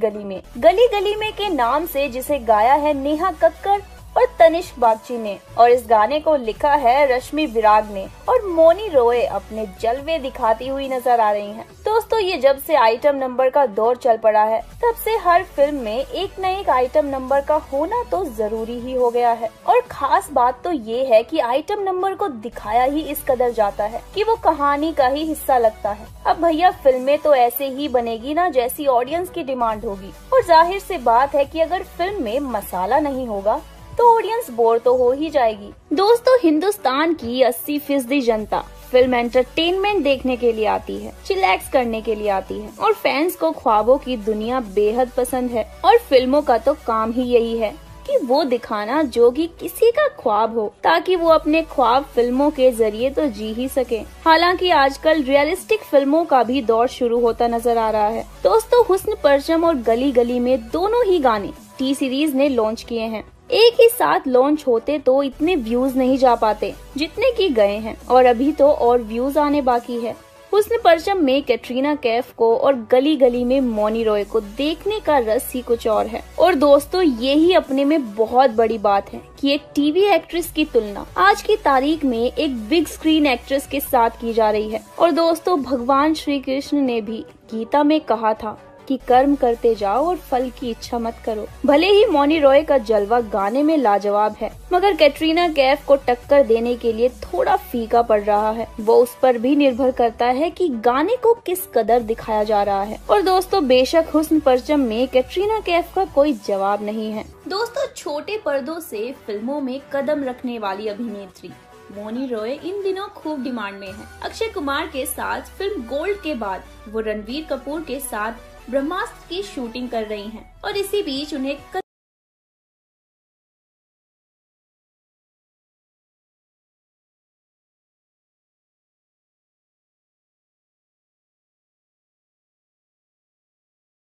गली में के नाम से जिसे गाया है नेहा कक्कड़ और तनिष्क बागची ने, और इस गाने को लिखा है रश्मि विराग ने, और मोनी रॉय अपने जलवे दिखाती हुई नजर आ रही हैं। दोस्तों ये जब से आइटम नंबर का दौर चल पड़ा है, तब से हर फिल्म में एक न एक आइटम नंबर का होना तो जरूरी ही हो गया है। और खास बात तो ये है कि आइटम नंबर को दिखाया ही इस कदर जाता है कि वो कहानी का ही हिस्सा लगता है। अब भैया फिल्में तो ऐसे ही बनेगी ना जैसी ऑडियंस की डिमांड होगी, और जाहिर सी बात है कि अगर फिल्म में मसाला नहीं होगा तो ऑडियंस बोर तो हो ही जाएगी। दोस्तों हिंदुस्तान की 80% जनता फिल्म एंटरटेनमेंट देखने के लिए आती है, चिलैक्स करने के लिए आती है, और फैंस को ख्वाबों की दुनिया बेहद पसंद है। और फिल्मों का तो काम ही यही है कि वो दिखाना जो कि किसी का ख्वाब हो, ताकि वो अपने ख्वाब फिल्मों के जरिए तो जी ही सके। हालांकि आजकल रियलिस्टिक फिल्मों का भी दौर शुरू होता नजर आ रहा है। दोस्तों हुस्न परचम और गली गली में दोनों ही गाने T सीरीज ने लॉन्च किए हैं। एक ही साथ लॉन्च होते तो इतने व्यूज नहीं जा पाते जितने की गए हैं, और अभी तो और व्यूज आने बाकी है। हुस्न परचम में कैटरीना कैफ को और गली गली में मोनी रॉय को देखने का रस ही कुछ और है। और दोस्तों ये ही अपने में बहुत बड़ी बात है कि एक टीवी एक्ट्रेस की तुलना आज की तारीख में एक बिग स्क्रीन एक्ट्रेस के साथ की जा रही है। और दोस्तों भगवान श्री कृष्ण ने भी गीता में कहा था कि कर्म करते जाओ और फल की इच्छा मत करो। भले ही मोनी रॉय का जलवा गाने में लाजवाब है, मगर कैटरीना कैफ को टक्कर देने के लिए थोड़ा फीका पड़ रहा है। वो उस पर भी निर्भर करता है कि गाने को किस कदर दिखाया जा रहा है। और दोस्तों बेशक हुस्न परचम में कैटरीना कैफ का कोई जवाब नहीं है। दोस्तों छोटे पर्दों से फिल्मों में कदम रखने वाली अभिनेत्री मोनी रॉय इन दिनों खूब डिमांड में है। अक्षय कुमार के साथ फिल्म गोल्ड के बाद वो रणवीर कपूर के साथ ब्रह्मास्त्र की शूटिंग कर रही हैं, और इसी बीच उन्हें